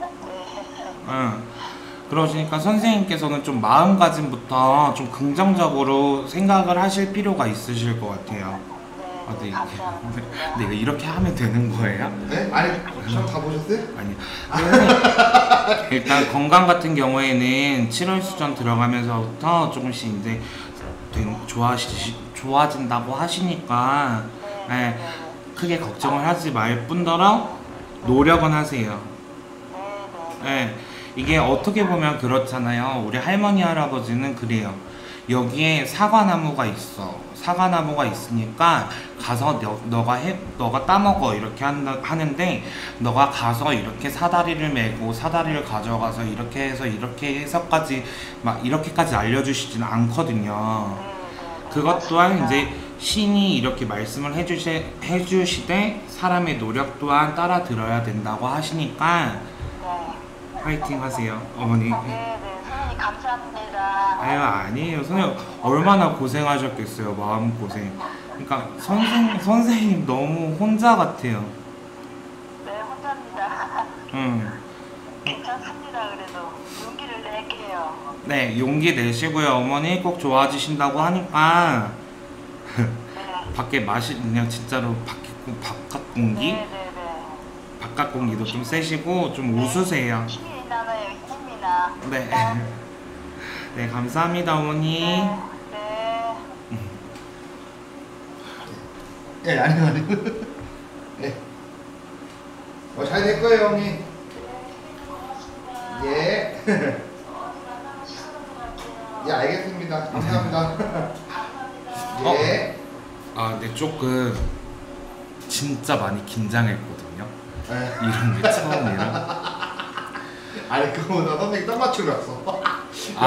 Speaker 6: 응. 그러시니까 선생님께서는 좀 마음가짐부터 좀 긍정적으로 생각을 하실 필요가 있으실 것 같아요. 아, 네. 근데 이거 이렇게 하면 되는 거예요?
Speaker 2: 네? 아니 시험 다 보셨어요?
Speaker 6: 아니. 일단 건강 같은 경우에는 칠월 수전 들어가면서부터 조금씩 이제 좋아시, 좋아진다고 하시니까 예, 크게 걱정을 하지 말 뿐더러 노력은 하세요. 예, 이게 어떻게 보면 그렇잖아요. 우리 할머니 할아버지는 그래요. 여기에 사과나무가 있어. 사과나무가 있으니까 가서 너, 너가 해, 너가 따먹어 이렇게 한다, 하는데 너가 가서 이렇게 사다리를 메고 사다리를 가져가서 이렇게 해서 이렇게 해서까지 막 이렇게까지 알려주시진 않거든요. 그것 또한 이제 신이 이렇게 말씀을 해주시, 해주시되 사람의 노력 또한 따라 들어야 된다고 하시니까 화이팅 하세요 어머니.
Speaker 5: 네, 네. 선생님 감사합니다.
Speaker 6: 아유 아니에요. 선생님 얼마나 고생하셨겠어요. 마음고생. 그러니까 선생, 선생님 너무 혼자 같아요.
Speaker 5: 네, 혼자입니다.
Speaker 6: 응.
Speaker 5: 괜찮습니다. 그래도 용기를 낼게요.
Speaker 6: 네, 용기 내시고요. 어머니 꼭 좋아지신다고 하니까 밖에 마시 그냥 진짜로 밖에 바깥 공기,
Speaker 5: 네, 네, 네.
Speaker 6: 바깥 공기도 좀 쐬시고 좀 웃으세요.
Speaker 5: 힘이 나나요? 힘이 나.
Speaker 6: 네. 네, 감사합니다 어머니.
Speaker 5: 네. 네.
Speaker 2: 예, 아니요, 아니요. 예. 어, 잘 될 거예요, 형님. 예. 예, 알겠습니다. 감사합니다. 예.
Speaker 6: 아, 근데 조금 진짜 많이 긴장했거든요.
Speaker 2: 예.
Speaker 6: 이런 게 처음이라.
Speaker 2: 아니, 그거보다 선생님 딱 맞추러 왔어.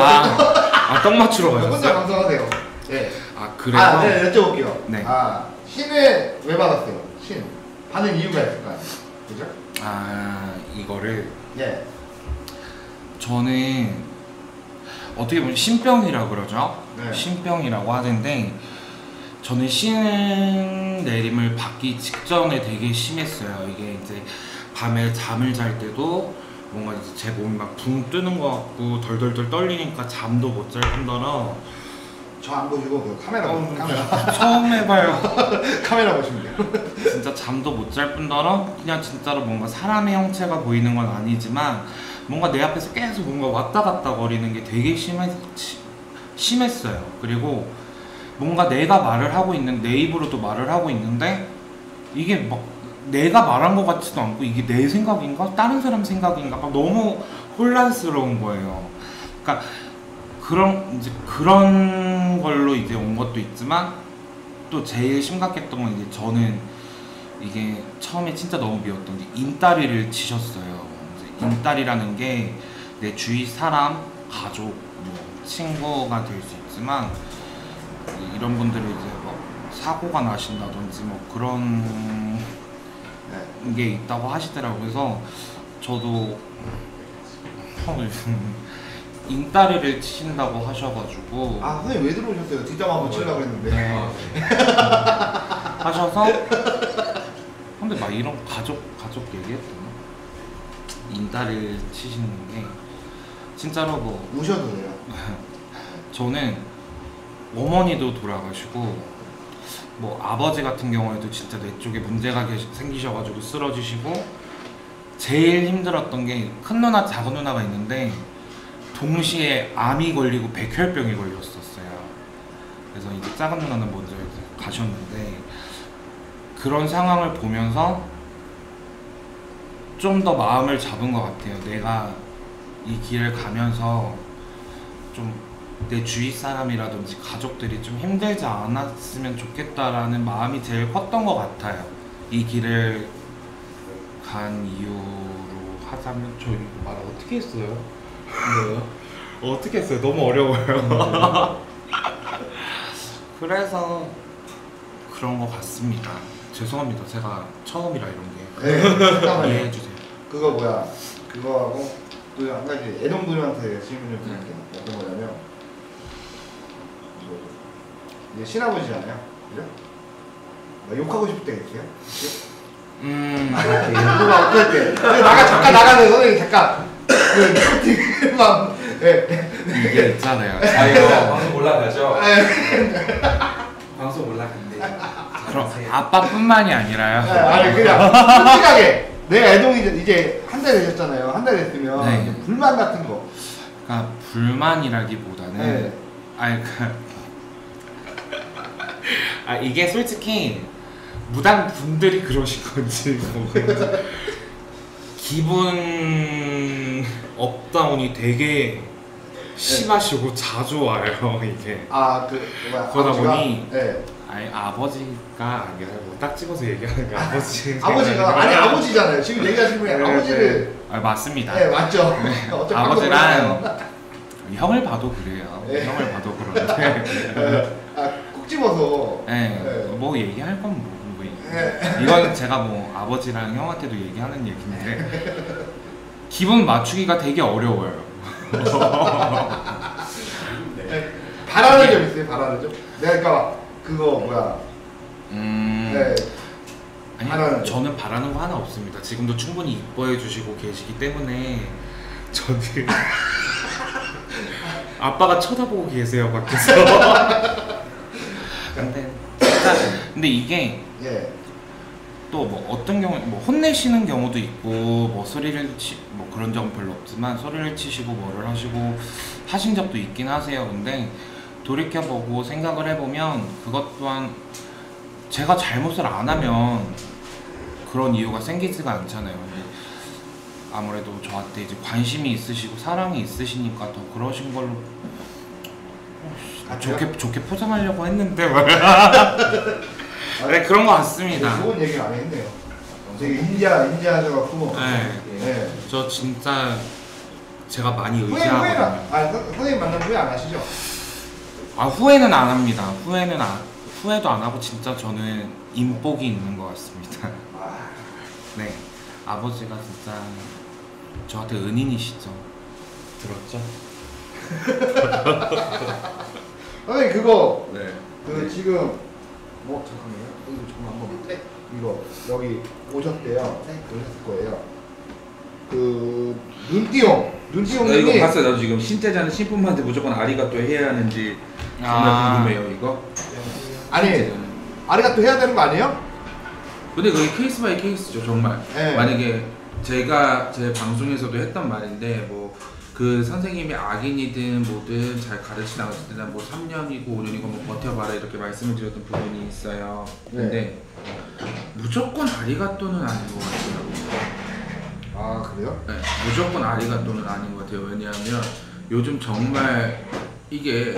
Speaker 6: 아, 아, 떡 맞추러
Speaker 2: 혼자
Speaker 6: 가셨어요?
Speaker 2: 방송하세요. 예.
Speaker 6: 아, 그래서
Speaker 2: 아, 네, 여쭤볼게요.
Speaker 6: 네.
Speaker 2: 아, 신을 왜 받았어요? 신 받는 이유가 있을 거 아니에요, 그죠?
Speaker 6: 아 이거를
Speaker 2: 예.
Speaker 6: 저는 어떻게 보면 신병이라고 그러죠.
Speaker 2: 네.
Speaker 6: 신병이라고 하는데 저는 신 내림을 받기 직전에 되게 심했어요. 이게 이제 밤에 잠을 잘 때도 뭔가 이제 제 몸이 막 붕 뜨는 것 같고 덜덜덜 떨리니까 잠도 못 잘 뿐더러
Speaker 2: 저 안 보시고 그 카메라
Speaker 6: 어,
Speaker 2: 보세요, 카메라
Speaker 6: 처음 해봐요.
Speaker 2: 카메라 보시면 돼요.
Speaker 6: 진짜 잠도 못 잘 뿐더러 그냥 진짜로 뭔가 사람의 형체가 보이는 건 아니지만 뭔가 내 앞에서 계속 뭔가 왔다 갔다 거리는 게 되게 심했, 심했어요. 그리고 뭔가 내가 말을 하고 있는, 내 입으로도 말을 하고 있는데 이게 막 내가 말한 것 같지도 않고 이게 내 생각인가? 다른 사람 생각인가? 막 너무 혼란스러운 거예요. 그러니까 그런 이제 그런 걸로 이제 온 것도 있지만 또 제일 심각했던 건 이제 저는 이게 처음에 진짜 너무 미웠던 게 인따리를 치셨어요. 이제 인따리라는 게 내 주위 사람, 가족, 뭐 친구가 될 수 있지만 이런 분들이 이제 뭐 사고가 나신다든지 뭐 그런 게 있다고 하시더라고요. 그래서 저도 인따리를 치신다고 하셔가지고
Speaker 2: 아 선생님 왜 들어오셨어요? 뒷담 한번 치려고 했는데.
Speaker 6: 네. 하셔서 근데 막 이런 가족 가족 얘기했더니 인따리를 치시는 게 진짜로 뭐
Speaker 2: 우셔도 돼요.
Speaker 6: 저는 어머니도 돌아가시고 뭐 아버지 같은 경우에도 진짜 뇌 쪽에 문제가 계시, 생기셔가지고 쓰러지시고 제일 힘들었던 게 큰 누나 작은 누나가 있는데 동시에 암이 걸리고 백혈병이 걸렸었어요. 그래서 이제 작은 누나는 먼저 이제 가셨는데 그런 상황을 보면서 좀 더 마음을 잡은 것 같아요. 내가 이 길을 가면서 좀 내 주위 사람이라든지 가족들이 좀 힘들지 않았으면 좋겠다라는 마음이 제일 컸던 것 같아요. 이 길을 간 이유로 하자면 저 이거 말 어떻게 했어요?
Speaker 1: 뭐요?
Speaker 6: 어떻게 했어요? 너무 어려워요. 그래서 그런 것 같습니다. 죄송합니다. 제가 처음이라 이런 게
Speaker 2: 네, 잠깐만요.
Speaker 6: 이해해 주세요.
Speaker 2: 그거 뭐야? 그거하고 또 한 가지 애동분한테 질문 좀 드릴게요. 어떤 거냐면 뭐 이제 신아버지잖아요, 그죠? 뭐 욕하고 싶을 때 있어요?
Speaker 6: 음,
Speaker 2: 그거 어떨 때? 나가 잠깐 나가는 선생님 잠깐 그 막 예.
Speaker 6: 이게 있잖아요.
Speaker 1: 아 이거 방송 올라가죠?
Speaker 2: 예.
Speaker 1: 방송 올라간대.
Speaker 6: 그럼 아빠뿐만이 아니라요.
Speaker 2: 예, 아니 그냥 솔직하게 내 애동이 이제- 이제 한 달 되셨잖아요. 한 달 됐으면
Speaker 6: 네.
Speaker 2: 이제 불만 같은 거.
Speaker 6: 그러니까 불만이라기보다는
Speaker 2: 네.
Speaker 6: 아니 그 아 이게 솔직히 무당 분들이 그러신 건지 모르겠지. 기분 업다운이 되게 심하시고 자주 와요 이게.
Speaker 2: 아그 뭐야?
Speaker 6: 그러다
Speaker 2: 아버지가?
Speaker 6: 보니
Speaker 2: 네.
Speaker 6: 아니 아버지가 아니라 뭐 딱 집어서 얘기하는 게 아버지.
Speaker 2: 아버지가 아니 아버지잖아요. 지금 얘기하신 분이
Speaker 6: 네,
Speaker 2: 아버지를
Speaker 6: 아 맞습니다.
Speaker 2: 네 맞죠. 어차피
Speaker 6: 아버지랑 형을 봐도 그래요.
Speaker 2: 네.
Speaker 6: 형을 봐도 그런데.
Speaker 2: 네. 아콕 집어서.
Speaker 6: 네,
Speaker 2: 네.
Speaker 6: 뭐 얘기할 건 뭐, 뭐
Speaker 2: 네.
Speaker 6: 이건 제가 뭐 아버지랑 형한테도 얘기하는 얘기인데 기분 맞추기가 되게 어려워요.
Speaker 2: 네. 바라는 점 있어요. 바라는 점. 내가 그러니까 그거 뭐야?
Speaker 6: 음,
Speaker 2: 네.
Speaker 6: 아니
Speaker 2: 바라는 점.
Speaker 6: 저는 바라는 거 하나 없습니다. 지금도 충분히 이뻐해 주시고 계시기 때문에 저는 아빠가 쳐다보고 계세요 밖에서. 근데 진짜 근데 이게
Speaker 2: 예.
Speaker 6: 또 뭐 어떤 경우 뭐 혼내시는 경우도 있고 뭐 소리를 치 뭐 그런 적은 별로 없지만 소리를 치시고 뭐를 하시고 하신 적도 있긴 하세요. 근데 돌이켜보고 생각을 해보면 그것 또한 제가 잘못을 안 하면 그런 이유가 생기지가 않잖아요. 근데 아무래도 저한테 이제 관심이 있으시고 사랑이 있으시니까 더 그러신 걸로
Speaker 2: 아,
Speaker 6: 좋게 좋게 포장하려고 했는데 말이야. 네 그런 것 같습니다.
Speaker 2: 좋은 얘기 많이 했네요. 되게 인자 인자하셔갖고.
Speaker 6: 네.
Speaker 2: 네.
Speaker 6: 저 진짜 제가 많이
Speaker 2: 후회 후회는 안-
Speaker 6: 의지하거든요.
Speaker 2: 아 선- 선생님 만나면 후회 안 하시죠?
Speaker 6: 아 후회는 안 합니다. 후회는 안 후회도 안 하고 진짜 저는 인복이 있는 것 같습니다.
Speaker 2: 아,
Speaker 6: 네, 아버지가 진짜 저한테 은인이시죠. 들었죠?
Speaker 2: 선생님 그거
Speaker 1: 네.
Speaker 2: 그 지금 뭐 잠깐만요. 이거 좀 한번 밑에 이거 여기 오셨대요. 네, 오셨을 거예요. 그 눈띠용
Speaker 1: 나 이거
Speaker 2: 눈띠용님이
Speaker 1: 봤어요. 나도 지금 신자자는 신부님한테 무조건 아리가또 해야 하는지 정말
Speaker 6: 아.
Speaker 1: 궁금해요. 이거.
Speaker 2: 아니
Speaker 1: 신자자는.
Speaker 2: 아리가또 해야 되는 거 아니에요?
Speaker 1: 근데 그게 케이스 바이 케이스죠 정말.
Speaker 2: 네.
Speaker 1: 만약에 제가 제 방송에서도 했던 말인데 뭐 그 선생님이 악인이든 뭐든 잘 가르치다 갔을 때는 뭐 삼 년이고 오 년이고 뭐 버텨봐라 이렇게 말씀을 드렸던 부분이 있어요. 근데 무조건 아리가또는 아닌 것 같아요.
Speaker 2: 아 그래요?
Speaker 1: 네, 무조건 아리가또는 아닌 것 같아요. 왜냐하면 요즘 정말 이게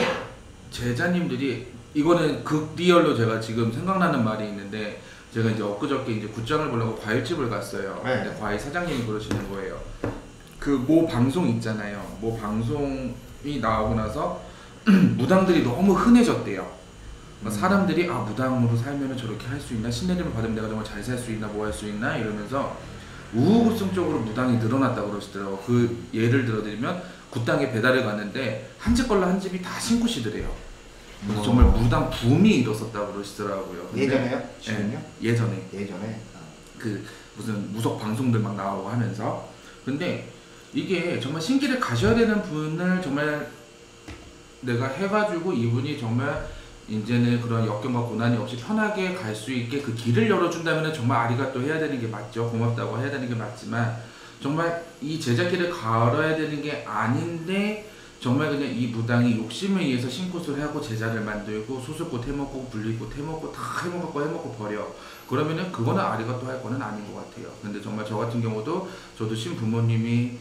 Speaker 1: 제자님들이 이거는 극리얼로 제가 지금 생각나는 말이 있는데 제가 이제 엊그저께 이제 굿장을 보려고 과일집을 갔어요.
Speaker 2: 네.
Speaker 1: 근데 과일 사장님이 그러시는 거예요. 그 모 방송 있잖아요. 모 방송이 나오고 나서 무당들이 너무 흔해졌대요.
Speaker 2: 음.
Speaker 1: 사람들이 아 무당으로 살면 저렇게 할 수 있나, 신내림을 받으면 내가 정말 잘 살 수 있나, 뭐 할 수 있나 이러면서 우후급성적으로 무당이 늘어났다고 그러시더라고요. 그 예를 들어드리면 굿당에 배달을 갔는데 한 집 걸로 한 집이 다 신구시더래요. 그래서
Speaker 2: 어.
Speaker 1: 정말 무당 붐이 일었었다고 그러시더라고요. 근데
Speaker 2: 예전에요? 지금요?
Speaker 1: 예, 예전에
Speaker 2: 예전에
Speaker 1: 그 무슨 무속 방송들 막 나오고 하면서. 근데 이게 정말 신기를 가셔야 되는 분을 정말 내가 해가지고 이분이 정말 이제는 그런 역경과 고난이 없이 편하게 갈 수 있게 그 길을 열어준다면 정말 아리가또 해야 되는 게 맞죠. 고맙다고 해야 되는 게 맞지만 정말 이 제자길을 걸어야 되는 게 아닌데 정말 그냥 이 무당이 욕심에 의해서 신굿을 하고 제자를 만들고 수술꽃 해먹고 분리꽃 해먹고 다 해먹고 해먹고 버려. 그러면은 그거는 아리가또 할 거는 아닌 것 같아요. 근데 정말 저 같은 경우도 저도 신부모님이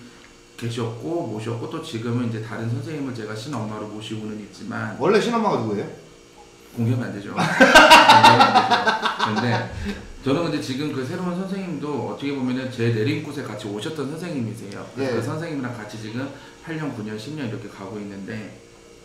Speaker 1: 계셨고 모셨고 또 지금은 이제 다른 선생님을 제가 신엄마로 모시고는 있지만
Speaker 2: 원래 신엄마가 누구예요?
Speaker 1: 공개하면 안 되죠. 공개하면 안 되죠. 근데 저는 근데 지금 그 새로운 선생님도 어떻게 보면은 제 내림굿에 같이 오셨던 선생님이세요. 그래서
Speaker 2: 예.
Speaker 1: 그 선생님이랑 같이 지금 팔 년, 구 년, 십 년 이렇게 가고 있는데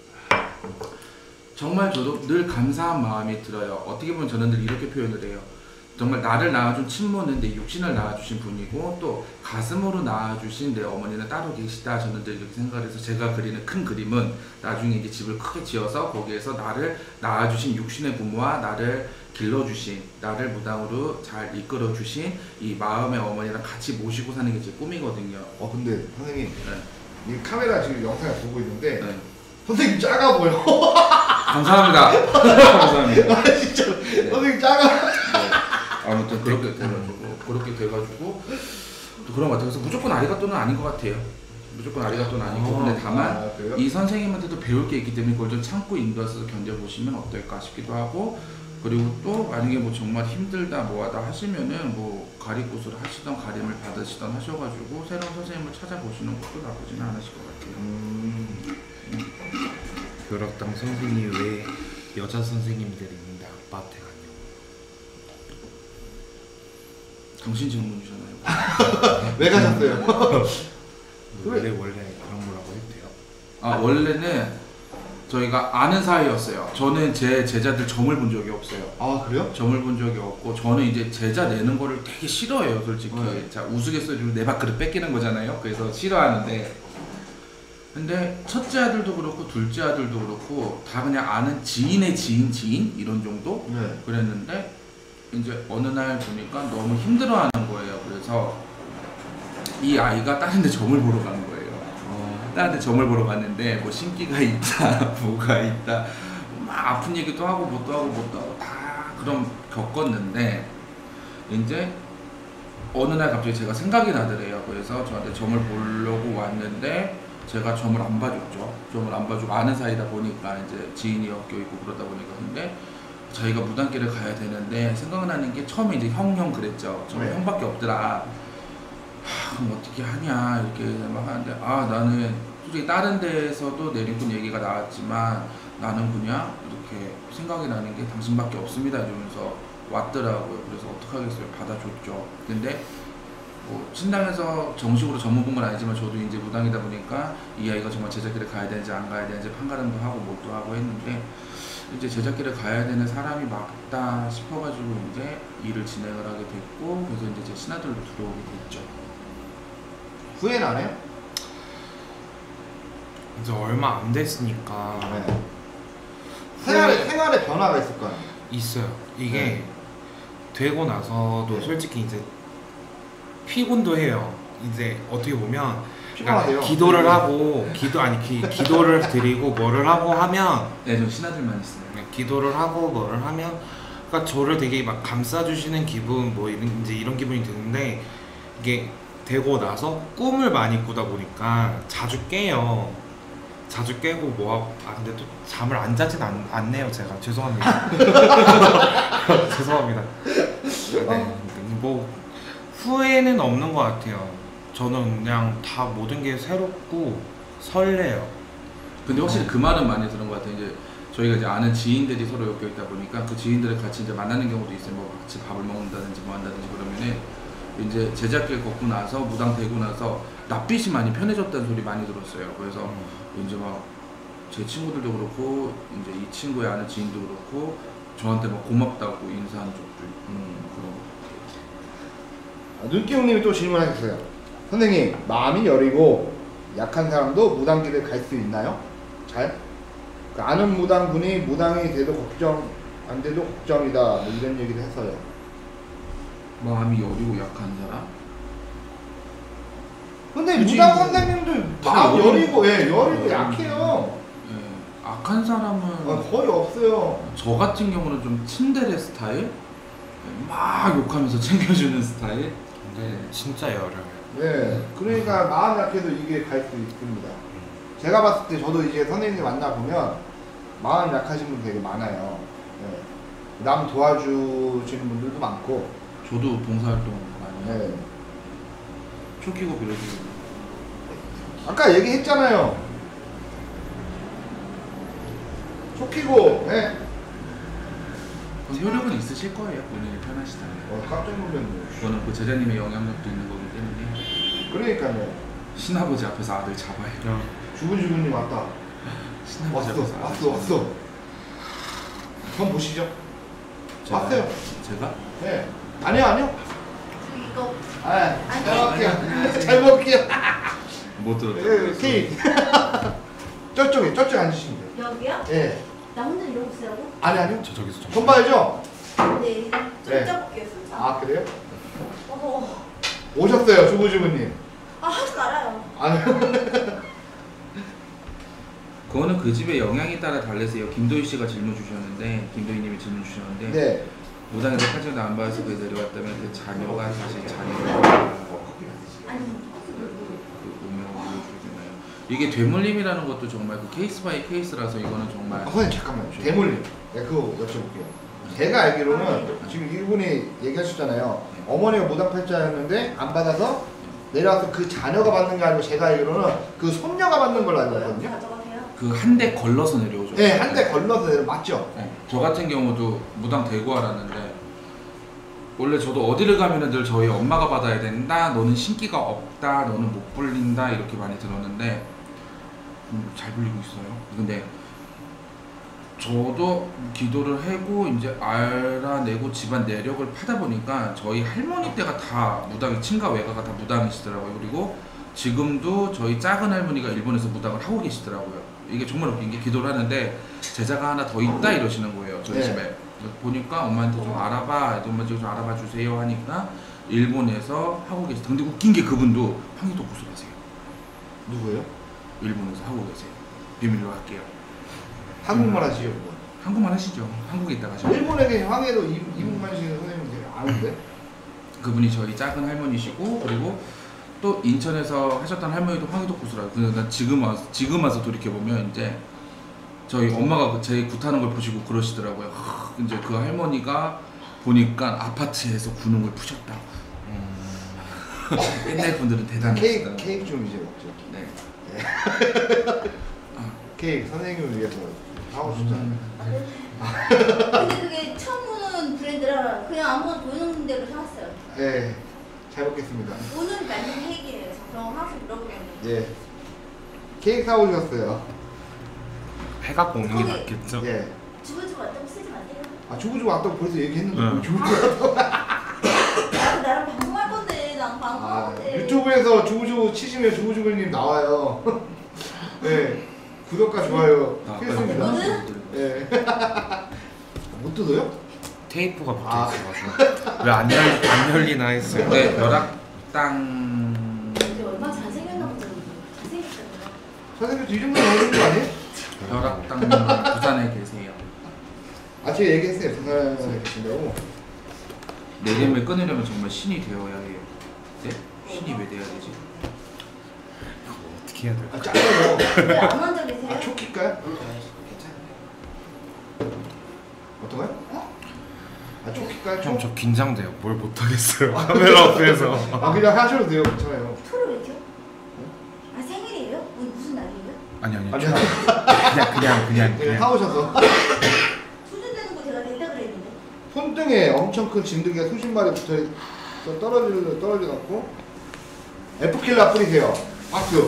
Speaker 1: 정말 저도 늘 감사한 마음이 들어요. 어떻게 보면 저는 늘 이렇게 표현을 해요. 정말 나를 낳아준 친모는 내 육신을 낳아주신 분이고 또 가슴으로 낳아주신 내 어머니는 따로 계시다. 저는 늘 이렇게 생각을 해서 제가 그리는 큰 그림은 나중에 이제 집을 크게 지어서 거기에서 나를 낳아주신 육신의 부모와 나를 길러주신, 나를 무당으로 잘 이끌어주신 이 마음의 어머니랑 같이 모시고 사는 게 제 꿈이거든요.
Speaker 2: 어 근데 선생님
Speaker 1: 네.
Speaker 2: 이 카메라 지금 영상을 보고 있는데
Speaker 1: 네.
Speaker 2: 선생님 작아 보여.
Speaker 1: 감사합니다. 감사합니다.
Speaker 2: 아 진짜
Speaker 1: 네.
Speaker 2: 선생님 작아.
Speaker 1: 네. 아무튼 그렇게 돼가지고 그렇게 돼가지고 또 그런 것 같아요. 그래서 무조건 아리가또는 아닌 것 같아요. 무조건 아리가또는 아니고
Speaker 6: 어,
Speaker 1: 근데 다만
Speaker 2: 아, 그래요?
Speaker 1: 이 선생님한테도 배울 게 있기 때문에 그걸 좀 참고 인도해서 견뎌보시면 어떨까 싶기도 하고 그리고 또 만약에 뭐 정말 힘들다 뭐하다 하시면은 뭐 가리굿을 하시던 가림을 받으시던 하셔가지고 새로운 선생님을 찾아보시는 것도 나쁘지는 않으실 것 같아요.
Speaker 2: 음,
Speaker 6: 그렇당 선생님이 왜 여자 선생님들이 있는데 아빠한테 가냐고.
Speaker 1: 당신 질문이잖아요.
Speaker 2: 왜 가셨어요?
Speaker 6: 원래 원래 그런 거라고 해도 돼요?
Speaker 1: 아 원래는 저희가 아는 사이였어요. 저는 제 제자들 점을 본 적이 없어요.
Speaker 2: 아 그래요?
Speaker 1: 점을 본 적이 없고 저는 이제 제자 내는 거를 되게 싫어해요 솔직히.
Speaker 2: 네.
Speaker 1: 자 우스갯소리로 내 밥그릇 뺏기는 거잖아요. 그래서 싫어하는데 근데 첫째 아들도 그렇고 둘째 아들도 그렇고 다 그냥 아는 지인의 지인 지인 이런 정도
Speaker 2: 네.
Speaker 1: 그랬는데 이제 어느 날 보니까 너무 힘들어하는 거예요. 그래서 이 아이가 다른 데 점을 보러 가는 거예요. 다른 데 점을 보러 갔는데 뭐 신기가 있다 뭐가 있다 막 아픈 얘기도 하고 뭣도 하고 뭣도 하고 다 그럼 겪었는데 이제 어느 날 갑자기 제가 생각이 나더래요. 그래서 저한테 점을 보려고 왔는데 제가 점을 안 봐줬죠. 점을 안 봐주고 아는 사이다 보니까 이제 지인이 엮여 있고 그러다 보니까 근데 자기가 무당길을 가야 되는데 생각나는 게 처음에 이제 형 형 그랬죠. 저
Speaker 2: 네.
Speaker 1: 형밖에 없더라. 하, 그럼 어떻게 하냐 이렇게 막 하는데 아 나는 솔직히 다른 데에서도 내림꾼 얘기가 나왔지만 나는 그냥 이렇게 생각이 나는 게 당신밖에 없습니다 이러면서 왔더라고요. 그래서 어떡하겠어요. 받아줬죠. 근데 뭐 신당에서 정식으로 전문 본 건 아니지만 저도 이제 무당이다 보니까 이 아이가 정말 제자길을 가야 되는지 안 가야 되는지 판가름도 하고 뭣도 하고 했는데 이제 제작길을 가야 되는 사람이 맞다 싶어가지고 이제 일을 진행을 하게 됐고 그래서 이제 제 신하들로 들어오게 됐죠.
Speaker 2: 후회는 안 해요?
Speaker 6: 이제 얼마 안 됐으니까
Speaker 2: 네. 생활에, 생활에 변화가 있을 거 아니에요?
Speaker 6: 있어요. 이게
Speaker 2: 네.
Speaker 6: 되고 나서도
Speaker 2: 네.
Speaker 6: 솔직히 이제 피곤도 해요. 이제 어떻게 보면
Speaker 2: 피곤하대요.
Speaker 6: 그러니까 기도를 하고 기도 아니 기, 기도를 드리고 뭐를 하고 하면
Speaker 1: 네, 저 신하들만 있어요.
Speaker 6: 기도를 하고 뭐를 하면 그러니까 저를 되게 막 감싸주시는 기분 뭐 이런 이제 이런 기분이 드는데 이게 되고 나서 꿈을 많이 꾸다 보니까 자주 깨요. 자주 깨고 뭐하고 아 근데 또 잠을 안 자진 않, 않네요 제가 죄송합니다. 죄송합니다. 네, 뭐 후회는 없는 것 같아요. 저는 그냥 다 모든 게 새롭고 설레요.
Speaker 1: 근데 확실히 그 말은 많이 들은 것 같아요. 이제 저희가 이제 아는 지인들이 서로 엮여 있다 보니까 그 지인들을 같이 이제 만나는 경우도 있어요. 뭐 같이 밥을 먹는다든지 뭐 한다든지 그러면은 이제 제작길 걷고 나서 무당 되고 나서 낯빛이 많이 편해졌다는 소리 많이 들었어요. 그래서
Speaker 6: 음.
Speaker 1: 이제 막 제 친구들도 그렇고 이제 이 친구의 아는 지인도 그렇고 저한테 막 고맙다고 인사한 적도 있고
Speaker 2: 음.
Speaker 1: 그런 거.
Speaker 2: 아, 눈기웅님이 또 질문하셨어요. 선생님, 마음이 여리고 약한 사람도 무당길을 갈 수 있나요? 잘? 그 아는 무당분이 무당이 돼도 걱정 안 돼도 걱정이다 뭐 이런 얘기를 했어요.
Speaker 1: 마음이 여리고 약한 사람?
Speaker 2: 근데
Speaker 1: 그치,
Speaker 2: 무당
Speaker 1: 뭐,
Speaker 2: 선생님들
Speaker 1: 다
Speaker 2: 마음
Speaker 1: 여리-
Speaker 2: 여리고 예 여리고
Speaker 1: 음.
Speaker 2: 약해요.
Speaker 1: 예, 악한 사람은
Speaker 2: 어, 거의 없어요.
Speaker 1: 저 같은 경우는 좀 츤데레 스타일? 막 욕하면서 챙겨주는 스타일?
Speaker 6: 근데 진짜 열어요.
Speaker 2: 네, 그러니까 마음 약해도 이게 갈 수 있습니다. 제가 봤을 때 저도 이제 선생님 만나 보면 마음 약하신 분 되게 많아요. 네. 남 도와주시는 분들도 많고.
Speaker 1: 저도 봉사활동 많이 해요.
Speaker 2: 네.
Speaker 1: 초 키고 빌어주고
Speaker 2: 아까 얘기했잖아요. 촉히고, 네.
Speaker 1: 효력은 있으실 거예요. 본인이 편하시다면.
Speaker 2: 어, 깜짝 놀랐네.
Speaker 1: 저는 그 제자님의 영향력도 있는 거기 때문에
Speaker 2: 그러니까요.
Speaker 1: 신아버지 앞에서 아들 잡아요.
Speaker 2: 주근주근님 왔다.
Speaker 1: 신아버지
Speaker 2: 왔어,
Speaker 1: 앞에서 아들
Speaker 2: 왔어,
Speaker 1: 잡아요.
Speaker 2: 왔어. 전 보시죠.
Speaker 1: 제가-
Speaker 2: 왔어요.
Speaker 1: 제가?
Speaker 2: 네. 아니요, 아니요.
Speaker 4: 이거
Speaker 2: 아,
Speaker 4: 아니,
Speaker 2: 잘 먹을게요.
Speaker 1: 아니,
Speaker 2: 잘 먹을게요.
Speaker 1: 못 들었다.
Speaker 2: 네, 케이크. 저쪽에, 저쪽에 앉으시면 돼요.
Speaker 4: 여기요?
Speaker 2: 예.
Speaker 4: 나 혼자 이러고 있으라고?
Speaker 2: 아니, 아니요.
Speaker 6: 저 저기서 좀
Speaker 2: 손 봐야죠?
Speaker 4: 네, 좀
Speaker 2: 네.
Speaker 4: 짜볼게요, 진짜.
Speaker 2: 아, 그래요?
Speaker 4: 어,
Speaker 2: 오셨어요, 주부주부님.
Speaker 4: 아, 하지 말아요.
Speaker 2: 아니,
Speaker 1: 그거는 그 집의 영향에 따라 달래세요. 김도희 씨가 질문 주셨는데, 김도희 님이 질문 주셨는데,
Speaker 2: 네.
Speaker 1: 무당에 팔천도 안 받아서 그 내려왔다면 그 자녀가 사실 자녀가
Speaker 4: 아니,
Speaker 1: 그 운명을 보여주잖아요. 이게 되물림이라는 것도 정말 그 케이스 바이 케이스라서 이거는 정말
Speaker 2: 아, 선생님, 잠깐만요. 대물림. 네, 그거 여쭤볼게요. 제가 알기로는 지금 이분이 얘기하셨잖아요. 어머니가 무당팔자였는데 안 받아서 내려와서 그 자녀가 받는 게 아니고 제가 알기로는 그 손녀가 받는 걸로 알고 있거든요.
Speaker 4: 가져가세요.
Speaker 1: 그 한 대 걸러서 내려오죠.
Speaker 2: 네, 한 대 걸러서 내려 맞죠?
Speaker 1: 네. 저 같은 경우도 무당 대구 알았는데 원래 저도 어디를 가면은 늘 저희 엄마가 받아야 된다, 너는 신기가 없다, 너는 못 불린다 이렇게 많이 들었는데 음, 잘 불리고 있어요. 근데 저도 기도를 하고 이제 알아내고 집안 내력을 파다 보니까 저희 할머니 때가 다 무당이 친가 외가가 다 무당이시더라고요. 그리고 지금도 저희 작은 할머니가 일본에서 무당을 하고 계시더라고요. 이게 정말 웃긴 게 기도를 하는데 제자가 하나 더 있다 이러시는 거예요. 저희
Speaker 2: 네.
Speaker 1: 집에. 그래서 보니까 엄마한테 좀 알아봐, 엄마한테 좀 알아봐 주세요 하니까 일본에서 하고 계세요. 근데 웃긴 게 그분도 황희도 구슬하세요.
Speaker 2: 누구예요?
Speaker 1: 일본에서 하고 계세요. 비밀로 할게요.
Speaker 2: 한국말 하시죠, 그거.
Speaker 1: 한국말 하시죠. 한국에 있다가 하시죠.
Speaker 2: 일본에게 황해도 이- 이분만 시는 선생님 되게 아는데?
Speaker 1: 그분이 저희 작은 할머니시고 그리고 또 인천에서 하셨던 할머니도 황희도 구슬하고 근데 난 지금 와서 지금 와서 돌이켜 보면 이제 저희 엄마가 제 굿하는 걸 보시고 그러시더라고요. 하, 이제 그 할머니가 보니까 아파트에서 구는 걸 푸셨다. 옛날 분들은
Speaker 2: 케이크,
Speaker 1: 대단하시다.
Speaker 2: 케이크 좀 이제 먹죠.
Speaker 1: 네.
Speaker 2: 케이크 선생님을 위해서 하고 싶잖아요.
Speaker 1: 음.
Speaker 4: 근데 그게 처음 오는 브랜드라 그냥 아무거나 보이는 대로 사왔어요.
Speaker 2: 네, 잘 먹겠습니다.
Speaker 4: 오늘 만든 케이크예요. 저 항상 물어보거든요.
Speaker 2: 예. 케이크 사오셨어요.
Speaker 6: 해가 먹는 게
Speaker 4: 거기-
Speaker 6: 낫겠죠.
Speaker 2: 예.
Speaker 4: 주부님
Speaker 2: 아 주부주부 왔다고 벌써 얘기했는데
Speaker 6: 응.
Speaker 2: 주부주부
Speaker 4: 나도 나랑 방송할 건데 난 방송할
Speaker 2: 아,
Speaker 4: 건데.
Speaker 2: 유튜브에서 주부주부 치시면 주부주부님 나와요. 네 구독과 좋아요
Speaker 1: 아,
Speaker 2: 필수입니다.
Speaker 4: 이거는?
Speaker 2: 네. 못 뜯어요?
Speaker 6: 테이프가
Speaker 2: 아.
Speaker 6: 붙어있어가지고 왜 안 열리, 안 열리나 했어요.
Speaker 1: 네, 벼락당
Speaker 4: 근데 얼마나 잘생겼나 보다. 잘생겼다.
Speaker 2: 선생님도 이 정도 나오는 거 아니에요?
Speaker 1: 벼락당 부산에 계세요.
Speaker 2: 아 제가 얘기했어요. 부산에 계신다고.
Speaker 1: 내림을 끊으려면 정말 신이 되어야 해요. 네? 신이 왜 돼야 되지?
Speaker 6: 어떻게 해야 될까?
Speaker 2: 아 잘라요.
Speaker 4: 왜안 앉아 계세요?
Speaker 2: 아 초킬까요?
Speaker 3: 괜찮아요.
Speaker 2: 어떤 거요?
Speaker 4: 어?
Speaker 2: 아 초킬까요?
Speaker 6: 형 저 긴장돼요. 뭘 못하겠어요. 카메라 앞에서.
Speaker 2: 아 그냥 하셔도 돼요. 괜찮아요.
Speaker 4: 토를 왜 켜? 아 생일이에요? 오늘 무슨 날이에요?
Speaker 6: 아니 아니.
Speaker 2: 아니,
Speaker 6: 저- 그냥 그냥 그냥
Speaker 2: 네,
Speaker 6: 그냥.
Speaker 2: 사오셔서
Speaker 4: 수준되는 거 제가 된다 그랬는데.
Speaker 2: 손등에 엄청 큰 진드기가 수십 마리 붙어있어 떨어지려 떨어져 갖고 에프킬라 뿌리세요. 박수.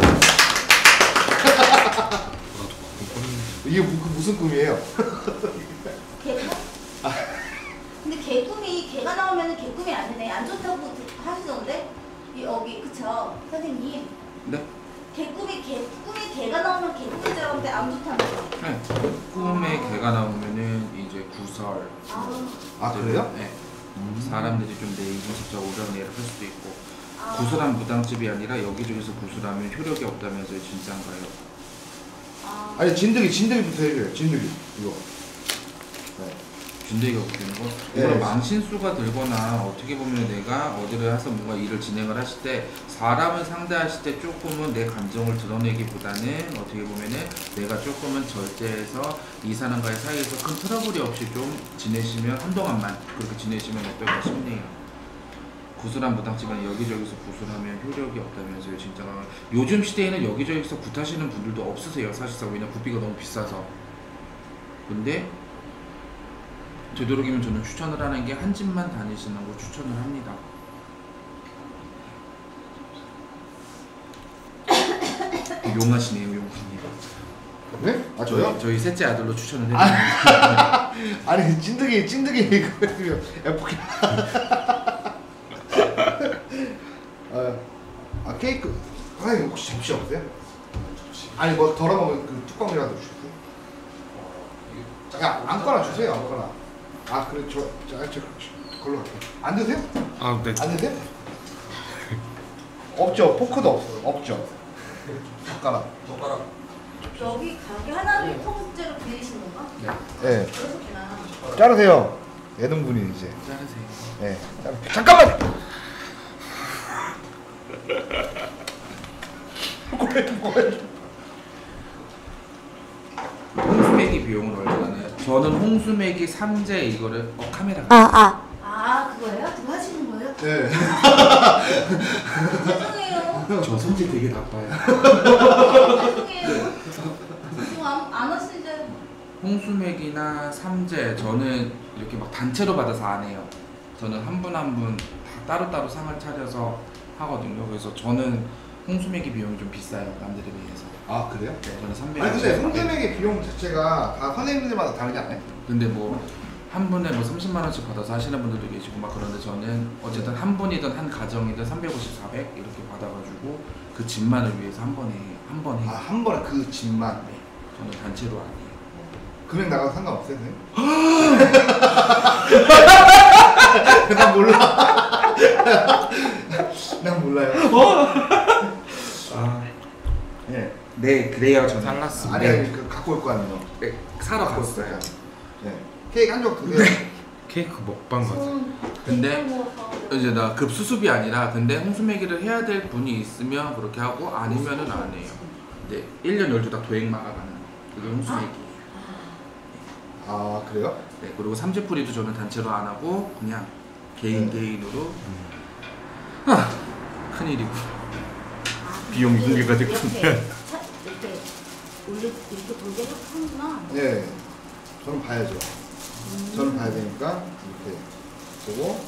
Speaker 2: 이게 무, 무슨 꿈이에요?
Speaker 4: 개꿈? 근데 개꿈이 개가 나오면 개꿈이 아니네. 안 좋다고 하시던데? 이- 여기 그쵸 선생님.
Speaker 1: 네?
Speaker 4: 개꿈이 개 꿈이 개가 나오면 개꿈인 줄 알았는데 안 좋다면서.
Speaker 1: 네. 꿈에 개가 나오면은 이제 구설.
Speaker 4: 아,
Speaker 2: 아 그래요?
Speaker 1: 네. 사람들이 좀 내 인식적 오르는 예를 할 수도 있고
Speaker 4: 아.
Speaker 1: 구슬한 무당집이 아니라 여기저기서 구슬하면 효력이 없다면서요. 진짠가요?
Speaker 4: 아.
Speaker 2: 아니 진드기 진드기부터 해줘요. 진드기 이거. 네.
Speaker 1: 준대기가 붙는 거?
Speaker 2: 네.
Speaker 1: 이걸 망신수가 들거나 어떻게 보면 내가 어디를 해서 뭔가 일을 진행을 하실 때 사람을 상대하실 때 조금은 내 감정을 드러내기보다는 어떻게 보면은 내가 조금은 절제해서 이 사람과의 사이에서 큰 트러블이 없이 좀 지내시면 한동안만 그렇게 지내시면 어떨까 싶네요. 구슬한 무당집은 여기저기서 구슬하면 효력이 없다면서요. 진짜 요즘 시대에는 여기저기서 굿하시는 분들도 없으세요. 사실상 왜냐 굿비가 너무 비싸서. 근데 되도록이면 저는 추천을 하는 게 한 집만 다니시는 거 추천을 합니다. 용하시네요, 용훈님.
Speaker 2: 네? 아
Speaker 1: 저희,
Speaker 2: 저요?
Speaker 1: 저희 셋째 아들로 추천을 해드립니다.
Speaker 2: 아니 찐득이 찐득이 그 에프킬. 아, 아 케이크. 사장님 혹시 접시 없어요? 아니 뭐 덜어먹으면 그 뚜껑이라도 주세요. 야 아무거나 주세요 아무거나. 아 그래 저, 저, 저, 저 걸로 갈게요. 안 드세요?
Speaker 6: 아 네.
Speaker 2: 안 드세요? 없죠. 포크도 없어요. 없죠. 젓가락.
Speaker 3: 젓가락.
Speaker 4: 여기 가게 하나를 통째로 빌리시는 건가?
Speaker 2: 네.
Speaker 4: 그렇구나.
Speaker 2: 자르세요. 예능분이 이제.
Speaker 1: 자르세요.
Speaker 2: 네. 자르... 잠깐만. 뭐해 뭐해.
Speaker 1: 홍수매기 비용은 얼마나요? 저는 홍수매기 삼재 이거를 어 카메라가
Speaker 4: 아, 아 그거예요? 그거 하시는 거예요?
Speaker 2: 네.
Speaker 4: 죄송해요.
Speaker 1: 저 성질 되게 나빠요.
Speaker 4: 죄송해요. 지금 안, 안 하시는데.
Speaker 1: 홍수맥이나 삼재 저는 이렇게 막 단체로 받아서 안 해요. 저는 한 분 한 분 다 따로따로 상을 차려서 하거든요. 그래서 저는 홍수맥이 비용이 좀 비싸요. 남들에 비해서.
Speaker 2: 아 그래요?
Speaker 1: 네, 저는 삼백.
Speaker 2: 아니 근데 선생님에게 비용 자체가 다 선생님들마다 다르지 않아요?
Speaker 1: 근데 뭐 한 분에 뭐 삼십만 원씩 받아서 하시는 분들도 계시고 막 그런데 저는 어쨌든 한 분이든 한 가정이든 삼백오십, 사백 이렇게 받아가지고 그 집만을 위해서 한 번에 한 번에
Speaker 2: 아 한 번에 그 집만.
Speaker 1: 네, 저는 단체로 안 해요.
Speaker 2: 금액 나가도 상관없어요 선생님? 난 몰라. 난 몰라요.
Speaker 1: 아,
Speaker 2: 예.
Speaker 1: 네 그래요 저는.
Speaker 6: 살랐습니다.
Speaker 2: 아니 아니 그 갖고 올 거 아니에요.
Speaker 1: 네, 사러 갔어요.
Speaker 2: 네. 케이크 한 쪽 드세요.
Speaker 6: 케이크 먹방 같아.
Speaker 4: 손
Speaker 1: 근데
Speaker 4: 백팔 모아서.
Speaker 1: 이제 나 급수습이 아니라 근데 홍수매기를 해야 될 분이 있으면 그렇게 하고 아니면은 안 해요. 네, 일 년 열두 다 도액 막아가는 그게 홍수매기.
Speaker 2: 아 그래요?
Speaker 1: 네, 그리고 삼재풀이도 저는 단체로 안 하고 그냥 개인
Speaker 2: 네.
Speaker 1: 개인으로. 아, 큰일이고. 비용이 공개가 됐군요.
Speaker 4: 이렇게 차- 이렇게 올리 이렇게 돌게 하는구나.
Speaker 2: 네. 저는 봐야죠. 저는 봐야 되니까 이렇게 보고.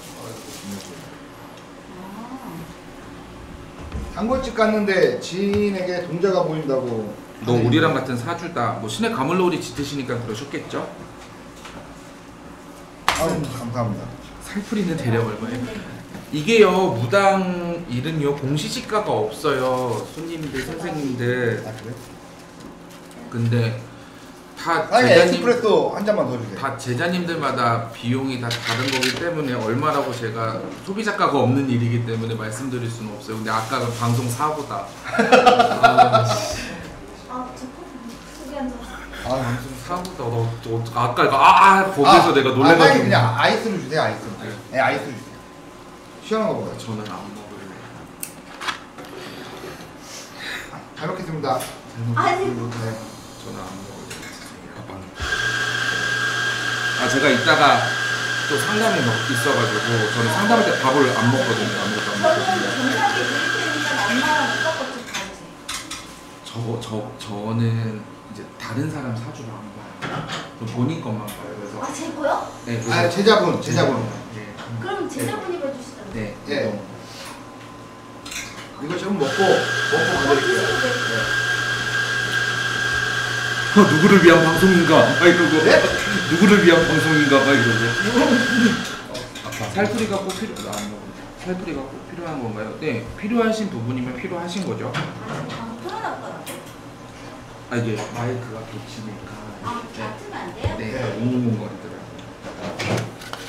Speaker 4: 아.
Speaker 2: 단골집 갔는데 지인에게 동자가 보인다고.
Speaker 1: 너 우리랑 같은 사주다. 뭐 신의 가물놀이 짙으시니까 그러셨겠죠?
Speaker 2: 감사합니다.
Speaker 1: 살풀이는 데려올 거예요. 이게요 무당 이름이요 공시지가가 없어요 손님들 선생님들.
Speaker 2: 아 그래?
Speaker 1: 근데 다
Speaker 2: 아니
Speaker 1: 제자님
Speaker 2: 에스프레소 한 잔만 더 주세요.
Speaker 1: 다 제자님들마다 비용이 다 다른 거기 때문에 얼마라고 제가 소비자가가 없는 일이기 때문에 말씀드릴 수는 없어요. 근데 아까 그 방송 사보다 아,
Speaker 4: 아, 저 속이 안 좋아.
Speaker 2: 아 감사합니다.
Speaker 1: 사보다 너, 너, 아까 이거 아, 아 거기서
Speaker 2: 아,
Speaker 1: 내가
Speaker 2: 아,
Speaker 1: 놀래가지고
Speaker 2: 사장님 그냥 아이스로 주세요 아이스.
Speaker 1: 네.
Speaker 2: 네 아이스 주세요. 시원한 거 먹어요.
Speaker 1: 저는 안 먹을래.
Speaker 2: 잘 먹겠습니다.
Speaker 4: 아니,
Speaker 2: 네.
Speaker 1: 저는 안 먹을래. 아 제가 이따가 또 상담이 막 있어가지고 저는 상담할 때 밥을 안 먹거든요. 아무것도 안
Speaker 4: 저는
Speaker 1: 먹거든요.
Speaker 4: 정상에 드릴 테니까 엄마랑 오빠 거좀 가주세요.
Speaker 1: 저, 저, 저는 이제 다른 사람 사주로 안 봐요. 저 본인 것만 봐요. 그래서
Speaker 4: 아, 제 거요?
Speaker 1: 네, 그래서
Speaker 2: 아 제자분 제자분.
Speaker 1: 네.
Speaker 4: 그럼 제자분이 해주시죠.
Speaker 1: 네.
Speaker 2: 예. 이거 좀 먹고 먹고
Speaker 4: 어,
Speaker 2: 가드릴게요.
Speaker 4: 드시면 돼요.
Speaker 1: 어, 누구를 위한 방송인가? 막 이러고
Speaker 2: 네?
Speaker 1: 누구를 위한 방송인가? 막 이러고 아빠 살풀이가 꼭 필요 안 먹어. 살풀이가 꼭 필요한 건가요? 네, 필요하신 부분이면 필요하신 거죠.
Speaker 4: 아, 편안할 거라.
Speaker 1: 아 이게 마이크가 겹치니까
Speaker 4: 아, 같으면 안 돼요?
Speaker 1: 네,
Speaker 2: 네.
Speaker 1: 웅웅거리더라고요.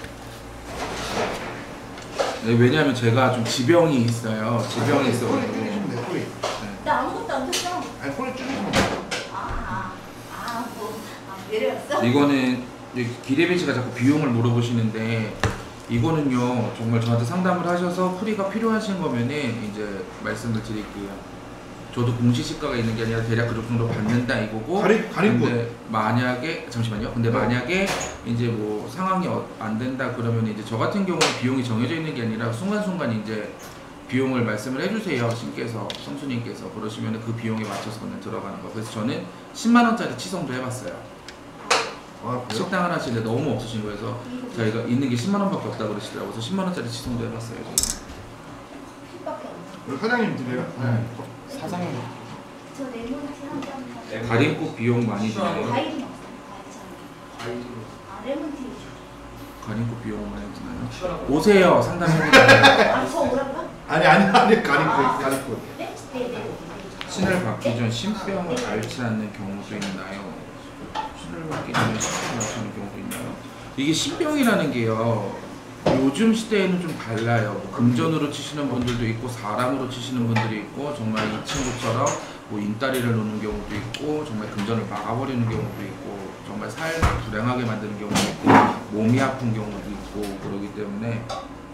Speaker 1: 네, 왜냐하면 제가 좀 지병이 있어요. 지병이
Speaker 2: 소리
Speaker 1: 있어가지고.
Speaker 2: 줄이시면 돼요 소리.
Speaker 1: 네.
Speaker 4: 나 아무것도 안 했어.
Speaker 2: 아니 소리 줄이시면 돼요.
Speaker 4: 아, 아, 아, 뭐, 아, 내려왔어?
Speaker 1: 이거는 기레비 씨가 자꾸 비용을 물어보시는데 이거는요 정말 저한테 상담을 하셔서 풀이가 필요하신 거면은 이제 말씀을 드릴게요. 저도 공시지가가 있는 게 아니라 대략 그 정도 받는다 이거고.
Speaker 2: 가리- 가림꾼.
Speaker 1: 근데 만약에 잠시만요. 근데
Speaker 2: 네.
Speaker 1: 만약에 이제 뭐 상황이 어- 안 된다 그러면 이제 저 같은 경우는 비용이 정해져 있는 게 아니라 순간순간 이제 비용을 말씀을 해주세요 신께서 성수님께서 그러시면 그 비용에 맞춰서는 들어가는 거. 그래서 저는 십만 원짜리 치성도 해봤어요.
Speaker 2: 아 그래요?
Speaker 1: 식당을 하시는데 너무 없으신 거여서 저희가 있는 게 십만 원밖에 없다 그러시더라고요. 그래서 십만 원짜리 치성도 해봤어요. 저는.
Speaker 4: 핏밖에 없네.
Speaker 2: 우리 사장님 드려요?
Speaker 1: 네.
Speaker 6: 사장님
Speaker 4: 저 레몬티 한 잔만.
Speaker 1: 가림국 비용 많이 드나요?
Speaker 4: 과일은 없어요. 과일 참. 아, 레몬티.
Speaker 1: 가림국 비용 많이 드나요? 오세요 상담해드릴게요.
Speaker 4: 아, 저 오라고요?
Speaker 2: 아니 아니 아니 가리꾼 가리꾼.
Speaker 4: 네? 네, 네, 네.
Speaker 1: 신을 받기 전 신병을 앓지 않는 경우도 있나요? 신을 받기 전에 신병을 앓지 않는 경우도 있나요? 이게 신병이라는 게요 요즘 시대에는 좀 달라요. 뭐 금전으로 치시는 분들도 있고 사람으로 치시는 분들이 있고 정말 이 친구처럼 뭐 인다리를 놓는 경우도 있고 정말 금전을 막아버리는 경우도 있고 정말 삶을 불행하게 만드는 경우도 있고 몸이 아픈 경우도 있고 그러기 때문에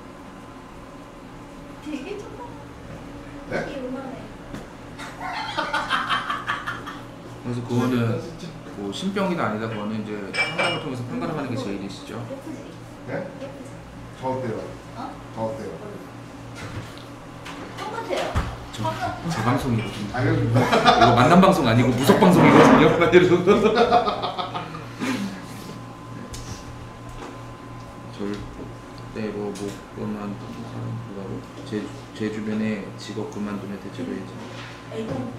Speaker 4: 되게 조금.
Speaker 2: 네?
Speaker 4: 되게 요만해.
Speaker 1: 그래서 그거는 뭐 신병이다 아니다 그거는 이제 상담을 통해서 판단을 하는 게 제일이시죠.
Speaker 4: 예쁘지?
Speaker 2: 네?
Speaker 4: 예쁘지?
Speaker 2: 저 어때요?
Speaker 4: 어?
Speaker 2: 저 어때요?
Speaker 4: 똑같아요.
Speaker 1: 저, 제 방송이거든요.
Speaker 2: 아 여기 뭐
Speaker 1: 이거 만남 방송 아니고 무속 방송이거든요. 이러면서. 절대 뭐 못 그만두는 사람 누가로 제, 제 주변에 직업 그만두면 대체로 이제
Speaker 4: 애동.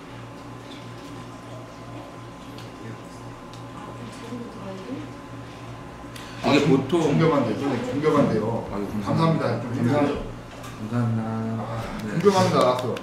Speaker 1: 이게 보통
Speaker 2: 존경한대요. 저는 존경한대요.
Speaker 1: 아유,
Speaker 2: 감사합니다. 좀
Speaker 1: 감사합니다.
Speaker 2: 존경-
Speaker 1: 감사합니다. 네.
Speaker 2: 존경합니다. 알았어.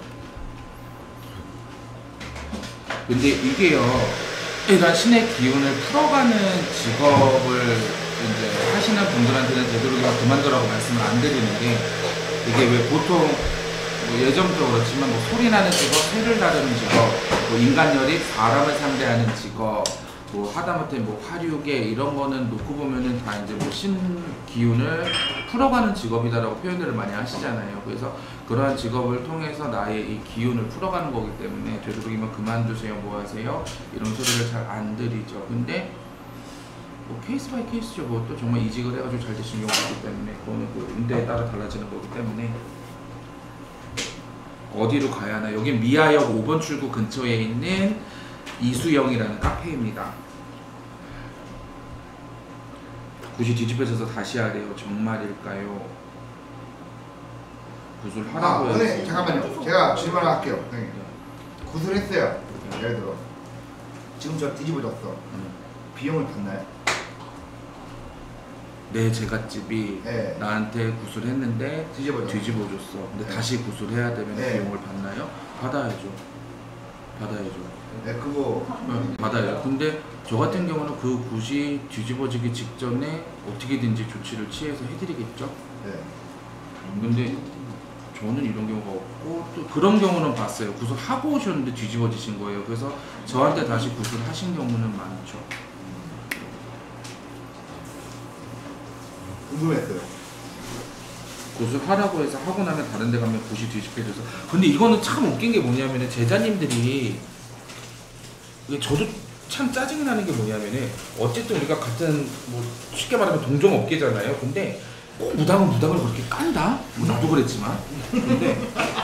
Speaker 1: 근데 이게요, 일단 신의 기운을 풀어가는 직업을 이제 하시는 분들한테는 되도록이면 그만두라고 말씀을 안 드리는 게 이게 왜 보통 뭐 예전부터 그렇지만 뭐 소리 나는 직업, 새를 다루는 직업, 뭐 인간 열입, 사람을 상대하는 직업, 뭐 하다못해 뭐 화류계 이런 거는 놓고 보면은 다 이제 뭐 신 기운을 풀어가는 직업이다라고 표현들을 많이 하시잖아요. 그래서 그러한 직업을 통해서 나의 이 기운을 풀어가는 거기 때문에 되도록이면 그만두세요, 뭐 하세요 이런 소리를 잘 안 드리죠. 근데 뭐 케이스 바이 케이스죠. 뭐 또 정말 이직을 해가지고 잘 되시는 경우가 있기 때문에 그거는 그 운대에 따라 달라지는 거기 때문에 어디로 가야 하나. 여기 미아역 오 번 출구 근처에 있는 이수영이라는 카페입니다. 굳이 뒤집어져서 다시 하래요. 정말일까요? 구술하라고
Speaker 2: 아,
Speaker 1: 해야지.
Speaker 2: 선생님 잠깐만요. 제가 질문 하나 할게요. 선생님. 구슬했어요. 예를 들어 지금 저 뒤집어졌어.
Speaker 1: 음.
Speaker 2: 비용을 받나요?
Speaker 1: 내 제갓집이
Speaker 2: 네.
Speaker 1: 나한테 구술했는데
Speaker 2: 뒤집어져.
Speaker 1: 뒤집어줬어. 근데
Speaker 2: 네.
Speaker 1: 다시 구술해야 되면
Speaker 2: 네.
Speaker 1: 비용을 받나요? 받아야죠. 받아야죠.
Speaker 2: 네, 그거
Speaker 1: 네, 받아야죠. 근데 저 같은 경우는 그 굿이 뒤집어지기 직전에 어떻게든지 조치를 취해서 해드리겠죠.
Speaker 2: 네.
Speaker 1: 근데 저는 이런 경우가 없고 또 그런 경우는 봤어요. 구술하고 오셨는데 뒤집어지신 거예요. 그래서 저한테 다시 구술하신 경우는 많죠.
Speaker 2: 궁금했어요.
Speaker 1: 구술하라고 해서 하고 나면 다른 데 가면 굿이 뒤집혀져서. 근데 이거는 참 웃긴 게 뭐냐면은 제자님들이 이게 저도 참 짜증이 나는 게 뭐냐면은 어쨌든 우리가 같은 뭐 쉽게 말하면 동종업계잖아요. 근데 꼭 무당은 무당을 그렇게 깐다? 뭐 나도 그랬지만. 근데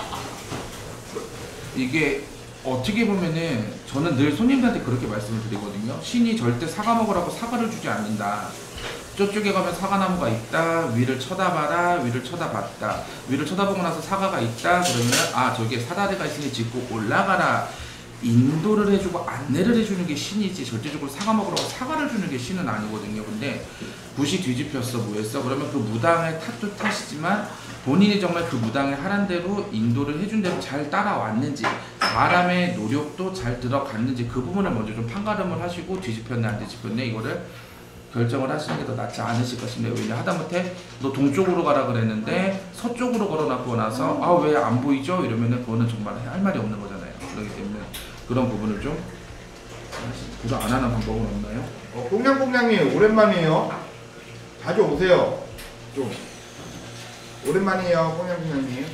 Speaker 1: 이게 어떻게 보면은 저는 늘 손님들한테 그렇게 말씀을 드리거든요. 신이 절대 사과 먹으라고 사과를 주지 않는다. 저쪽에 가면 사과나무가 있다. 위를 쳐다봐라. 위를 쳐다봤다. 위를 쳐다보고 나서 사과가 있다. 그러면 아 저기에 사다리가 있으니 짚고 올라가라. 인도를 해주고 안내를 해주는 게 신이지 절대적으로 사과 먹으라고 사과를 주는 게 신은 아니거든요. 근데 굿이 뒤집혔어 뭐 했어? 그러면 그 무당의 탓도 탓이지만 본인이 정말 그 무당의 하란 대로 인도를 해준 대로 잘 따라왔는지 사람의 노력도 잘 들어갔는지 그 부분을 먼저 좀 판가름을 하시고 뒤집혔네 안 뒤집혔네 이거를 결정을 하시는 게 더 낫지 않으실까 싶네요. 왜냐 하다못해 너 동쪽으로 가라 그랬는데 서쪽으로 걸어놨고 나서 아 왜 안 보이죠? 이러면은 그거는 정말 할 말이 없는 거잖아요. 그렇기 때문에 그런 부분을 좀 구조 안 하는 방법은 없나요?
Speaker 2: 어, 꽁냥꽁냥님 오랜만이에요. 자주 오세요. 좀 오랜만이에요, 꽁냥꽁냥님.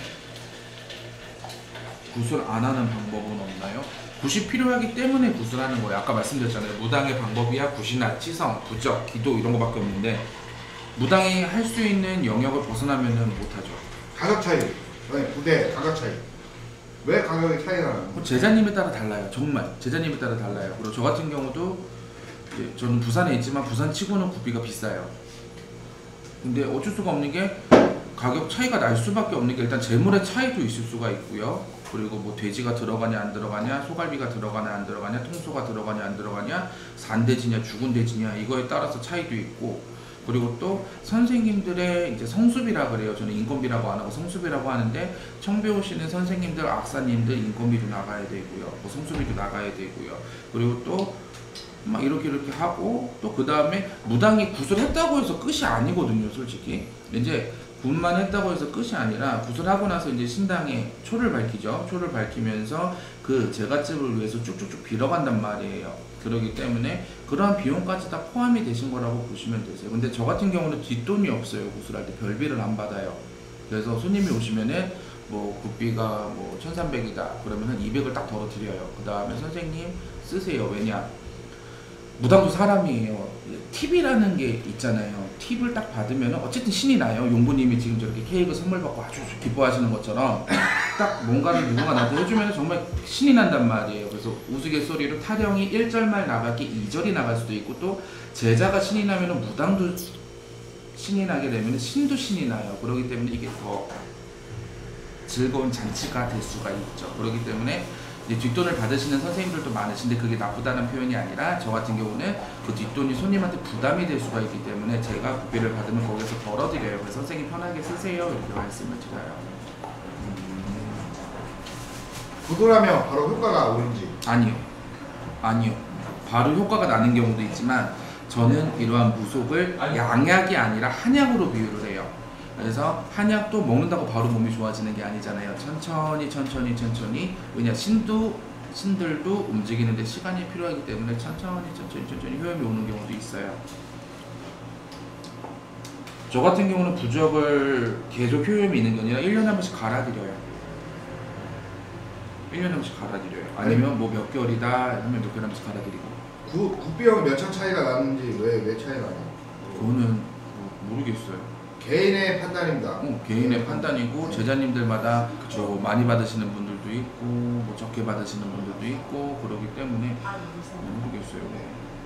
Speaker 1: 구술 안 하는 방법은 없나요? 굿이 필요하기 때문에 구술하는 거예요. 아까 말씀드렸잖아요. 무당의 방법이야 굿이나 치성, 부적, 기도 이런 거밖에 없는데 무당이 할 수 있는 영역을 벗어나면은 못하죠.
Speaker 2: 가격 차이. 아니, 부대 가격 차이. 왜 가격이 차이가 나는 거예요?
Speaker 1: 제자님에 따라 달라요. 정말 제자님에 따라 달라요. 그리고 저 같은 경우도 이제 저는 부산에 있지만 부산 치고는 굿비가 비싸요. 근데 어쩔 수가 없는 게 가격 차이가 날 수밖에 없는 게 일단 재물의 차이도 있을 수가 있고요. 그리고 뭐 돼지가 들어가냐 안 들어가냐, 소갈비가 들어가냐 안 들어가냐, 통소가 들어가냐 안 들어가냐, 산돼지냐 죽은 돼지냐 이거에 따라서 차이도 있고, 그리고 또 선생님들의 이제 성수비라 그래요. 저는 인건비라고 안 하고 성수비라고 하는데 청배 오시는 선생님들, 악사님들 인건비도 나가야 되고요. 뭐 성수비도 나가야 되고요. 그리고 또 막 이렇게 이렇게 하고 또 그 다음에 무당이 구슬했다고 해서 끝이 아니거든요. 솔직히 이제 굿만 했다고 해서 끝이 아니라 구슬하고 나서 이제 신당에 초를 밝히죠. 초를 밝히면서 그 제갓집을 위해서 쭉쭉쭉 빌어간단 말이에요. 그렇기 때문에 그러한 비용까지 다 포함이 되신 거라고 보시면 되세요. 근데 저 같은 경우는 뒷돈이 없어요. 구슬할 때 별비를 안 받아요. 그래서 손님이 오시면은 뭐 굿비가 뭐 천삼백이다 그러면 한 이백을 딱 덜어 드려요. 그 다음에 선생님 쓰세요. 왜냐 무당도 사람이에요. 팁이라는 게 있잖아요. 팁을 딱 받으면 어쨌든 신이 나요. 용부님이 지금 저렇게 케이크 선물 받고 아주 기뻐하시는 것처럼 딱 뭔가를 누군가 나한테 해주면 정말 신이 난단 말이에요. 그래서 우스갯소리로 타령이 일 절만 나가기 이 절이 나갈 수도 있고, 또 제자가 신이 나면 무당도 신이 나게 되면 신도 신이 나요. 그렇기 때문에 이게 더 즐거운 잔치가 될 수가 있죠. 그렇기 때문에 이제 뒷돈을 받으시는 선생님들도 많으신데 그게 나쁘다는 표현이 아니라 저 같은 경우는 그 뒷돈이 손님한테 부담이 될 수가 있기 때문에 제가 굿비를 받으면 거기서 덜어드려요. 그래서 선생님 편하게 쓰세요 이렇게 말씀을 드려요.
Speaker 2: 구슬하면 바로 효과가 오는지.
Speaker 1: 아니요. 아니요. 바로 효과가 나는 경우도 있지만 저는 이러한 무속을 양약이 아니라 한약으로 비유를 해요. 그래서 한약도 먹는다고 바로 몸이 좋아지는 게 아니잖아요. 천천히 천천히 천천히. 왜냐 신도 신들도 움직이는데 시간이 필요하기 때문에 천천히 천천히 천천히 효험이 오는 경우도 있어요. 저 같은 경우는 부적을 계속 효험이 있는 게 아니라 일 년에 한 번씩 갈아드려요. 일 년에 한 번씩 갈아드려요. 아니면 뭐 몇 개월이다 하면 몇 개월 한 번씩 갈아드리고.
Speaker 2: 구, 굿비용 몇 천 차이가 나는지 왜, 왜 차이가 나요?
Speaker 1: 그거는 뭐 모르겠어요.
Speaker 2: 개인의 판단입니다.
Speaker 1: 어, 개인의 판단이고 제자님들마다 뭐 많이 받으시는 분들도 있고 뭐 적게 받으시는 분들도 있고 그러기 때문에
Speaker 4: 아, 무서워.
Speaker 1: 모르겠어요.
Speaker 2: 네.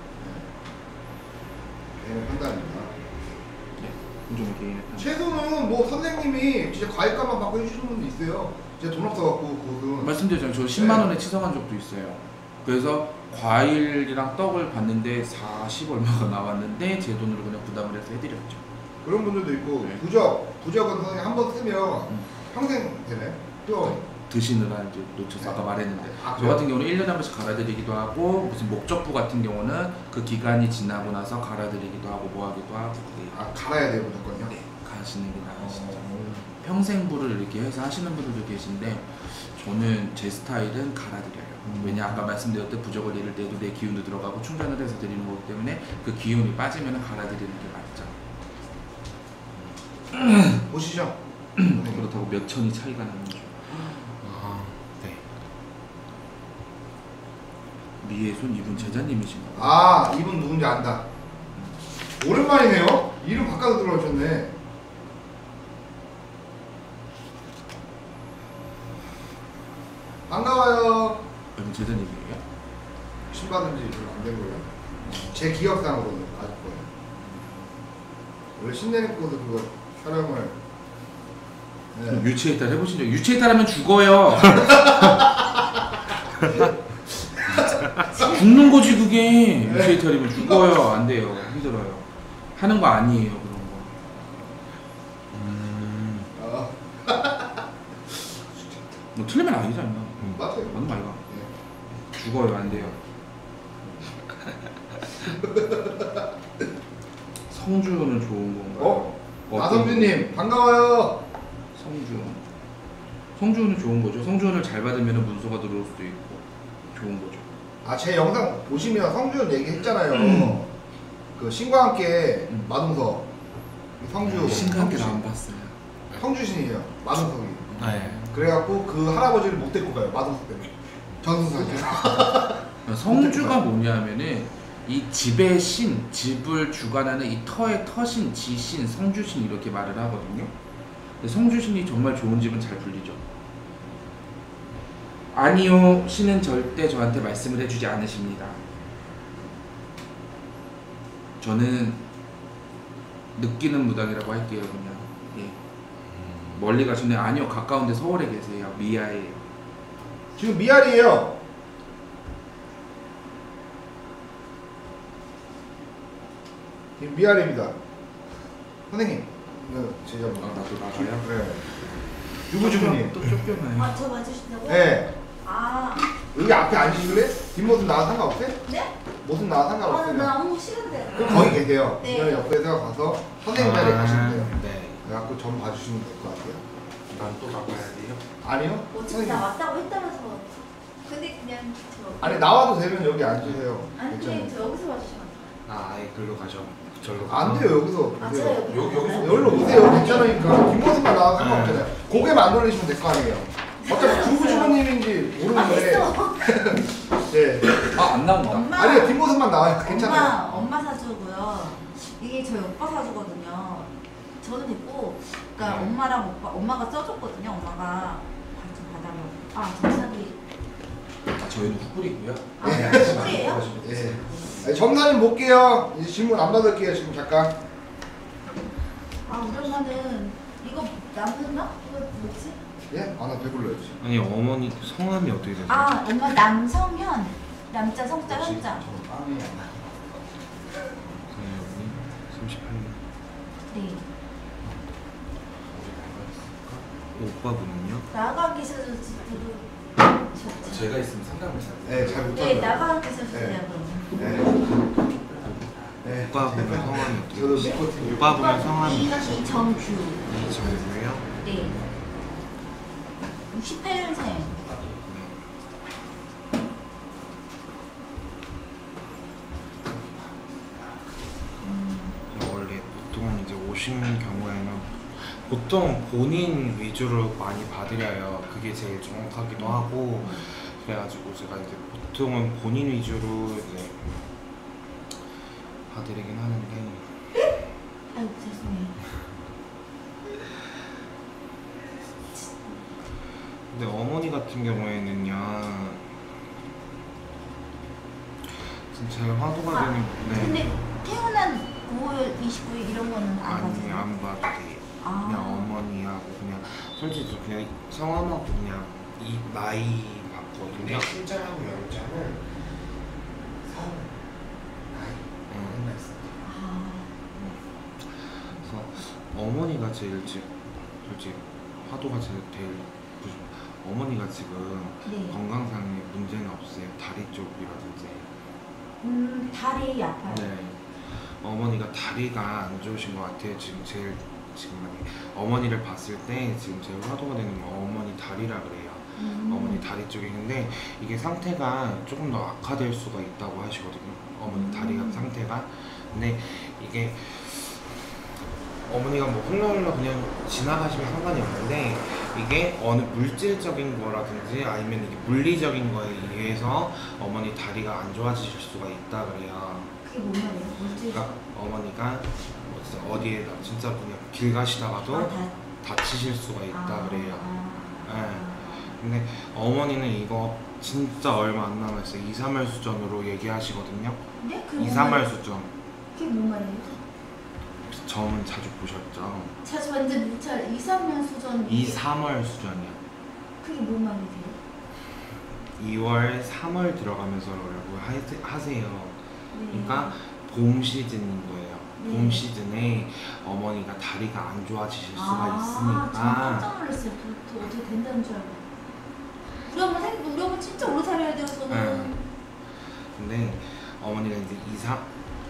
Speaker 2: 개인의 판단입니다.
Speaker 1: 네, 좀 개인의 판단.
Speaker 2: 최소는 뭐 선생님이 진짜 과일값만 받고 해주시는 분도 있어요. 진짜 돈 없어갖고 그것은.
Speaker 1: 말씀드렸잖아요. 저 십만 원에 치성한 적도 있어요. 그래서 과일이랑 떡을 받는데 사십 얼마가 나왔는데 제 돈으로 그냥 부담을 해서 해드렸죠.
Speaker 2: 그런 분들도 있고
Speaker 1: 네.
Speaker 2: 부적 부적은 선생님 한 번 쓰면
Speaker 1: 음.
Speaker 2: 평생 되네. 또
Speaker 1: 드시느라 이제 놓쳐서 아까
Speaker 2: 네.
Speaker 1: 말했는데
Speaker 2: 아,
Speaker 1: 저
Speaker 2: 그래요?
Speaker 1: 같은 경우는 일 년에 한 번씩 갈아드리기도 하고 무슨 목적부 같은 경우는 그 기간이 지나고 나서 갈아드리기도 하고 뭐 하기도 하고 그게
Speaker 2: 아 갈아야 돼요 무조건요.
Speaker 1: 네, 가시는 게 나으시죠.
Speaker 2: 어,
Speaker 1: 평생부를 이렇게 해서 하시는 분들도 계신데 저는 제 스타일은 갈아드려요.
Speaker 2: 음.
Speaker 1: 왜냐 아까 말씀드렸듯 부적을 이를 때도 내 기운도 들어가고 충전을 해서 드리는 거기 때문에 그 기운이 빠지면 갈아드리는 게 맞죠.
Speaker 2: 보시죠.
Speaker 1: 그렇다고 몇 천이 차이가 나는 거.
Speaker 6: 아, 네.
Speaker 1: 미애손 이분 제자님이신가?
Speaker 2: 아 이분 누군지 안다. 오랜만이네요. 이름 바꿔서 들어오셨네. 반가워요.
Speaker 1: 이분 제자님이에요?
Speaker 2: 신 받은 지 별로 안 된 거예요. 제 기억상으로는 아직 거예요. 원래 신내는 곳에 그거 촬영을
Speaker 1: 그럼
Speaker 2: 네.
Speaker 1: 유치해탈 해보신 적? 유치해탈하면 죽어요. 죽는 거지 그게. 유치해탈이면 죽어요. 안 돼요. 힘들어요. 하는 거 아니에요 그런 거.
Speaker 6: 음,
Speaker 2: 아,
Speaker 1: 뭐 틀리면 아니잖아.
Speaker 2: 맞아요.
Speaker 1: 맞는 말이야.
Speaker 2: 네.
Speaker 1: 죽어요. 안 돼요. 성주는 좋은 건가요?
Speaker 2: 어?
Speaker 1: 어떤
Speaker 2: 나성주님 반가워요.
Speaker 1: 성주. 성주는 좋은 거죠. 성주를 잘 받으면 문서가 들어올 수도 있고 좋은 거죠.
Speaker 2: 아 제 영상 보시면 성준 얘기했잖아요.
Speaker 1: 음.
Speaker 2: 그 신과 함께
Speaker 1: 음.
Speaker 2: 마동석 성주
Speaker 1: 신기하게
Speaker 2: 성주신.
Speaker 1: 안 봤어요.
Speaker 2: 성주신이에요. 마동석이.
Speaker 6: 네.
Speaker 2: 그래갖고 그 할아버지를 못 데리고 가요. 마동석 때문에. 전수사죠.
Speaker 1: 성주가 뭐냐면은 이 집의 신, 집을 주관하는 이 터의 터신, 지신, 성주신 이렇게 말을 하거든요. 근데 성주신이 정말 좋은 집은 잘 불리죠. 아니요, 신은 절대 저한테 말씀을 해주지 않으십니다. 저는 느끼는 무당이라고 할게요, 그냥. 예. 멀리 가시네. 아니요, 가까운데 서울에 계세요. 미아예요.
Speaker 2: 지금 미알이에요. 지금 미알입니다. 선생님. 네, 제자분.
Speaker 1: 아, 나도 나가요?
Speaker 2: 네. 유부주부님.
Speaker 1: 또 쫓겨나요.
Speaker 4: 아, 저 맞으신다고?
Speaker 2: 네.
Speaker 4: 아,
Speaker 2: 여기 앞에 앉으실래? 뒷모습 나와 상관없어요?
Speaker 4: 네?
Speaker 2: 모습 나와
Speaker 4: 아,
Speaker 2: 상관없어요.
Speaker 4: 나 너무 싫은데.
Speaker 2: 그럼 거기 계세요.
Speaker 4: 네.
Speaker 2: 그냥 옆에서 가서 선생님 자리에 가시면 돼요.
Speaker 6: 네.
Speaker 2: 그래갖고 점 봐주시면 될 것 같아요.
Speaker 1: 난 또 나가야 돼요?
Speaker 2: 아니요?
Speaker 4: 어차피
Speaker 2: 선생님.
Speaker 4: 나 왔다고 했다면서. 근데 그냥 저.
Speaker 2: 아니 나와도 되면 여기 앉으세요.
Speaker 4: 아니,
Speaker 2: 괜찮아요.
Speaker 4: 그냥 저 여기서 와주시면
Speaker 6: 아, 아예 글로 가죠. 절로
Speaker 2: 안 돼요 여기서
Speaker 4: 아,
Speaker 2: 오세요.
Speaker 4: 제가 여기.
Speaker 1: 여기- 여기서
Speaker 2: 여기로 오세요. 괜찮으니까 뒷모습만 나와도 상관없잖아요. 고개만 안 돌리시면 될 거 아니에요. 어차피 주부주부님인지
Speaker 4: 아,
Speaker 2: 모르는데.
Speaker 4: 됐어.
Speaker 2: 네.
Speaker 1: 아, 안 나온다.
Speaker 4: 엄마.
Speaker 2: 아니요 뒷모습만 나와요. 괜찮아요.
Speaker 4: 엄마, 엄마 사주고요. 이게 저희 오빠 사주거든요. 저는 됐고, 그러니까
Speaker 1: 네.
Speaker 4: 엄마랑 오빠, 엄마가 써줬거든요. 엄마가 좀 받아면. 아, 정상이.
Speaker 1: 아, 저희는 훅불이고요.
Speaker 4: 아, 훅불이에요?
Speaker 2: 예. 아니, 점사님 볼게요. 이제 질문 안 받을게요 지금 잠깐.
Speaker 4: 아, 우리 엄마는 이거 남편나? 이거 뭐지?
Speaker 2: 예? 아나 배불러요 지금.
Speaker 6: 아니, 어머니 성함이 어떻게 되세요?
Speaker 4: 아, 엄마 남성현. 남자 성자 현자.
Speaker 2: 저 빵이
Speaker 6: 삼십팔 년.
Speaker 4: 네.
Speaker 6: 오빠분은요?
Speaker 4: 나가 계셔도 저도
Speaker 1: 제가 있으면 상담을 잘.
Speaker 2: 네, 잘
Speaker 4: 네,
Speaker 2: 못하죠.
Speaker 4: 나가 계셔도 돼요,
Speaker 2: 네.
Speaker 4: 그러면.
Speaker 2: 네. 네.
Speaker 6: 오빠분은 성함이 어떻게
Speaker 2: 저도
Speaker 6: 되세요?
Speaker 2: 니코틴.
Speaker 6: 오빠분은 성함이
Speaker 4: 이정규.
Speaker 6: 이정규요?
Speaker 4: 네. 육십팔 년생.
Speaker 6: 원래 보통 이제 오시는 경우에는 보통 본인 위주로 많이 받으려요. 그게 제일 정확하기도 하고 그래가지고 제가 이제 보통은 본인 위주로 이제 봐드리긴 하는데
Speaker 4: 아이고, 죄송해요.
Speaker 6: 근데 어머니 같은 경우에는요 진짜 화두가
Speaker 4: 아,
Speaker 6: 되는
Speaker 4: 근데 태어난 구월 이십구일 이런 거는 안
Speaker 6: 아니
Speaker 4: 봤어요.
Speaker 6: 안 봐도 돼요.
Speaker 4: 아.
Speaker 6: 그냥 어머니하고 그냥 솔직히 그냥 성함하고 그냥 이 나이 봤거든요.
Speaker 3: 신자하고 영자는 성, 나이
Speaker 6: 응.
Speaker 3: 맨날 써.
Speaker 4: 아,
Speaker 6: 그래서 어머니가 제일 지, 솔직히 화두가 제일 제일 부족. 어머니가 지금
Speaker 4: 네.
Speaker 6: 건강상에 문제는 없으세요? 다리 쪽이라든지.
Speaker 4: 음, 다리 아파요.
Speaker 6: 네. 어머니가 다리가 안 좋으신 것 같아요. 지금 제일 지금 많이 어머니를 봤을 때 지금 제일 화두가 되는 건 어머니 다리라 그래요.
Speaker 4: 음.
Speaker 6: 어머니 다리 쪽에 있는데 이게 상태가 조금 더 악화될 수가 있다고 하시거든요. 어머니 다리가
Speaker 4: 음.
Speaker 6: 상태가. 근데 이게 어머니가 뭐 흘러흘러 그냥 지나가시면 상관이 없는데 이게 어느 물질적인 거라든지 아니면 이게 물리적인 거에 의해서 어머니 다리가 안 좋아지실 수가 있다 그래요.
Speaker 4: 그게 뭔 말이에요? 물질.
Speaker 6: 그러니까 어머니가 뭐 진짜 어디에 진짜 그냥 길 가시다가도
Speaker 4: 아, 다.
Speaker 6: 다치실 수가 있다
Speaker 4: 아,
Speaker 6: 그래요.
Speaker 4: 아,
Speaker 6: 네.
Speaker 4: 아.
Speaker 6: 근데 어머니는 이거 진짜 얼마 안 남았어요. 이, 삼 월 수전으로 얘기하시거든요.
Speaker 4: 네? 그게
Speaker 6: 이,
Speaker 4: 뭔
Speaker 6: 삼 월
Speaker 4: 말이에요?
Speaker 6: 수전.
Speaker 4: 그게 뭔 말이에요?
Speaker 6: 혹시 점은 자주 보셨죠?
Speaker 4: 자주 완전 무찰 이, 삼 년 수전.
Speaker 6: 이, 삼 월 수전이요.
Speaker 4: 그게 뭔 말이세요?
Speaker 6: 이월, 삼월 들어가면서라고 하- 하세요.
Speaker 4: 네.
Speaker 6: 그러니까 봄 시즌인 거예요.
Speaker 4: 네.
Speaker 6: 봄 시즌에 어머니가 다리가 안 좋아지실 수가
Speaker 4: 아,
Speaker 6: 있으니까.
Speaker 4: 저 깜짝 놀랐어요. 저, 저 어떻게 된다는 줄 알고. 우리 엄마 생, 우리 엄마 진짜 오래 살아야 돼요, 저는.
Speaker 6: 네. 근데 어머니가 이제 이사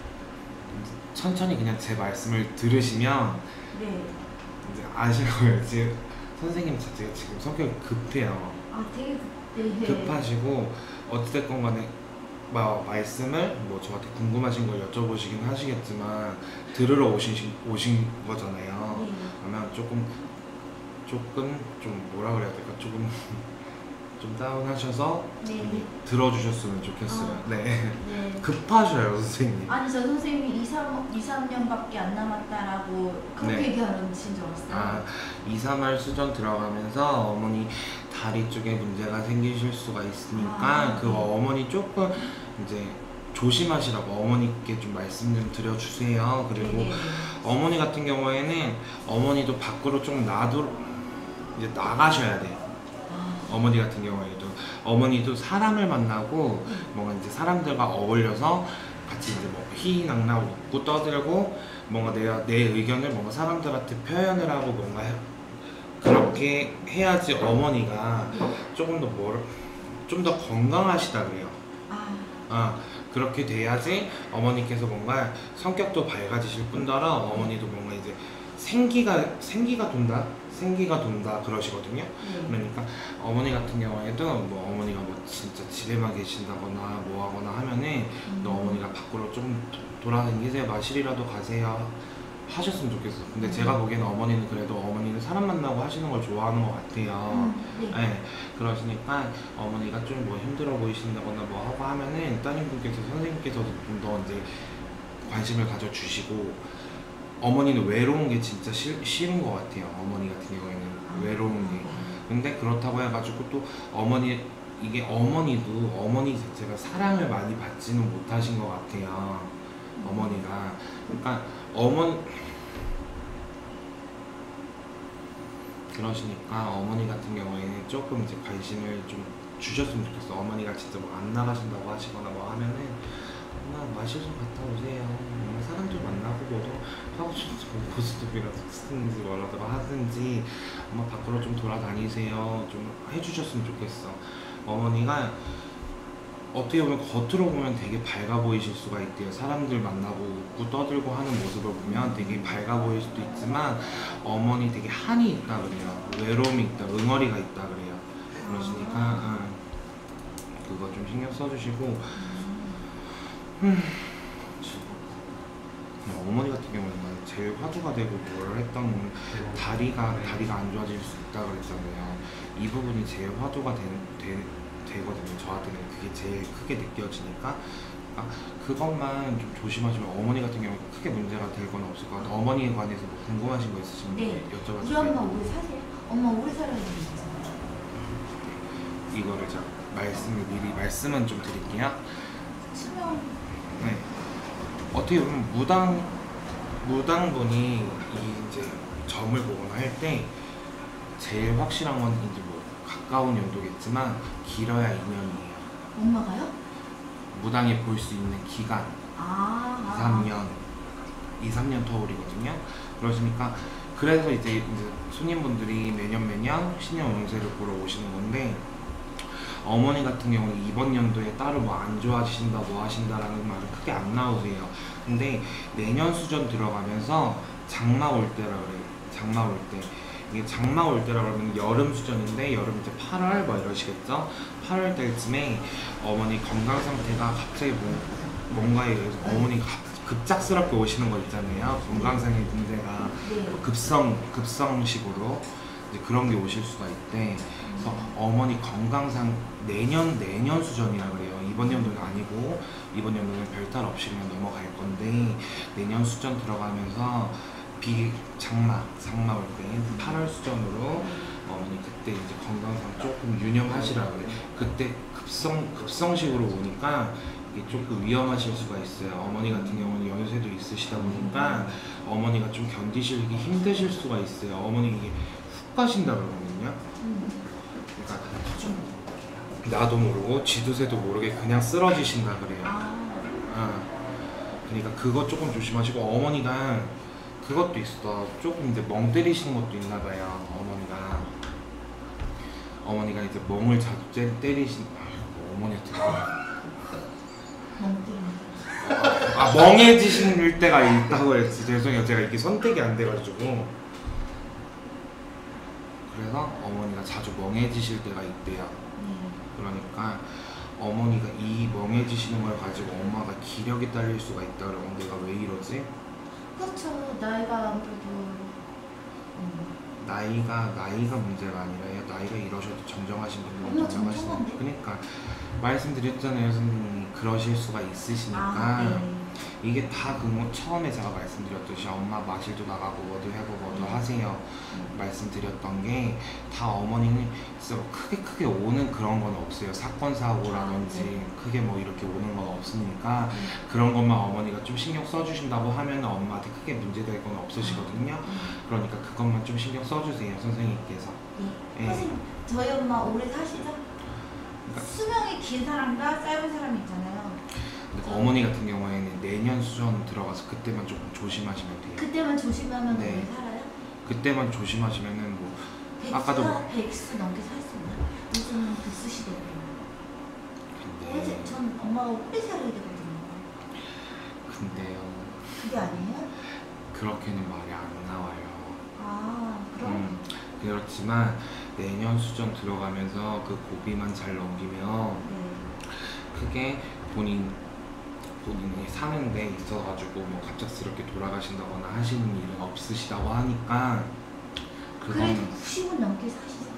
Speaker 6: 천천히 그냥 제 말씀을 들으시면
Speaker 4: 네.
Speaker 6: 이제 아실 거예요. 지금 선생님 자체가 지금 성격이 급해요.
Speaker 4: 아, 되게 네, 네.
Speaker 6: 급하시고 어찌됐건 간에 뭐 말씀을 뭐 저한테 궁금하신 걸 여쭤보시긴 하시겠지만 들으러 오신 오신 거잖아요.
Speaker 4: 네.
Speaker 6: 그러면 조금 조금 좀 뭐라 그래야 될까 조금 좀 다운하셔서
Speaker 4: 네.
Speaker 6: 좀 들어주셨으면 좋겠어요.
Speaker 4: 아.
Speaker 6: 네.
Speaker 4: 네.
Speaker 6: 급하셔요 선생님.
Speaker 4: 아니, 저 선생님이 이, 삼, 이, 삼 년밖에 안 남았다라고 그렇게
Speaker 6: 네.
Speaker 4: 얘기하는 줄 알았어요.
Speaker 6: 아, 이, 삼 월 수전 들어가면서 어머니 다리 쪽에 문제가 생기실 수가 있으니까
Speaker 4: 아,
Speaker 6: 그
Speaker 4: 네.
Speaker 6: 어머니 조금 이제 조심하시라고 어머니께 좀 말씀 좀 드려주세요. 그리고
Speaker 4: 네네네.
Speaker 6: 어머니 같은 경우에는 어머니도 밖으로 좀 놔두 이제 나가셔야 돼요.
Speaker 4: 아,
Speaker 6: 어머니 같은 경우에도 어머니도 사람을 만나고 뭔가 이제 사람들과 어울려서 같이 이제 뭐 희희낙낙 웃고 떠들고 뭔가 내가 내 의견을 뭔가 사람들한테 표현을 하고 뭔가 해, 그렇게 해야지 어머니가 조금 더 뭐를 좀 더 건강하시다 그래요.
Speaker 4: 아,
Speaker 6: 아 그렇게 돼야지 어머니께서 뭔가 성격도 밝아지실 뿐더러 어머니도 뭔가 이제 생기가 생기가 돈다 생기가 돈다 그러시거든요.
Speaker 4: 네.
Speaker 6: 그러니까 어머니 같은 경우에도 뭐 어머니가 뭐 진짜 집에만 계신다거나 뭐 하거나 하면은
Speaker 4: 음.
Speaker 6: 너 어머니가 밖으로 좀 도- 돌아다니세요 마실이라도 가세요 하셨으면 좋겠어. 근데
Speaker 4: 음.
Speaker 6: 제가 보기에는 어머니는 그래도 어머니는 사람 만나고 하시는 걸 좋아하는 것 같아요.
Speaker 4: 음, 네.
Speaker 6: 네, 그러시니까 어머니가 좀 뭐 힘들어 보이신다거나 뭐 하고 하면은 따님분께서 선생님께서도 좀 더 이제 관심을 가져주시고 어머니는 외로운 게 진짜 싫, 싫은 것 같아요. 어머니 같은 경우에는
Speaker 4: 아.
Speaker 6: 외로운 게. 근데 그렇다고 해가지고 또 어머니 이게 어머니도 어머니 자체가 사랑을 많이 받지는 못하신 것 같아요. 어머니가 그러니까 어머니 그러시니까 어머니 같은 경우에는 조금 이제 관심을 좀 주셨으면 좋겠어. 어머니가 진짜 뭐 안 나가신다고 하시거나 뭐 하면은 엄마 마실 좀 갔다 오세요. 엄마 사람들 만나고 뭐도 하고 싶은지 뭐 고스톱이라도 쓰든지 뭐라도 하든지 엄마 밖으로 좀 돌아다니세요. 좀 해주셨으면 좋겠어. 어머니가 어떻게 보면 겉으로 보면 되게 밝아 보이실 수가 있대요. 사람들 만나고 웃고 떠들고 하는 모습을 보면 되게 밝아 보일 수도 있지만 어머니 되게 한이 있다 그래요. 외로움이 있다, 응어리가 있다 그래요. 그러시니까 응. 그거 좀 신경 써주시고 음. 어머니 같은 경우는 제일 화두가 되고 뭘 했던 건 다리가 다리가 안 좋아질 수 있다 그랬잖아요. 이 부분이 제일 화두가 되, 되, 되거든요. 저한테는 그게 제일 크게 느껴지니까 그러니까 그것만 좀 조심하시면 어머니 같은 경우는 크게 문제가 될 건 없을 것 같아요. 어머니에 관해서 뭐 궁금하신 거 있으시면
Speaker 4: 네.
Speaker 6: 여쭤봐
Speaker 4: 우리 엄마
Speaker 6: 주세요.
Speaker 4: 오래 사세요? 엄마 오래 살아야 되는 거죠?
Speaker 6: 이거를 제가 말씀을 미리 말씀은 좀 드릴게요.
Speaker 4: 수명.
Speaker 6: 네. 어떻게 보면 무당 무당분이 이 이제 점을 보거나 할 때 제일 확실한 건 이제 뭐 가까운 연도겠지만 길어야 이 년이에요.
Speaker 4: 엄마가요?
Speaker 6: 무당이 볼 수 있는 기간
Speaker 4: 아.
Speaker 6: 이, 삼 년 이, 삼 년 터울이거든요. 그러시니까 그래서 이제, 이제 손님분들이 매년 매년 신년 운세를 보러 오시는 건데 어머니 같은 경우는 이번 연도에 따로 뭐 안 좋아지신다 뭐 하신다라는 말은 크게 안 나오세요. 근데 내년 수전 들어가면서 장마 올 때라 그래요. 장마 올 때. 이게 장마 올 때라 그러면 여름 수전인데 여름 이제 팔월 뭐 이러시겠죠? 팔월 때쯤에 어머니 건강 상태가 갑자기 뭐, 뭔가에 의해서 어머니가 급작스럽게 오시는 거 있잖아요. 건강상의 문제가
Speaker 4: 네.
Speaker 6: 급성, 급성식으로 이제 그런 게 오실 수가 있대. 그래서 어머니 건강상 내년, 내년 수전이라 그래요. 이번 연도는 아니고 이번 연도는 별탈 없이 그냥 넘어갈 건데 내년 수전 들어가면서 비, 장마, 장마 올 때 팔월 수전으로 어머니 그때 이제 건강상 조금 유념하시라 그래. 그때 급성, 급성식으로 오니까 이게 조금 위험하실 수가 있어요. 어머니 같은 경우는 연세도 있으시다 보니까 어머니가 좀 견디시기 힘드실 수가 있어요. 어머니 이게 훅 가신다 그러거든요. 그러니까 나도 모르고 쥐두새도 모르게 그냥 쓰러지신다 그래요. 어. 그러니까 그거 조금 조심하시고 어머니가 그것도 있어. 조금 이제 멍 때리시는 것도 있나 봐요. 어머니가 어머니가 이제 멍을 자주 때, 때리신 아, 어머니한테
Speaker 4: 멍 때리는
Speaker 6: 아 멍해지실 때가 있다고 했지. 죄송해요. 제가 이게 선택이 안 돼가지고 그래서 어머니가 자주 멍해지실 때가 있대요.
Speaker 4: 네.
Speaker 6: 그러니까 어머니가 이 멍해지시는 걸 가지고 엄마가 기력이 딸릴 수가 있다 그러면 내가 왜 이러지?
Speaker 4: 그렇죠. 나이가 아무래도 음.
Speaker 6: 나이가 나이가 문제가 아니라요. 나이가 이러셔도 정정하신 분들은
Speaker 4: 엄마
Speaker 6: 정정하시는
Speaker 4: 정정한데?
Speaker 6: 그러니까 말씀드렸잖아요, 선생님이 그러실 수가 있으시니까
Speaker 4: 아, 네.
Speaker 6: 이게 다 그 뭐 처음에 제가 말씀드렸듯이 엄마 마실도 나가고 뭐도 해고 뭐도
Speaker 4: 음.
Speaker 6: 하세요 말씀드렸던 게 다 어머니는 진짜 뭐 크게 크게 오는 그런 건 없어요. 사건 사고라든지
Speaker 4: 아, 네.
Speaker 6: 크게 뭐 이렇게 오는 건 없으니까
Speaker 4: 음.
Speaker 6: 그런 것만 어머니가 좀 신경 써주신다고 하면 엄마한테 크게 문제될 건 없으시거든요.
Speaker 4: 음.
Speaker 6: 그러니까 그것만 좀 신경 써주세요, 선생님께서.
Speaker 4: 네.
Speaker 6: 예.
Speaker 4: 선생님, 저희 엄마 오래 사시죠?
Speaker 6: 그러니까
Speaker 4: 수명이 긴 사람과 짧은 사람이 있잖아요.
Speaker 6: 그러니까 어머니 같은 경우에는 내년 수전 들어가서 그때만 조금 조심하시면 돼요.
Speaker 4: 그때만 조심하면
Speaker 6: 네.
Speaker 4: 오래 살아요?
Speaker 6: 그때만 조심하시면은 뭐
Speaker 4: 백수가
Speaker 6: 아까도 뭐-
Speaker 4: 백수 넘게 살 수 있나? 요즘은 백수 시대거든요.
Speaker 6: 근데
Speaker 4: 어제 전 엄마가 오래 살아야 되거든요.
Speaker 6: 근데요
Speaker 4: 그게 아니에요?
Speaker 6: 그렇게는 말이 안 나와요.
Speaker 4: 아, 그럼?
Speaker 6: 음, 그렇지만 내년 수전 들어가면서 그 고비만 잘 넘기면
Speaker 4: 네.
Speaker 6: 크게 본인 본인이 사는 데 있어가지고 뭐 갑작스럽게 돌아가신다거나 하시는 일은 없으시다고 하니까
Speaker 4: 그래도
Speaker 6: 그거는
Speaker 4: 구십은 넘게 사시죠?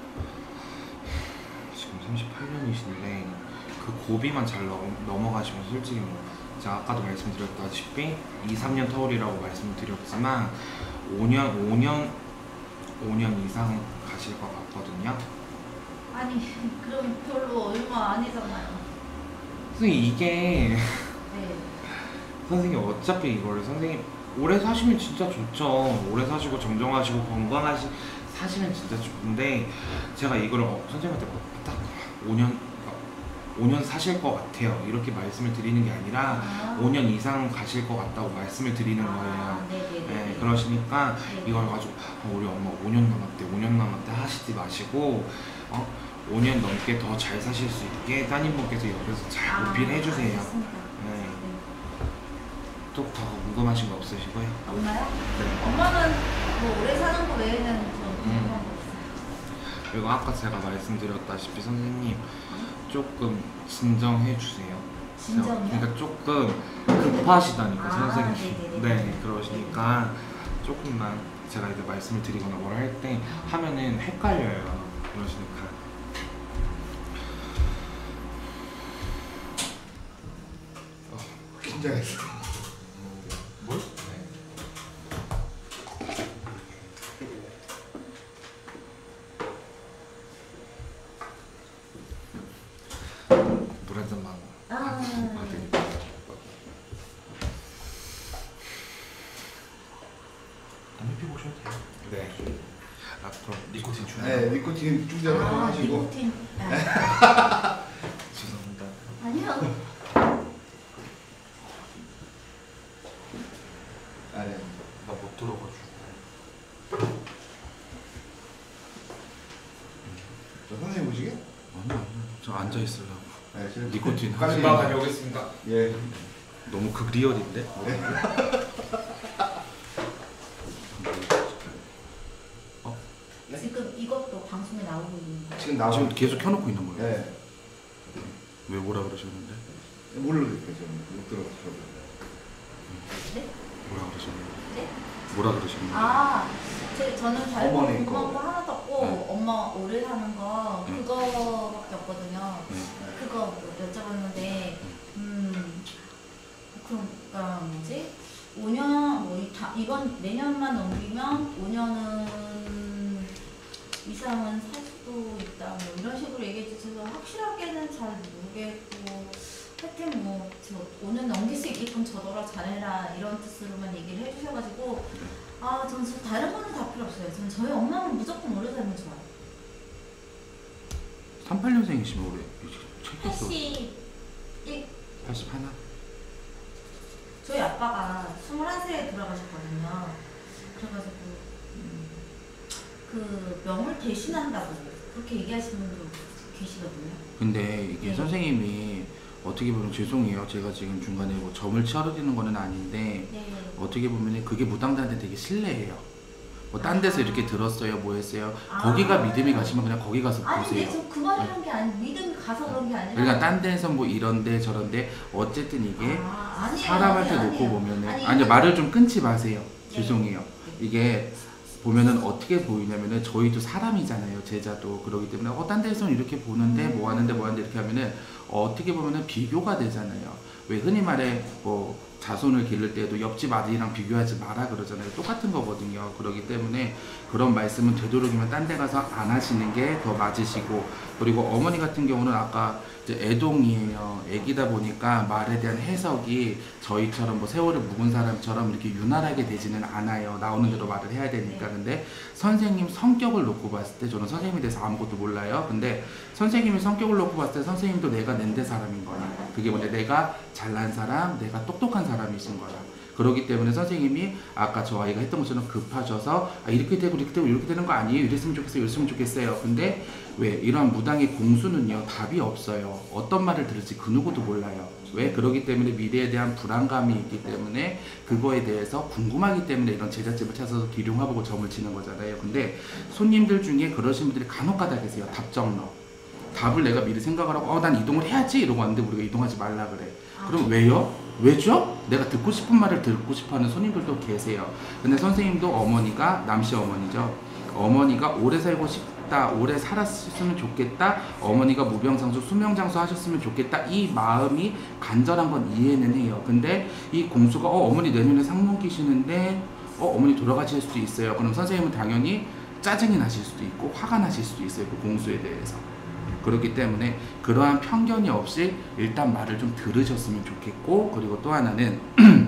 Speaker 6: 지금 삼십팔 년이신데 그 고비만 잘 넘, 넘어가시면 솔직히 뭐 제가 아까도 말씀드렸다시피 이, 삼 년 터울이라고 말씀드렸지만 오 년, 오 년, 오 년 이상 가실 것 같거든요.
Speaker 4: 아니, 그럼 별로 얼마 아니잖아요.
Speaker 6: 선생님 이게
Speaker 4: 네.
Speaker 6: 선생님 어차피 이거를 선생님 오래 사시면 진짜 좋죠. 오래 사시고 정정하시고 건강하시 사시면 진짜 좋은데 제가 이거를 어, 선생님한테 딱 오 년 오 년 사실 것 같아요 이렇게 말씀을 드리는 게 아니라
Speaker 4: 아.
Speaker 6: 오 년 이상 가실 것 같다고 말씀을 드리는
Speaker 4: 아,
Speaker 6: 거예요.
Speaker 4: 네네네.
Speaker 6: 네, 그러시니까
Speaker 4: 네.
Speaker 6: 이걸 가지고 어, 우리 엄마 오 년 남았대 오 년 남았대 하시지 마시고 어, 오 년 넘게 더 잘 사실 수 있게 따님분께서 옆에서 잘
Speaker 4: 아,
Speaker 6: 보필해 주세요.
Speaker 4: 알겠습니다.
Speaker 6: 네.
Speaker 4: 네.
Speaker 6: 또 더 궁금하신 거 없으시고요?
Speaker 4: 엄마요?
Speaker 6: 네.
Speaker 4: 엄마는 뭐 오래 사는 거 외에는 좀 궁금한 거 없어요.
Speaker 6: 그리고 아까 제가 말씀드렸다시피 선생님 조금 진정해 주세요.
Speaker 4: 진정이요?
Speaker 6: 그러니까 조금 급하시다니까
Speaker 4: 아,
Speaker 6: 선생님.
Speaker 4: 네네네.
Speaker 6: 네, 그러시니까 조금만 제가 이제 말씀을 드리거나 뭘 할 때 하면은 헷갈려요. 그러시니까.
Speaker 2: 긴장했어.
Speaker 6: 뭘? 물 한 잔만
Speaker 4: 아.
Speaker 6: 받으니까.
Speaker 3: 담배 피고 오셔도 돼요.
Speaker 6: 네. 아 그럼
Speaker 3: 니코틴 중.
Speaker 2: 네, 니코틴 충전을
Speaker 4: 아,
Speaker 2: 하시고.
Speaker 4: 니코틴. 아,
Speaker 6: 죄송합니다.
Speaker 4: 아니요.
Speaker 2: 아, 네.
Speaker 3: 나 못 들어가지고.
Speaker 2: 저 선생님 보시게?
Speaker 1: 아니 아니 저 앉아 있으려고.
Speaker 2: 네, 제가
Speaker 1: 니코틴
Speaker 2: 국가지-
Speaker 1: 금방
Speaker 6: 다녀오겠습니다.
Speaker 2: 예.
Speaker 1: 너무 극리얼인데?
Speaker 4: 지금 이것도 방송에 나오고 있는 거.
Speaker 2: 지금 나와.
Speaker 1: 지금 계속 켜놓고 있는 거예요.
Speaker 2: 네.
Speaker 1: 왜 뭐라 그러셨는데?
Speaker 2: 모르겠어요. 저는 못 들어봤어요.
Speaker 4: 네?
Speaker 1: 뭐라 그러셨는데?
Speaker 4: 네?
Speaker 1: 뭐라 그러셨는데?
Speaker 4: 아, 제, 저는 다른 거
Speaker 2: 어머니
Speaker 4: 궁금한
Speaker 2: 거.
Speaker 4: 거 하나도 없고
Speaker 1: 네.
Speaker 4: 엄마 오래 사는 거
Speaker 1: 네.
Speaker 4: 그거밖에 없거든요.
Speaker 1: 네.
Speaker 4: 그거 여쭤봤는데 음 그러니까 뭐지? 오 년 뭐 이- 다, 이번 내년만 넘기면 오 년은 이상은 살 수도 있다 뭐 이런 식으로 얘기해 주셔서 확실하게는 잘 모르겠고 하여튼 뭐저 오 년 넘길 수 있게끔 저더러 잘해라 이런 뜻으로만 얘기를 해주셔가지고 아 저는 저 다른 거는 다 필요 없어요. 저는 저희 엄마는 무조건 오래 살면 좋아요.
Speaker 1: 삼십팔 년생이시면 올해 책에서
Speaker 4: 팔십일
Speaker 1: 팔십일?
Speaker 4: 저희 아빠가 스물한 살에 돌아가셨거든요. 그래가지고 음, 그 명을 대신한다고 그렇게 얘기하시는 분도 계시거든요.
Speaker 1: 근데 이게
Speaker 4: 네.
Speaker 1: 선생님이 어떻게 보면 죄송해요. 제가 지금 중간에 뭐 점을 치어드리는 거는 아닌데
Speaker 4: 네.
Speaker 1: 어떻게 보면 그게 무당들한테 되게 실례예요. 뭐 딴 데서 이렇게 들었어요, 뭐 했어요.
Speaker 4: 아.
Speaker 1: 거기가 믿음이 가시면 그냥 거기 가서
Speaker 4: 아니 근데
Speaker 1: 보세요.
Speaker 4: 저 그 말을 한 게 아니 믿음이 가서 그런 게 아니라
Speaker 1: 그러니까 딴 데서 뭐 이런데 저런데 어쨌든 이게
Speaker 4: 아, 아니에요,
Speaker 1: 사람한테
Speaker 4: 아니에요,
Speaker 1: 놓고
Speaker 4: 아니에요.
Speaker 1: 보면은
Speaker 4: 아니,
Speaker 1: 아니
Speaker 4: 이거-
Speaker 1: 말을 좀 끊지 마세요.
Speaker 4: 네.
Speaker 1: 죄송해요. 이게 보면은 어떻게 보이냐면은 저희도 사람이잖아요. 제자도 그러기 때문에 어 딴 데서는 이렇게 보는데 뭐 하는데 뭐 하는데 이렇게 하면은 어떻게 보면은 비교가 되잖아요. 왜 흔히 말해 뭐 자손을 기를 때도 옆집 아들이랑 비교하지 마라 그러잖아요. 똑같은 거거든요. 그러기 때문에 그런 말씀은 되도록이면 딴 데 가서 안 하시는 게 더 맞으시고, 그리고 어머니 같은 경우는 아까 이제 애동이에요. 애기다 보니까 말에 대한 해석이 저희처럼 뭐 세월을 묵은 사람처럼 이렇게 유난하게 되지는 않아요. 나오는 대로 말을 해야 되니까. 근데 선생님 성격을 놓고 봤을 때 저는 선생님에 대해서 아무것도 몰라요. 근데 선생님의 성격을 놓고 봤을 때 선생님도 내가 낸대 사람인 거야. 그게 뭐냐, 내가 잘난 사람, 내가 똑똑한 사람이신 거야. 그렇기 때문에 선생님이 아까 저 아이가 했던 것처럼 급하셔서 아, 이렇게 되고 이렇게 되고 이렇게 되는 거 아니에요? 이랬으면 좋겠어요, 이랬으면 좋겠어요. 근데 왜 이러한 무당의 공수는요 답이 없어요. 어떤 말을 들을지 그 누구도 몰라요. 왜? 그러기 때문에 미래에 대한 불안감이 있기 때문에 그거에 대해서 궁금하기 때문에 이런 제잣집을 찾아서 기룡화보고 점을 치는 거잖아요. 근데 손님들 중에 그러신 분들이 간혹가다 계세요. 답정너. 답을 내가 미리 생각을 하고 어, 난 이동을 해야지 이러고 왔는데 우리가 이동하지 말라 그래. 그럼 왜요? 왜죠? 내가 듣고 싶은 말을 듣고 싶어하는 손님들도 계세요. 근데 선생님도 어머니가 남씨 어머니죠. 어머니가 오래 살고 싶다, 오래 살았으면 좋겠다, 어머니가 무병장수 수명장수 하셨으면 좋겠다, 이 마음이 간절한 건 이해는 해요. 근데 이 공수가 어 어머니 내년에 상문 끼시는데 어 어머니 돌아가실 수도 있어요. 그럼 선생님은 당연히 짜증이 나실 수도 있고 화가 나실 수도 있어요. 그 공수에 대해서. 그렇기 때문에 그러한 편견이 없이 일단 말을 좀 들으셨으면 좋겠고, 그리고 또 하나는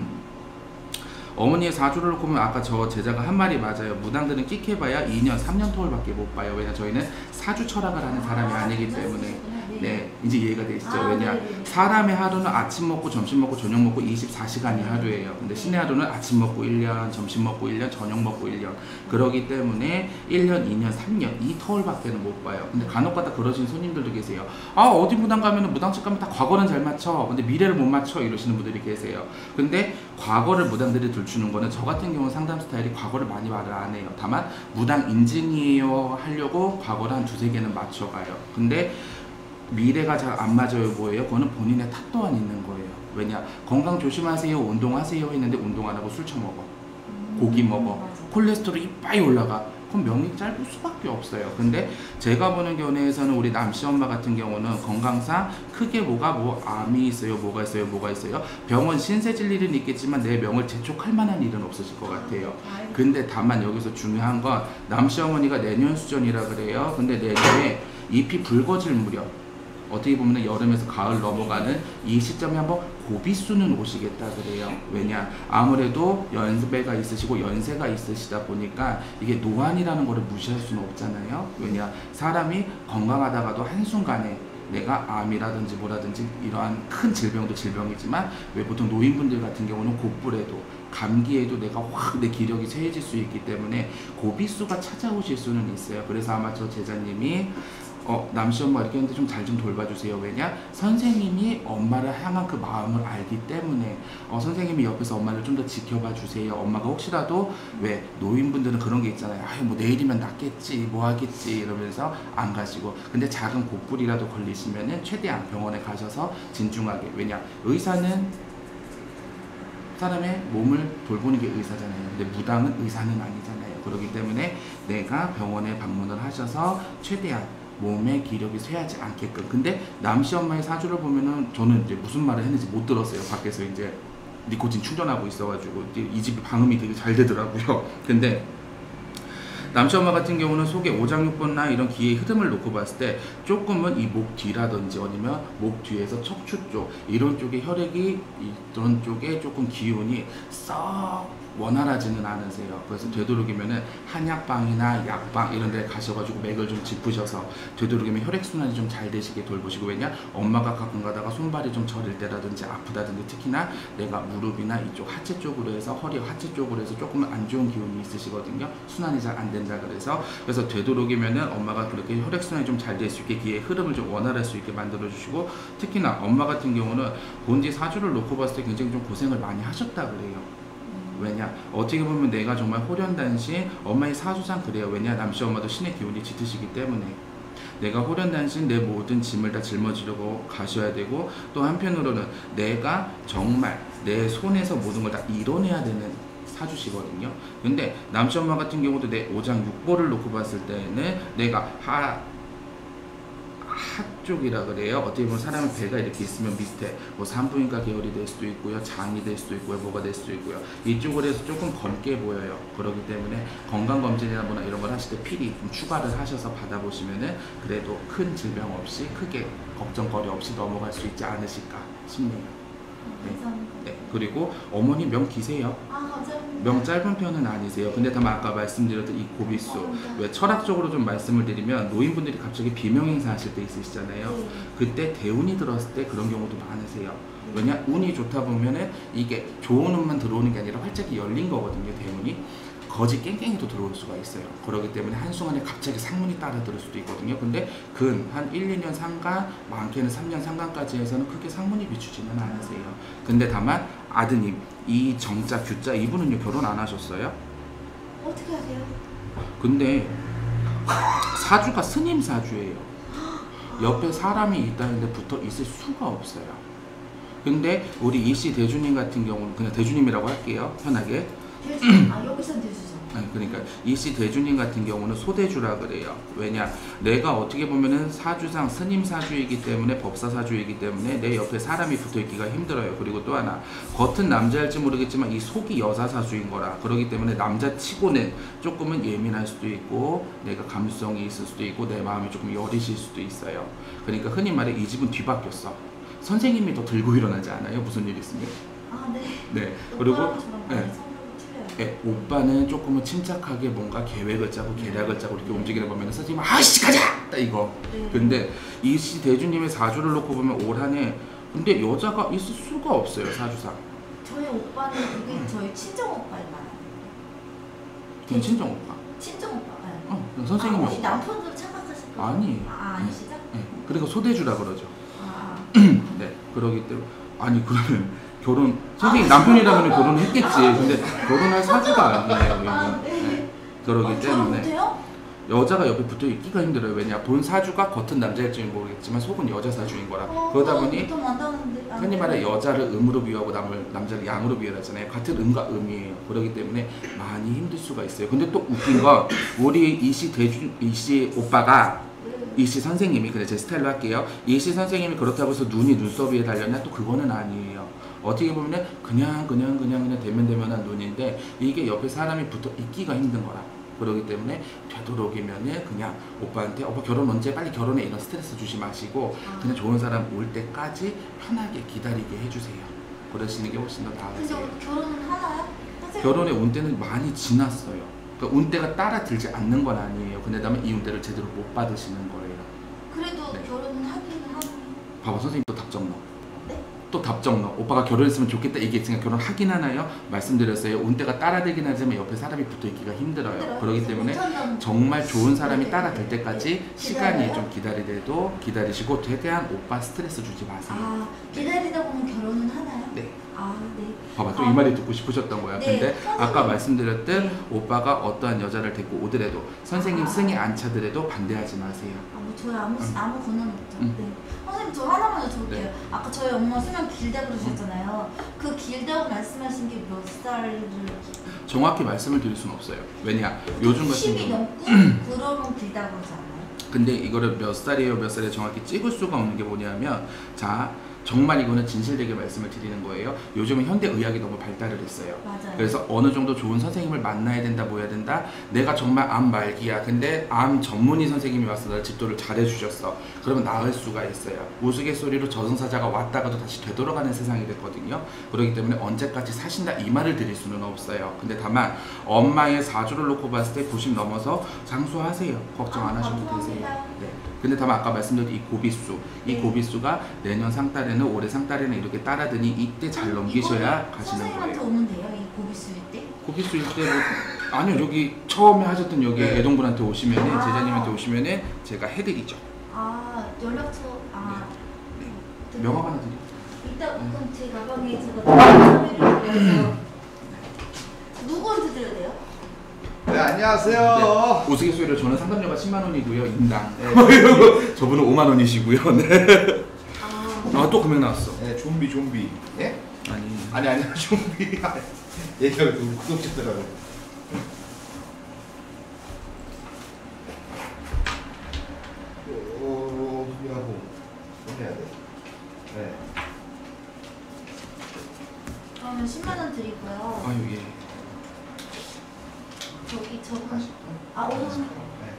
Speaker 1: 어머니의 사주를 놓고 보면 아까 저 제자가 한 말이 맞아요. 무당들은 끽해봐야 이 년, 삼 년 토울밖에 못 봐요. 왜냐 저희는 사주 철학을 하는 사람이 아니기 때문에. 네, 이제 이해가 되시죠?
Speaker 4: 아,
Speaker 1: 왜냐
Speaker 4: 네네.
Speaker 1: 사람의 하루는 아침 먹고 점심 먹고 저녁 먹고 이십사 시간이 하루예요. 근데 신의 하루는 아침 먹고 일 년, 점심 먹고 일 년, 저녁 먹고 일 년. 그러기 때문에 일 년, 이 년, 삼 년 이 터울밖에는 못 봐요. 근데 간혹가다 그러신 손님들도 계세요. 아 어디 무당 가면은 무당집 가면 다 과거는 잘 맞춰. 근데 미래를 못 맞춰 이러시는 분들이 계세요. 근데 과거를 무당들이 들추는 거는 저 같은 경우는 상담 스타일이 과거를 많이 말을 안 해요. 다만 무당 인증이에요 하려고 과거를 한 두세 개는 맞춰가요. 근데 미래가 잘 안 맞아요 뭐예요? 그거는 본인의 탓 또한 있는 거예요. 왜냐 건강 조심하세요, 운동하세요 했는데 운동 안 하고 술 처먹어, 고기 먹어,
Speaker 4: 맞아.
Speaker 1: 콜레스테롤이 이빠이 올라가. 그럼 명이 짧을 수밖에 없어요. 근데 제가 보는 견해에서는 우리 남씨 엄마 같은 경우는 건강상 크게 뭐가 뭐 암이 있어요, 뭐가 있어요, 뭐가 있어요. 병원 신세질 일은 있겠지만 내 명을 재촉할 만한 일은 없으실 것 같아요. 근데 다만 여기서 중요한 건 남씨 어머니가 내년 수전이라 그래요. 근데 내년에 잎이 붉어질 무렵, 어떻게 보면 여름에서 가을 넘어가는 이 시점에 한번 고비수는 오시겠다 그래요. 왜냐 아무래도 연배가 있으시고 연세가 있으시다 보니까 이게 노안이라는 거를 무시할 수는 없잖아요. 왜냐 사람이 건강하다가도 한순간에 내가 암이라든지 뭐라든지 이러한 큰 질병도 질병이지만 왜 보통 노인분들 같은 경우는 곧불에도 감기에도 내가 확 내 기력이 쇠해질 수 있기 때문에 고비수가 찾아오실 수는 있어요. 그래서 아마 저 제자님이 어 남씨 엄마 이렇게 했는데 좀 잘 좀 돌봐주세요. 왜냐? 선생님이 엄마를 향한 그 마음을 알기 때문에 어 선생님이 옆에서 엄마를 좀 더 지켜봐 주세요. 엄마가 혹시라도 왜 노인분들은 그런 게 있잖아요. 아유 뭐 내일이면 낫겠지 뭐 하겠지 이러면서 안 가시고, 근데 작은 곡불이라도 걸리시면은 최대한 병원에 가셔서 진중하게, 왜냐 의사는 사람의 몸을 돌보는 게 의사잖아요. 근데 무당은 의사는 아니잖아요. 그렇기 때문에 내가 병원에 방문을 하셔서 최대한 몸의 기력이 쇠하지 않게끔. 근데 남씨 엄마의 사주를 보면은 저는 이제 무슨 말을 했는지 못 들었어요. 밖에서 이제 니코틴 충전하고 있어가지고 이 집이 방음이 되게 잘 되더라고요. 근데 남씨 엄마 같은 경우는 속에 오장육부나 이런 기의 흐름을 놓고 봤을 때 조금은 이 목 뒤라든지 아니면 목 뒤에서 척추 쪽 이런 쪽에 혈액이 이런 쪽에 조금 기운이 썩 원활하지는 않으세요. 그래서 되도록이면은 한약방이나 약방 이런 데 가셔가지고 맥을 좀 짚으셔서 되도록이면 혈액순환이 좀 잘 되시게 돌보시고, 왜냐 엄마가 가끔 가다가 손발이 좀 저릴 때라든지 아프다든지 특히나 내가 무릎이나 이쪽 하체 쪽으로 해서 허리 하체 쪽으로 해서 조금 안 좋은 기운이 있으시거든요. 순환이 잘 안 된다 그래서 그래서 되도록이면은 엄마가 그렇게 혈액순환이 좀 잘 될 수 있게 기의 흐름을 좀 원활할 수 있게 만들어 주시고, 특히나 엄마 같은 경우는 본지 사주를 놓고 봤을 때 굉장히 좀 고생을 많이 하셨다 그래요. 왜냐 어떻게 보면 내가 정말 호련단신 엄마의 사주상 그래요. 왜냐 남씨 엄마도 신의 기운이 짙으시기 때문에 내가 호련단신 내 모든 짐을 다 짊어지려고 가셔야 되고, 또 한편으로는 내가 정말 내 손에서 모든 걸 다 이뤄내야 되는 사주시거든요. 근데 남씨 엄마 같은 경우도 내 오장육보를 놓고 봤을 때는 내가 하 한쪽이라 그래요. 어떻게 보면 사람의 배가 이렇게 있으면 밑에 뭐 산부인과 계열이 될 수도 있고요, 장이 될 수도 있고요, 뭐가 될 수도 있고요. 이쪽으로 해서 조금 검게 보여요. 그렇기 때문에 건강검진이나 뭐나 이런 걸 하실 때 필히 좀 추가를 하셔서 받아보시면은 그래도 큰 질병 없이 크게 걱정거리 없이 넘어갈 수 있지 않으실까 싶네요. 네. 네. 그리고 어머니 명 기세요.
Speaker 4: 아, 감사합니다.
Speaker 1: 명 짧은 편은 아니세요. 근데 다만 아까 말씀드렸던 이 고비수, 왜 철학적으로 좀 말씀을 드리면 노인분들이 갑자기 비명 행사하실 때 있으시잖아요.
Speaker 4: 네.
Speaker 1: 그때 대운이 들었을 때 그런 경우도 많으세요. 왜냐 운이 좋다 보면은 이게 좋은 운만 들어오는 게 아니라 활짝이 열린 거거든요. 대운이 거지 깽깽이도 들어올 수가 있어요. 그렇기 때문에 한순간에 갑자기 상문이 따라 들을 수도 있거든요. 근데 근 한 일, 이 년 상간, 많게는 삼 년 상간까지 해서는 크게 상문이 비추지는 않으세요. 근데 다만 아드님 이 정자, 규자 이분은요 결혼 안 하셨어요?
Speaker 4: 어떻게 하세요?
Speaker 1: 근데 사주가 스님 사주예요. 옆에 사람이 있다는데 붙어 있을 수가 없어요. 근데 우리 이씨 대주님 같은 경우는 그냥 대주님이라고 할게요. 편하게.
Speaker 4: 대주, 아 여기선 대주죠.
Speaker 1: 아니, 그러니까 이씨 대주님 같은 경우는 소대주라 그래요. 왜냐 내가 어떻게 보면은 사주상 스님 사주이기 때문에 법사 사주이기 때문에 내 옆에 사람이 붙어있기가 힘들어요. 그리고 또 하나 겉은 남자일지 모르겠지만 이 속이 여자 사주인 거라, 그렇기 때문에 남자치고는 조금은 예민할 수도 있고 내가 감수성이 있을 수도 있고 내 마음이 조금 여리실 수도 있어요. 그러니까 흔히 말해 이 집은 뒤바뀌었어. 선생님이 더 들고 일어나지 않아요? 무슨 일 있으면.
Speaker 4: 아 네.
Speaker 1: 네. 그리고
Speaker 4: 오빠랑 저랑 많이
Speaker 1: 네.
Speaker 4: 성격이 틀려요.
Speaker 1: 네, 오빠는 조금은 침착하게 뭔가 계획을 짜고 계략을 짜고 이렇게 움직이는 거면 선생님은 아씨 가자! 딱 이거.
Speaker 4: 네.
Speaker 1: 근데 이씨 대주님의 사주를 놓고 보면 올 한 해 근데 여자가 있을 수가 없어요. 사주상.
Speaker 4: 저희 오빠는 그게 저희 친정 오빠를 말하는
Speaker 1: 그냥 친정 오빠.
Speaker 4: 친정 오빠. 네.
Speaker 1: 어, 그냥 선생님이
Speaker 4: 아, 혹시
Speaker 1: 오빠.
Speaker 4: 남편으로 착각하실 거
Speaker 1: 아니.
Speaker 4: 아, 아니시죠?
Speaker 1: 네, 그러니까 소대주라 그러죠.
Speaker 4: 아,
Speaker 1: 네, 그러기 때문에 아니 그러면 결혼 선생님 남편이라면 결혼했겠지. 근데 결혼할 사주가 아니에요.
Speaker 4: 아,
Speaker 1: 여기는.
Speaker 4: 네.
Speaker 1: 네, 그러기
Speaker 4: 아, 결혼
Speaker 1: 때문에
Speaker 4: 못해요?
Speaker 1: 여자가 옆에 붙어 있기가 힘들어요. 왜냐 본 사주가 겉은 남자일지는 모르겠지만 속은 여자 사주인 거라.
Speaker 4: 어,
Speaker 1: 그러다
Speaker 4: 나는
Speaker 1: 보니
Speaker 4: 보통 안다는데. 아,
Speaker 1: 흔히 말해 여자를 음으로 비유하고 남을 남자를 양으로 비유하잖아요. 같은 음과 음이에요. 그렇기 때문에 많이 힘들 수가 있어요. 근데 또 웃긴 건 우리 이씨 대주 이씨 오빠가 이씨 선생님이, 그래 제 스타일로 할게요. 이씨 선생님이 그렇다고 해서 눈이 눈썹 위에 달렸냐? 또 그거는 아니에요. 어떻게 보면 그냥 그냥 그냥 그냥 대면 대면한 눈인데 이게 옆에 사람이 붙어 있기가 힘든 거라. 그러기 때문에 되도록이면은 그냥 오빠한테 오빠 결혼 언제 빨리 결혼해 이런 스트레스 주지 마시고 그냥 좋은 사람 올 때까지 편하게 기다리게 해주세요. 그러시는 게 훨씬 더
Speaker 4: 근데
Speaker 1: 나으세요.
Speaker 4: 결혼은 하나요? 선생님?
Speaker 1: 결혼의 운때는 많이 지났어요. 그러니까 운때가 따라 들지 않는 건 아니에요. 근데 다만 이 운때를 제대로 못 받으시는 거예요.
Speaker 4: 그래도
Speaker 1: 네.
Speaker 4: 결혼은 하기는 하고.
Speaker 1: 봐봐 선생님 또 답정 넣어.
Speaker 4: 네?
Speaker 1: 또 답정 넣어. 오빠가 결혼했으면 좋겠다 이게 있으니까 결혼하긴 하나요? 말씀드렸어요. 운때가 따라들긴 하지만 옆에 사람이 붙어있기가 힘들어요.
Speaker 4: 힘들어요.
Speaker 1: 그렇기 때문에
Speaker 4: 못한다는
Speaker 1: 정말 좋은 사람이
Speaker 4: 네,
Speaker 1: 따라들
Speaker 4: 네,
Speaker 1: 때까지
Speaker 4: 네.
Speaker 1: 시간이
Speaker 4: 기다려요?
Speaker 1: 좀 기다리래도 기다리시고 최대한 오빠 스트레스 주지 마세요.
Speaker 4: 아, 기다리다 보면 결혼은 하나요?
Speaker 1: 네.
Speaker 4: 아, 네.
Speaker 1: 봐봐 또
Speaker 4: 아.
Speaker 1: 이 말이 듣고 싶으셨던 거야.
Speaker 4: 네,
Speaker 1: 근데
Speaker 4: 선생님.
Speaker 1: 아까 말씀드렸듯
Speaker 4: 네.
Speaker 1: 오빠가 어떠한 여자를 데리고 오더라도 선생님
Speaker 4: 아.
Speaker 1: 승이 안 차더라도 반대하지 마세요.
Speaker 4: 아, 뭐 저희 아무
Speaker 1: 음.
Speaker 4: 아무 권한 없죠.
Speaker 1: 음.
Speaker 4: 네. 선생님 저 하나만 여쭤볼게요.
Speaker 1: 네.
Speaker 4: 아까 저희 엄마 수명 길다고 그러셨잖아요. 그 길다고 말씀하신 게 몇 살을?
Speaker 1: 정확히 말씀을 드릴 수는 없어요. 왜냐 요즘 같은
Speaker 4: 십이
Speaker 1: 경우
Speaker 4: 넘고 그러면 길다고 그러지 않아요?
Speaker 1: 근데 이거를 몇 살이에요 몇 살에 정확히 찍을 수가 없는 게 뭐냐면 자 정말 이거는 진실되게 말씀을 드리는 거예요. 요즘은 현대의학이 너무 발달을 했어요.
Speaker 4: 맞아요.
Speaker 1: 그래서 어느 정도 좋은 선생님을 만나야 된다 뭐 해야 된다. 내가 정말 암 말기야. 근데 암 전문의 선생님이 와서 나를 집도를 잘해주셨어. 그러면 나을 수가 있어요. 우스갯소리로 저승사자가 왔다가도 다시 되돌아가는 세상이 됐거든요. 그렇기 때문에 언제까지 사신다 이 말을 드릴 수는 없어요. 근데 다만 엄마의 사주를 놓고 봤을 때 구십 넘어서 장수하세요. 걱정 안
Speaker 4: 아,
Speaker 1: 하셔도
Speaker 4: 감사합니다.
Speaker 1: 되세요. 네. 근데 다만 아까 말씀드린 이 고비수 이
Speaker 4: 네.
Speaker 1: 고비수가 내년 상달에는 올해 상달에는 이렇게 따라드니 이때 잘 넘기셔야
Speaker 4: 이거는
Speaker 1: 가시는
Speaker 4: 선생님한테
Speaker 1: 거예요.
Speaker 4: 오면 돼요? 이 고비수일 때?
Speaker 1: 고비수일 때 뭐, 아니요 여기 처음에 하셨던 여기
Speaker 2: 네.
Speaker 1: 애동분한테 오시면은
Speaker 4: 아.
Speaker 1: 제자님한테 오시면은 제가 해드리죠.
Speaker 4: 아 연락처 아
Speaker 1: 네. 명함 하나 드릴게요.
Speaker 4: 이따 그럼 제 가방에 제가 참여를 드려서 누구한테 드려야 돼요?
Speaker 2: 네, 안녕하세요.
Speaker 1: 네. 우스갯소리로 저는 상담료가 십만 원이고요 인당. 네. 저분은 오만 원이시고요. 네.
Speaker 4: 아,
Speaker 1: 아또 금액 나왔어.
Speaker 2: 네, 좀비 좀비. 예?
Speaker 1: 아니.
Speaker 2: 아니 아니 좀비. 얘가 또 구독자더라고. 오, 하고 해야 돼. 네.
Speaker 4: 그러면 십만 원 드리고요.
Speaker 1: 아유 예.
Speaker 4: 저기 저분
Speaker 2: 다시.
Speaker 4: 아 오늘
Speaker 2: 네.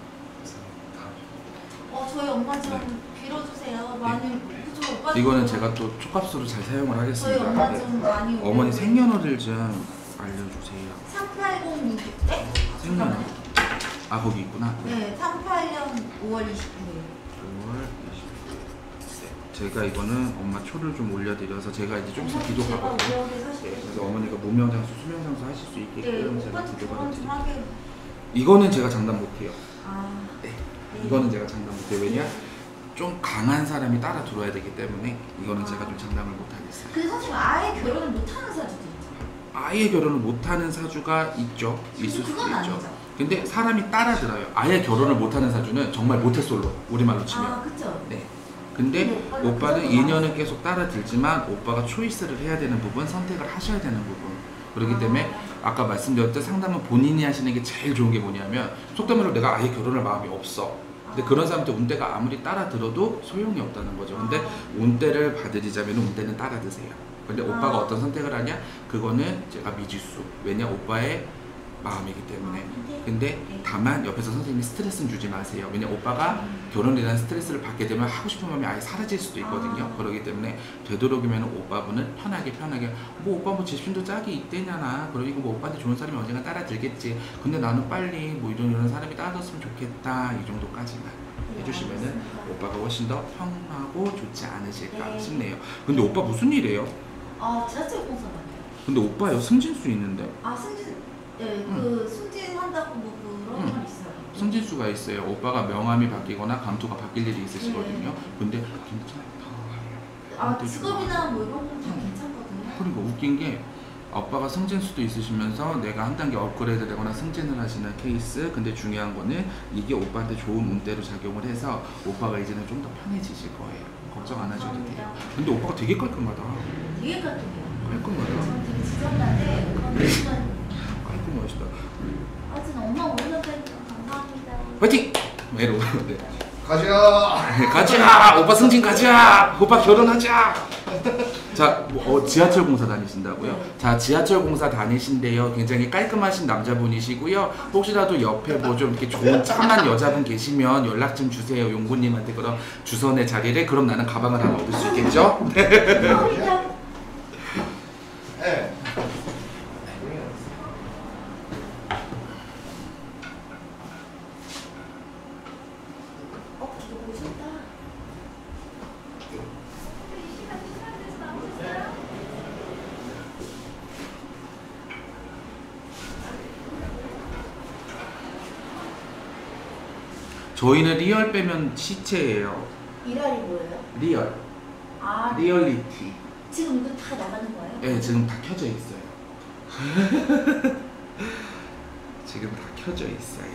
Speaker 4: 어 저희 엄마 좀 빌어주세요. 많이 그쵸 오빠 좀-
Speaker 1: 이거는 제가 또 촉값으로 잘 사용을
Speaker 4: 저희
Speaker 1: 하겠습니다.
Speaker 4: 엄마
Speaker 1: 네.
Speaker 4: 좀 많이
Speaker 1: 어머니
Speaker 4: 오려고.
Speaker 1: 생년월일 좀 알려주세요.
Speaker 4: 삼팔공육 네?
Speaker 1: 생년월. 아 거기 있구나.
Speaker 4: 네, 삼팔 년 오월 이십구일.
Speaker 1: 오월 이십구 일. 제가 이거는 엄마 초를 좀 올려드려서 제가 이제 좀 있으면
Speaker 4: 제가
Speaker 1: 기도하거든요.
Speaker 4: 우연히
Speaker 1: 네,
Speaker 4: 사실
Speaker 1: 그래서 어머니가 무명장수, 수명장수 하실 수
Speaker 4: 네,
Speaker 1: 있게끔 제가
Speaker 4: 오빠한테
Speaker 1: 기도를
Speaker 4: 그건 좀
Speaker 1: 드릴게요.
Speaker 4: 하게.
Speaker 1: 이거는 제가 장담 못해요.
Speaker 4: 아,
Speaker 1: 네.
Speaker 4: 네.
Speaker 1: 이거는 제가 장담 못해요. 왜냐? 좀 강한 사람이 따라 들어야 되기 때문에 이거는 제가 좀 장담을 못하겠어요.
Speaker 4: 근데 사실 아예 결혼을 못하는 사주도 있죠.
Speaker 1: 아예 결혼을 못하는 사주가 있죠. 있을 수도
Speaker 4: 그건
Speaker 1: 있죠.
Speaker 4: 아니죠.
Speaker 1: 근데 사람이 따라 들어요. 아예 결혼을 못하는 사주는 정말 모태솔로 우리말로 치면.
Speaker 4: 아, 그쵸.
Speaker 1: 네. 근데
Speaker 4: 근데 오빠는
Speaker 1: 오빠는
Speaker 4: 그런
Speaker 1: 이 년은
Speaker 4: 거
Speaker 1: 계속 따라 들지만 오빠가 초이스를 해야 되는 부분, 선택을 하셔야 되는 부분. 그렇기
Speaker 4: 아.
Speaker 1: 때문에 아까 말씀드렸듯 상담은 본인이 하시는 게 제일 좋은 게 뭐냐면 속된 말로 내가 아예 결혼할 마음이 없어. 근데
Speaker 4: 아.
Speaker 1: 그런 사람한테 운대가 아무리 따라 들어도 소용이 없다는 거죠. 근데
Speaker 4: 아.
Speaker 1: 운대를 받으리자면 운대는 따라 드세요. 근데 오빠가
Speaker 4: 아.
Speaker 1: 어떤 선택을 하냐? 그거는 제가 미지수. 왜냐? 오빠의 마음이기 때문에.
Speaker 4: 아, 근데-
Speaker 1: 근데
Speaker 4: 네.
Speaker 1: 다만 옆에서 선생님이 스트레스는 주지 마세요. 왜냐 오빠가
Speaker 4: 음.
Speaker 1: 결혼이라는 스트레스를 받게 되면 하고 싶은 마음이 아예 사라질 수도 있거든요.
Speaker 4: 아.
Speaker 1: 그렇기 때문에 되도록이면 오빠분은 편하게 편하게 뭐 오빠 뭐 집신도 짝이 있대냐나 그러니까 뭐 오빠한테 좋은 사람이 언젠가 따라들겠지. 근데 나는 빨리 뭐 이런 이런 사람이 따라줬으면 좋겠다 이 정도까지만
Speaker 4: 네,
Speaker 1: 해주시면은
Speaker 4: 알겠습니다.
Speaker 1: 오빠가 훨씬 더 편하고 좋지 않으실까
Speaker 4: 네.
Speaker 1: 싶네요. 근데 오빠 무슨 일이에요?
Speaker 4: 아, 지하철 공사 맞아요.
Speaker 1: 근데 오빠요 승진수 있는데
Speaker 4: 아, 승진, 예, 그 승진한다고 뭐 그런
Speaker 1: 응.
Speaker 4: 건 있어요.
Speaker 1: 승진수가 있어요. 오빠가 명함이 바뀌거나 감투가 바뀔 일이 있으시거든요. 근데 괜찮다.
Speaker 4: 아, 직업이나 뭐 이런 건 다 괜찮거든요.
Speaker 1: 그리고 웃긴 게 아빠가 승진수도 있으시면서 내가 한 단계 업그레이드 되거나 승진을 하시는 케이스. 근데 중요한 거는 이게 오빠한테 좋은 운대로 작용을 해서 오빠가 이제는 좀 더 편해지실 거예요. 걱정 안 하셔도 돼요. 근데 오빠가 되게 깔끔하다.
Speaker 4: 되게 깔끔해요.
Speaker 1: 깔끔하다.
Speaker 4: 저는 되게 지저분한데 오빠는
Speaker 1: 깔끔하시다.
Speaker 4: 하여튼 엄마 오늘까지 감사합니다.
Speaker 1: 화이팅! 메로. 네.
Speaker 2: 가자.
Speaker 1: 가자! 오빠 승진 가자! 오빠 결혼하자! 자, 뭐, 어, 지하철 공사 다니신다고요?
Speaker 4: 네.
Speaker 1: 자, 지하철 공사 다니신데요. 굉장히 깔끔하신 남자분이시고요. 혹시라도 옆에 뭐 좀 이렇게 좋은 참한 여자분 계시면 연락 좀 주세요. 용구님한테. 그럼 주선의 자리를. 그럼 나는 가방을 하나 얻을 수 있겠죠?
Speaker 4: 감사합니다.
Speaker 2: 네.
Speaker 4: 어, 이거 보셨다.
Speaker 1: 저희는 리얼 빼면 시체예요.
Speaker 4: 일할이 뭐예요?
Speaker 1: 리얼.
Speaker 4: 아,
Speaker 1: 리얼리티.
Speaker 4: 지금 이거 다 나가는 거예요?
Speaker 1: 네, 지금 다 켜져 있어요. 지금 다 켜져 있어요.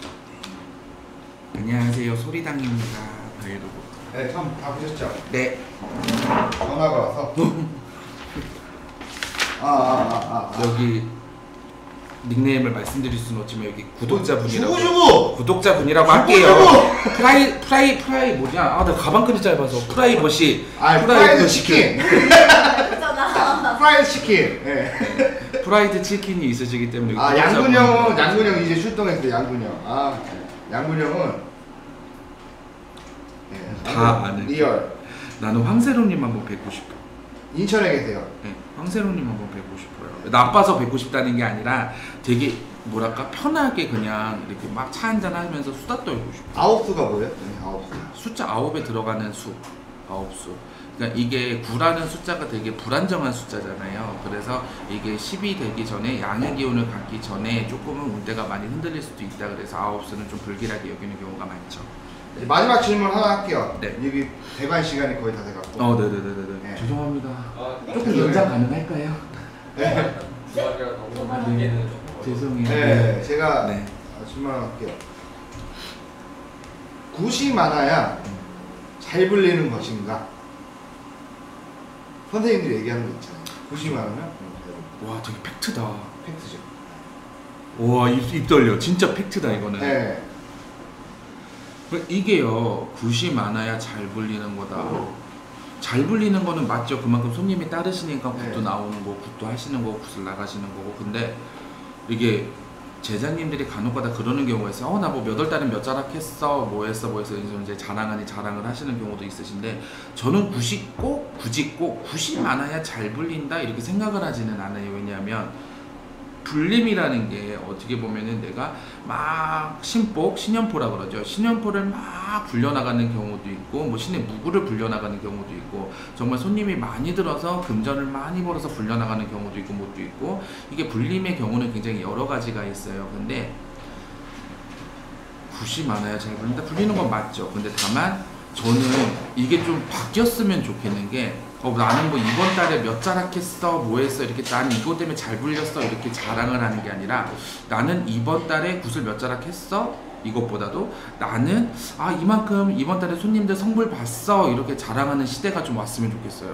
Speaker 1: 네. 안녕하세요, 소리당입니다. 여러분.
Speaker 2: 네, 처음 다 보셨죠?
Speaker 1: 네.
Speaker 2: 전화가 와서. 아, 아, 아, 아.
Speaker 1: 여기 닉네임을 말씀드릴 수는 없지만 여기 구독자분이라고.
Speaker 2: 주부주부.
Speaker 1: 구독자분이라고 할게요. 프라이 프라이 프라이 뭐냐? 아, 나 가방끈이 짧아서 프라이버시.
Speaker 2: 아, 프라이드 치킨.
Speaker 4: 그렇잖아.
Speaker 2: 프라이드 치킨. 네.
Speaker 1: 프라이드 치킨이 있으시기 때문에.
Speaker 2: 아,
Speaker 1: 구독자분.
Speaker 2: 양근형은 양근형 이제 출동했어요. 양근형. 아, 양근형은 네,
Speaker 1: 다 아는.
Speaker 2: 리얼.
Speaker 1: 나는 황세롬님 한번 뵙고 싶어.
Speaker 2: 인천에 계세요.
Speaker 1: 네, 황세롬님 한번 뵙고 싶어요. 나빠서 뵙고 싶다는 게 아니라 되게 뭐랄까 편하게 그냥 이렇게 막 차 한잔 하면서 수다 떨고 싶어.
Speaker 2: 아홉 수가 뭐예요? 네, 아홉 수.
Speaker 1: 숫자 아홉에 들어가는 수, 아홉 수. 그러니까 이게 구라는 숫자가 되게 불안정한 숫자잖아요. 그래서 이게 십이 되기 전에 양의 기운을 갖기 전에 조금은 운대가 많이 흔들릴 수도 있다. 그래서 아홉 수는 좀 불길하게 여기는 경우가 많죠.
Speaker 2: 네, 마지막 질문 하나 할게요.
Speaker 1: 네.
Speaker 2: 여기 대관 시간이 거의 다 돼갖고.
Speaker 1: 어, 네네네네.
Speaker 2: 네.
Speaker 1: 죄송합니다.
Speaker 3: 아,
Speaker 1: 조금 연장 가능할까요?
Speaker 2: 네.
Speaker 3: 주말이라 너무
Speaker 1: 네.
Speaker 3: 하기에는 조금
Speaker 1: 죄송해요.
Speaker 2: 네, 제가
Speaker 1: 네.
Speaker 2: 질문 하나 할게요. 굿이 많아야 잘 불리는 것인가? 선생님들이 얘기하는 거 있잖아요. 굿이 많으면
Speaker 1: 와, 되게 팩트다.
Speaker 2: 팩트죠.
Speaker 1: 와, 입, 입 떨려. 진짜 팩트다 이거는.
Speaker 2: 네.
Speaker 1: 이게요, 굿이 많아야 잘 불리는 거다. 잘 불리는 거는 맞죠. 그만큼 손님이 따르시니까 굿도
Speaker 2: 네.
Speaker 1: 나오는 거고, 굿도 하시는 거고, 굿을 나가시는 거고. 근데 이게 제자님들이 간혹가다 그러는 경우가 있어요. 어, 나 뭐 몇 월 달에 몇 자락 했어, 뭐 했어, 뭐 했어. 이제 자랑 아니 자랑을 하시는 경우도 있으신데, 저는 굿이 꼭, 굳이 꼭 굿이 많아야 잘 불린다 이렇게 생각을 하지는 않아요. 왜냐하면 불림이라는 게 어떻게 보면은 내가 막 신복, 신연포라 그러죠. 신연포를 막 불려나가는 경우도 있고, 뭐 신의 무구를 불려나가는 경우도 있고, 정말 손님이 많이 들어서 금전을 많이 벌어서 불려나가는 경우도 있고, 뭐도 있고, 이게 불림의 경우는 굉장히 여러 가지가 있어요. 근데 굿이 많아야 잘 불린다. 불리는 건 맞죠. 근데 다만 저는 이게 좀 바뀌었으면 좋겠는 게, 어, 나는 뭐 이번 달에 몇 자락 했어, 뭐 했어, 이렇게 나는 이것 때문에 잘 불렸어, 이렇게 자랑을 하는 게 아니라, 나는 이번 달에 굿을 몇 자락 했어, 이것보다도 나는 아 이만큼 이번 달에 손님들 성불 봤어, 이렇게 자랑하는 시대가 좀 왔으면 좋겠어요.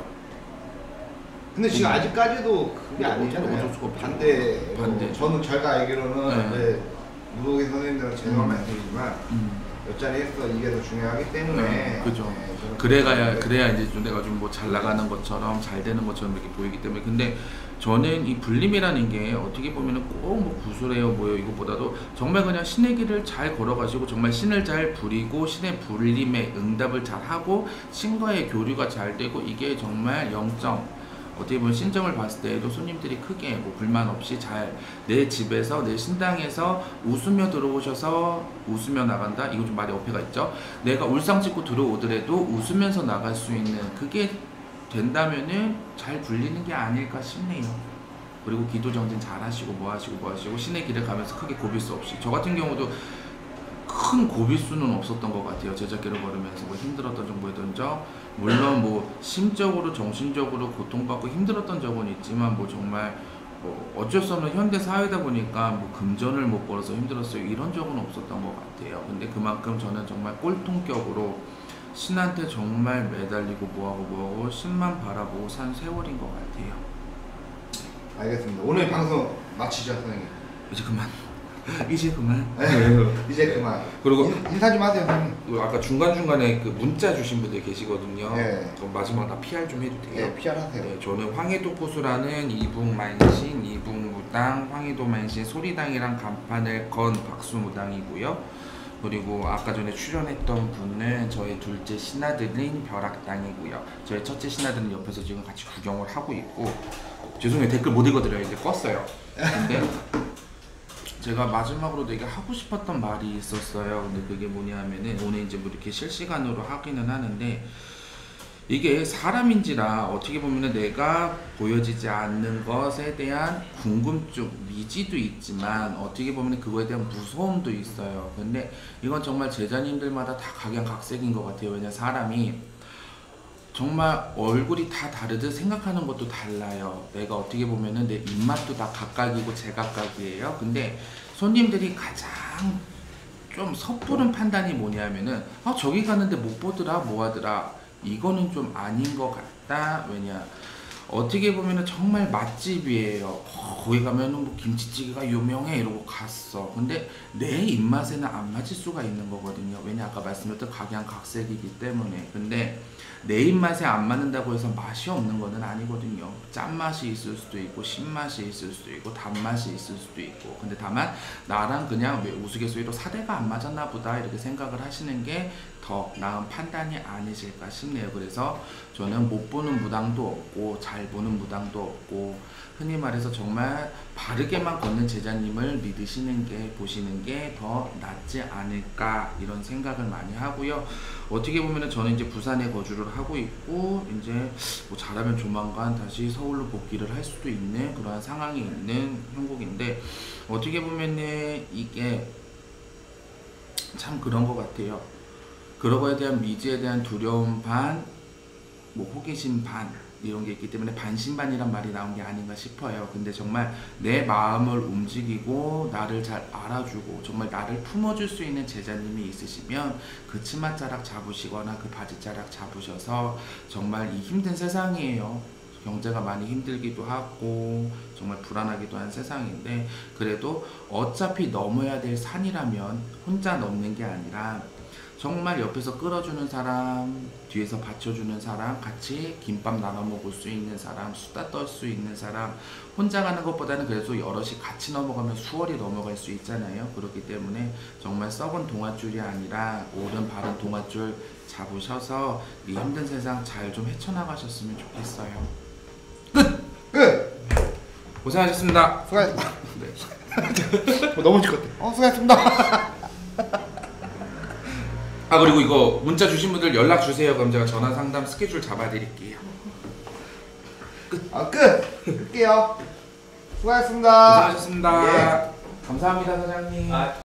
Speaker 2: 근데 지금 아직까지도 그게
Speaker 1: 어쩔
Speaker 2: 아니잖아요.
Speaker 1: 수가 없죠.
Speaker 2: 반대.
Speaker 1: 반대.
Speaker 2: 저는 제가 알기로는
Speaker 1: 네.
Speaker 2: 이제 무도기 선생님들은 죄송한
Speaker 1: 음.
Speaker 2: 말씀이지만
Speaker 1: 음.
Speaker 2: 몇 자리 했어 이게 더 중요하기 때문에.
Speaker 1: 네, 그죠.
Speaker 2: 네, 저는
Speaker 1: 그래가야
Speaker 2: 그렇게
Speaker 1: 그래야 이제 좀 내가 좀 뭐 잘 나가는 것처럼 잘 되는 것처럼 이렇게 보이기 때문에. 근데 저는 이 불림이라는 게 어떻게 보면은 꼭 뭐 구슬해요 뭐요 이것보다도 정말 그냥 신의 길을 잘 걸어가시고 정말 신을 잘 부리고 신의 불림에 응답을 잘 하고 신과의 교류가 잘 되고, 이게 정말 영점 어떻게 보면 신점을 봤을 때에도 손님들이 크게 뭐 불만 없이 잘 내 집에서 내 신당에서 웃으며 들어오셔서 웃으며 나간다. 이거 좀 말이 어폐가 있죠. 내가 울상 찍고 들어오더라도 웃으면서 나갈 수 있는 그게 된다면은 잘 불리는 게 아닐까 싶네요. 그리고 기도 정진 잘 하시고 뭐 하시고 뭐 하시고 신의 길을 가면서 크게 고비수 없이, 저 같은 경우도 큰 고비수는 없었던 것 같아요. 제자길을 걸으면서 뭐 힘들었던 적 뭐였던 적, 물론 뭐 심적으로 정신적으로 고통받고 힘들었던 적은 있지만 뭐 정말 뭐 어쩔 수 없는 현대 사회다 보니까 뭐 금전을 못 벌어서 힘들었어요, 이런 적은 없었던 것 같아요. 근데 그만큼 저는 정말 꼴통격으로 신한테 정말 매달리고 뭐하고 뭐하고 신만 바라보고 산 세월인 것 같아요.
Speaker 2: 알겠습니다. 오늘 방송 마치죠, 선생님.
Speaker 1: 이제 그만. 이제 그만.
Speaker 2: 네. 이제 그만.
Speaker 1: 그리고
Speaker 2: 인, 인사 좀 하세요, 선생님.
Speaker 1: 그 아까 중간중간에 그 문자 주신 분들 계시거든요.
Speaker 2: 네.
Speaker 1: 그럼 마지막 나 피알 좀 해도 돼요?
Speaker 2: 네, 피알 하세요.
Speaker 1: 네, 저는 황해도 포수라는 이북만신, 이북무당, 황해도만신 소리당이랑 간판을 건 박수무당이고요. 그리고 아까 전에 출연했던 분은 저의 둘째 신하들인 벼락당이고요. 저의 첫째 신하들은 옆에서 지금 같이 구경을 하고 있고, 죄송해요, 댓글 못 읽어드려요. 이제 껐어요. 근데 제가 마지막으로 되게 하고 싶었던 말이 있었어요. 근데 그게 뭐냐면은 오늘 이제 뭐 이렇게 실시간으로 하기는 하는데, 이게 사람인지라 어떻게 보면 내가 보여지지 않는 것에 대한 궁금증, 미지도 있지만 어떻게 보면 그거에 대한 무서움도 있어요. 근데 이건 정말 제자님들마다 다 각양각색인 것 같아요. 왜냐 사람이 정말 얼굴이 다 다르듯 생각하는 것도 달라요. 내가 어떻게 보면은 내 입맛도 다 각각이고 제각각이에요. 근데 손님들이 가장 좀 섣부른 판단이 뭐냐면은 아 저기 갔는데 못 보더라 뭐하더라 이거는 좀 아닌 것 같다. 왜냐 어떻게 보면은 정말 맛집이에요. 어, 거기 가면은 뭐 김치찌개가 유명해 이러고 갔어. 근데 내 입맛에는 안 맞을 수가 있는 거거든요. 왜냐 아까 말씀드렸던 각양각색이기 때문에. 근데 내 입맛에 안 맞는다고 해서 맛이 없는 거는 아니거든요. 짠맛이 있을 수도 있고 신맛이 있을 수도 있고 단맛이 있을 수도 있고. 근데 다만 나랑 그냥 왜 우스갯소리로 사대가 안 맞았나 보다 이렇게 생각을 하시는 게 더 나은 판단이 아니실까 싶네요. 그래서 저는 못 보는 무당도 없고 잘 보는 무당도 없고 흔히 말해서 정말 바르게만 걷는 제자님을 믿으시는 게 보시는 게 더 낫지 않을까 이런 생각을 많이 하고요. 어떻게 보면은 저는 이제 부산에 거주를 하고 있고 이제 뭐 잘하면 조만간 다시 서울로 복귀를 할 수도 있는 그러한 상황이 있는 형국인데 어떻게 보면은 이게 참 그런 것 같아요. 그런 거에 대한 미지에 대한 두려움 반, 뭐 호기심 반 이런 게 있기 때문에 반신반이란 말이 나온 게 아닌가 싶어요. 근데 정말 내 마음을 움직이고 나를 잘 알아주고 정말 나를 품어줄 수 있는 제자님이 있으시면 그 치맛자락 잡으시거나 그 바지자락 잡으셔서 정말 이 힘든 세상이에요. 경제가 많이 힘들기도 하고 정말 불안하기도 한 세상인데 그래도 어차피 넘어야 될 산이라면 혼자 넘는 게 아니라 정말 옆에서 끌어주는 사람, 뒤에서 받쳐주는 사람, 같이 김밥 나눠 먹을 수 있는 사람, 수다 떨 수 있는 사람, 혼자 가는 것보다는 그래도 여럿이 같이 넘어가면 수월히 넘어갈 수 있잖아요. 그렇기 때문에 정말 썩은 동아줄이 아니라 옳은 바른 동아줄 잡으셔서 이 힘든 세상 잘 좀 헤쳐나가셨으면 좋겠어요.
Speaker 2: 끝! 끝!
Speaker 1: 고생하셨습니다.
Speaker 2: 수고하셨습니다.
Speaker 1: 네.
Speaker 2: 어, 넘어질 것 같아. 어, 수고하셨습니다.
Speaker 1: 아 그리고 이거 문자 주신 분들 연락 주세요. 그럼 제가 전화 상담 스케줄 잡아드릴게요.
Speaker 2: 아, 끝! 끌게요. 수고하셨습니다.
Speaker 1: 고생하셨습니다.
Speaker 2: 예.
Speaker 1: 감사합니다 사장님.
Speaker 3: 아.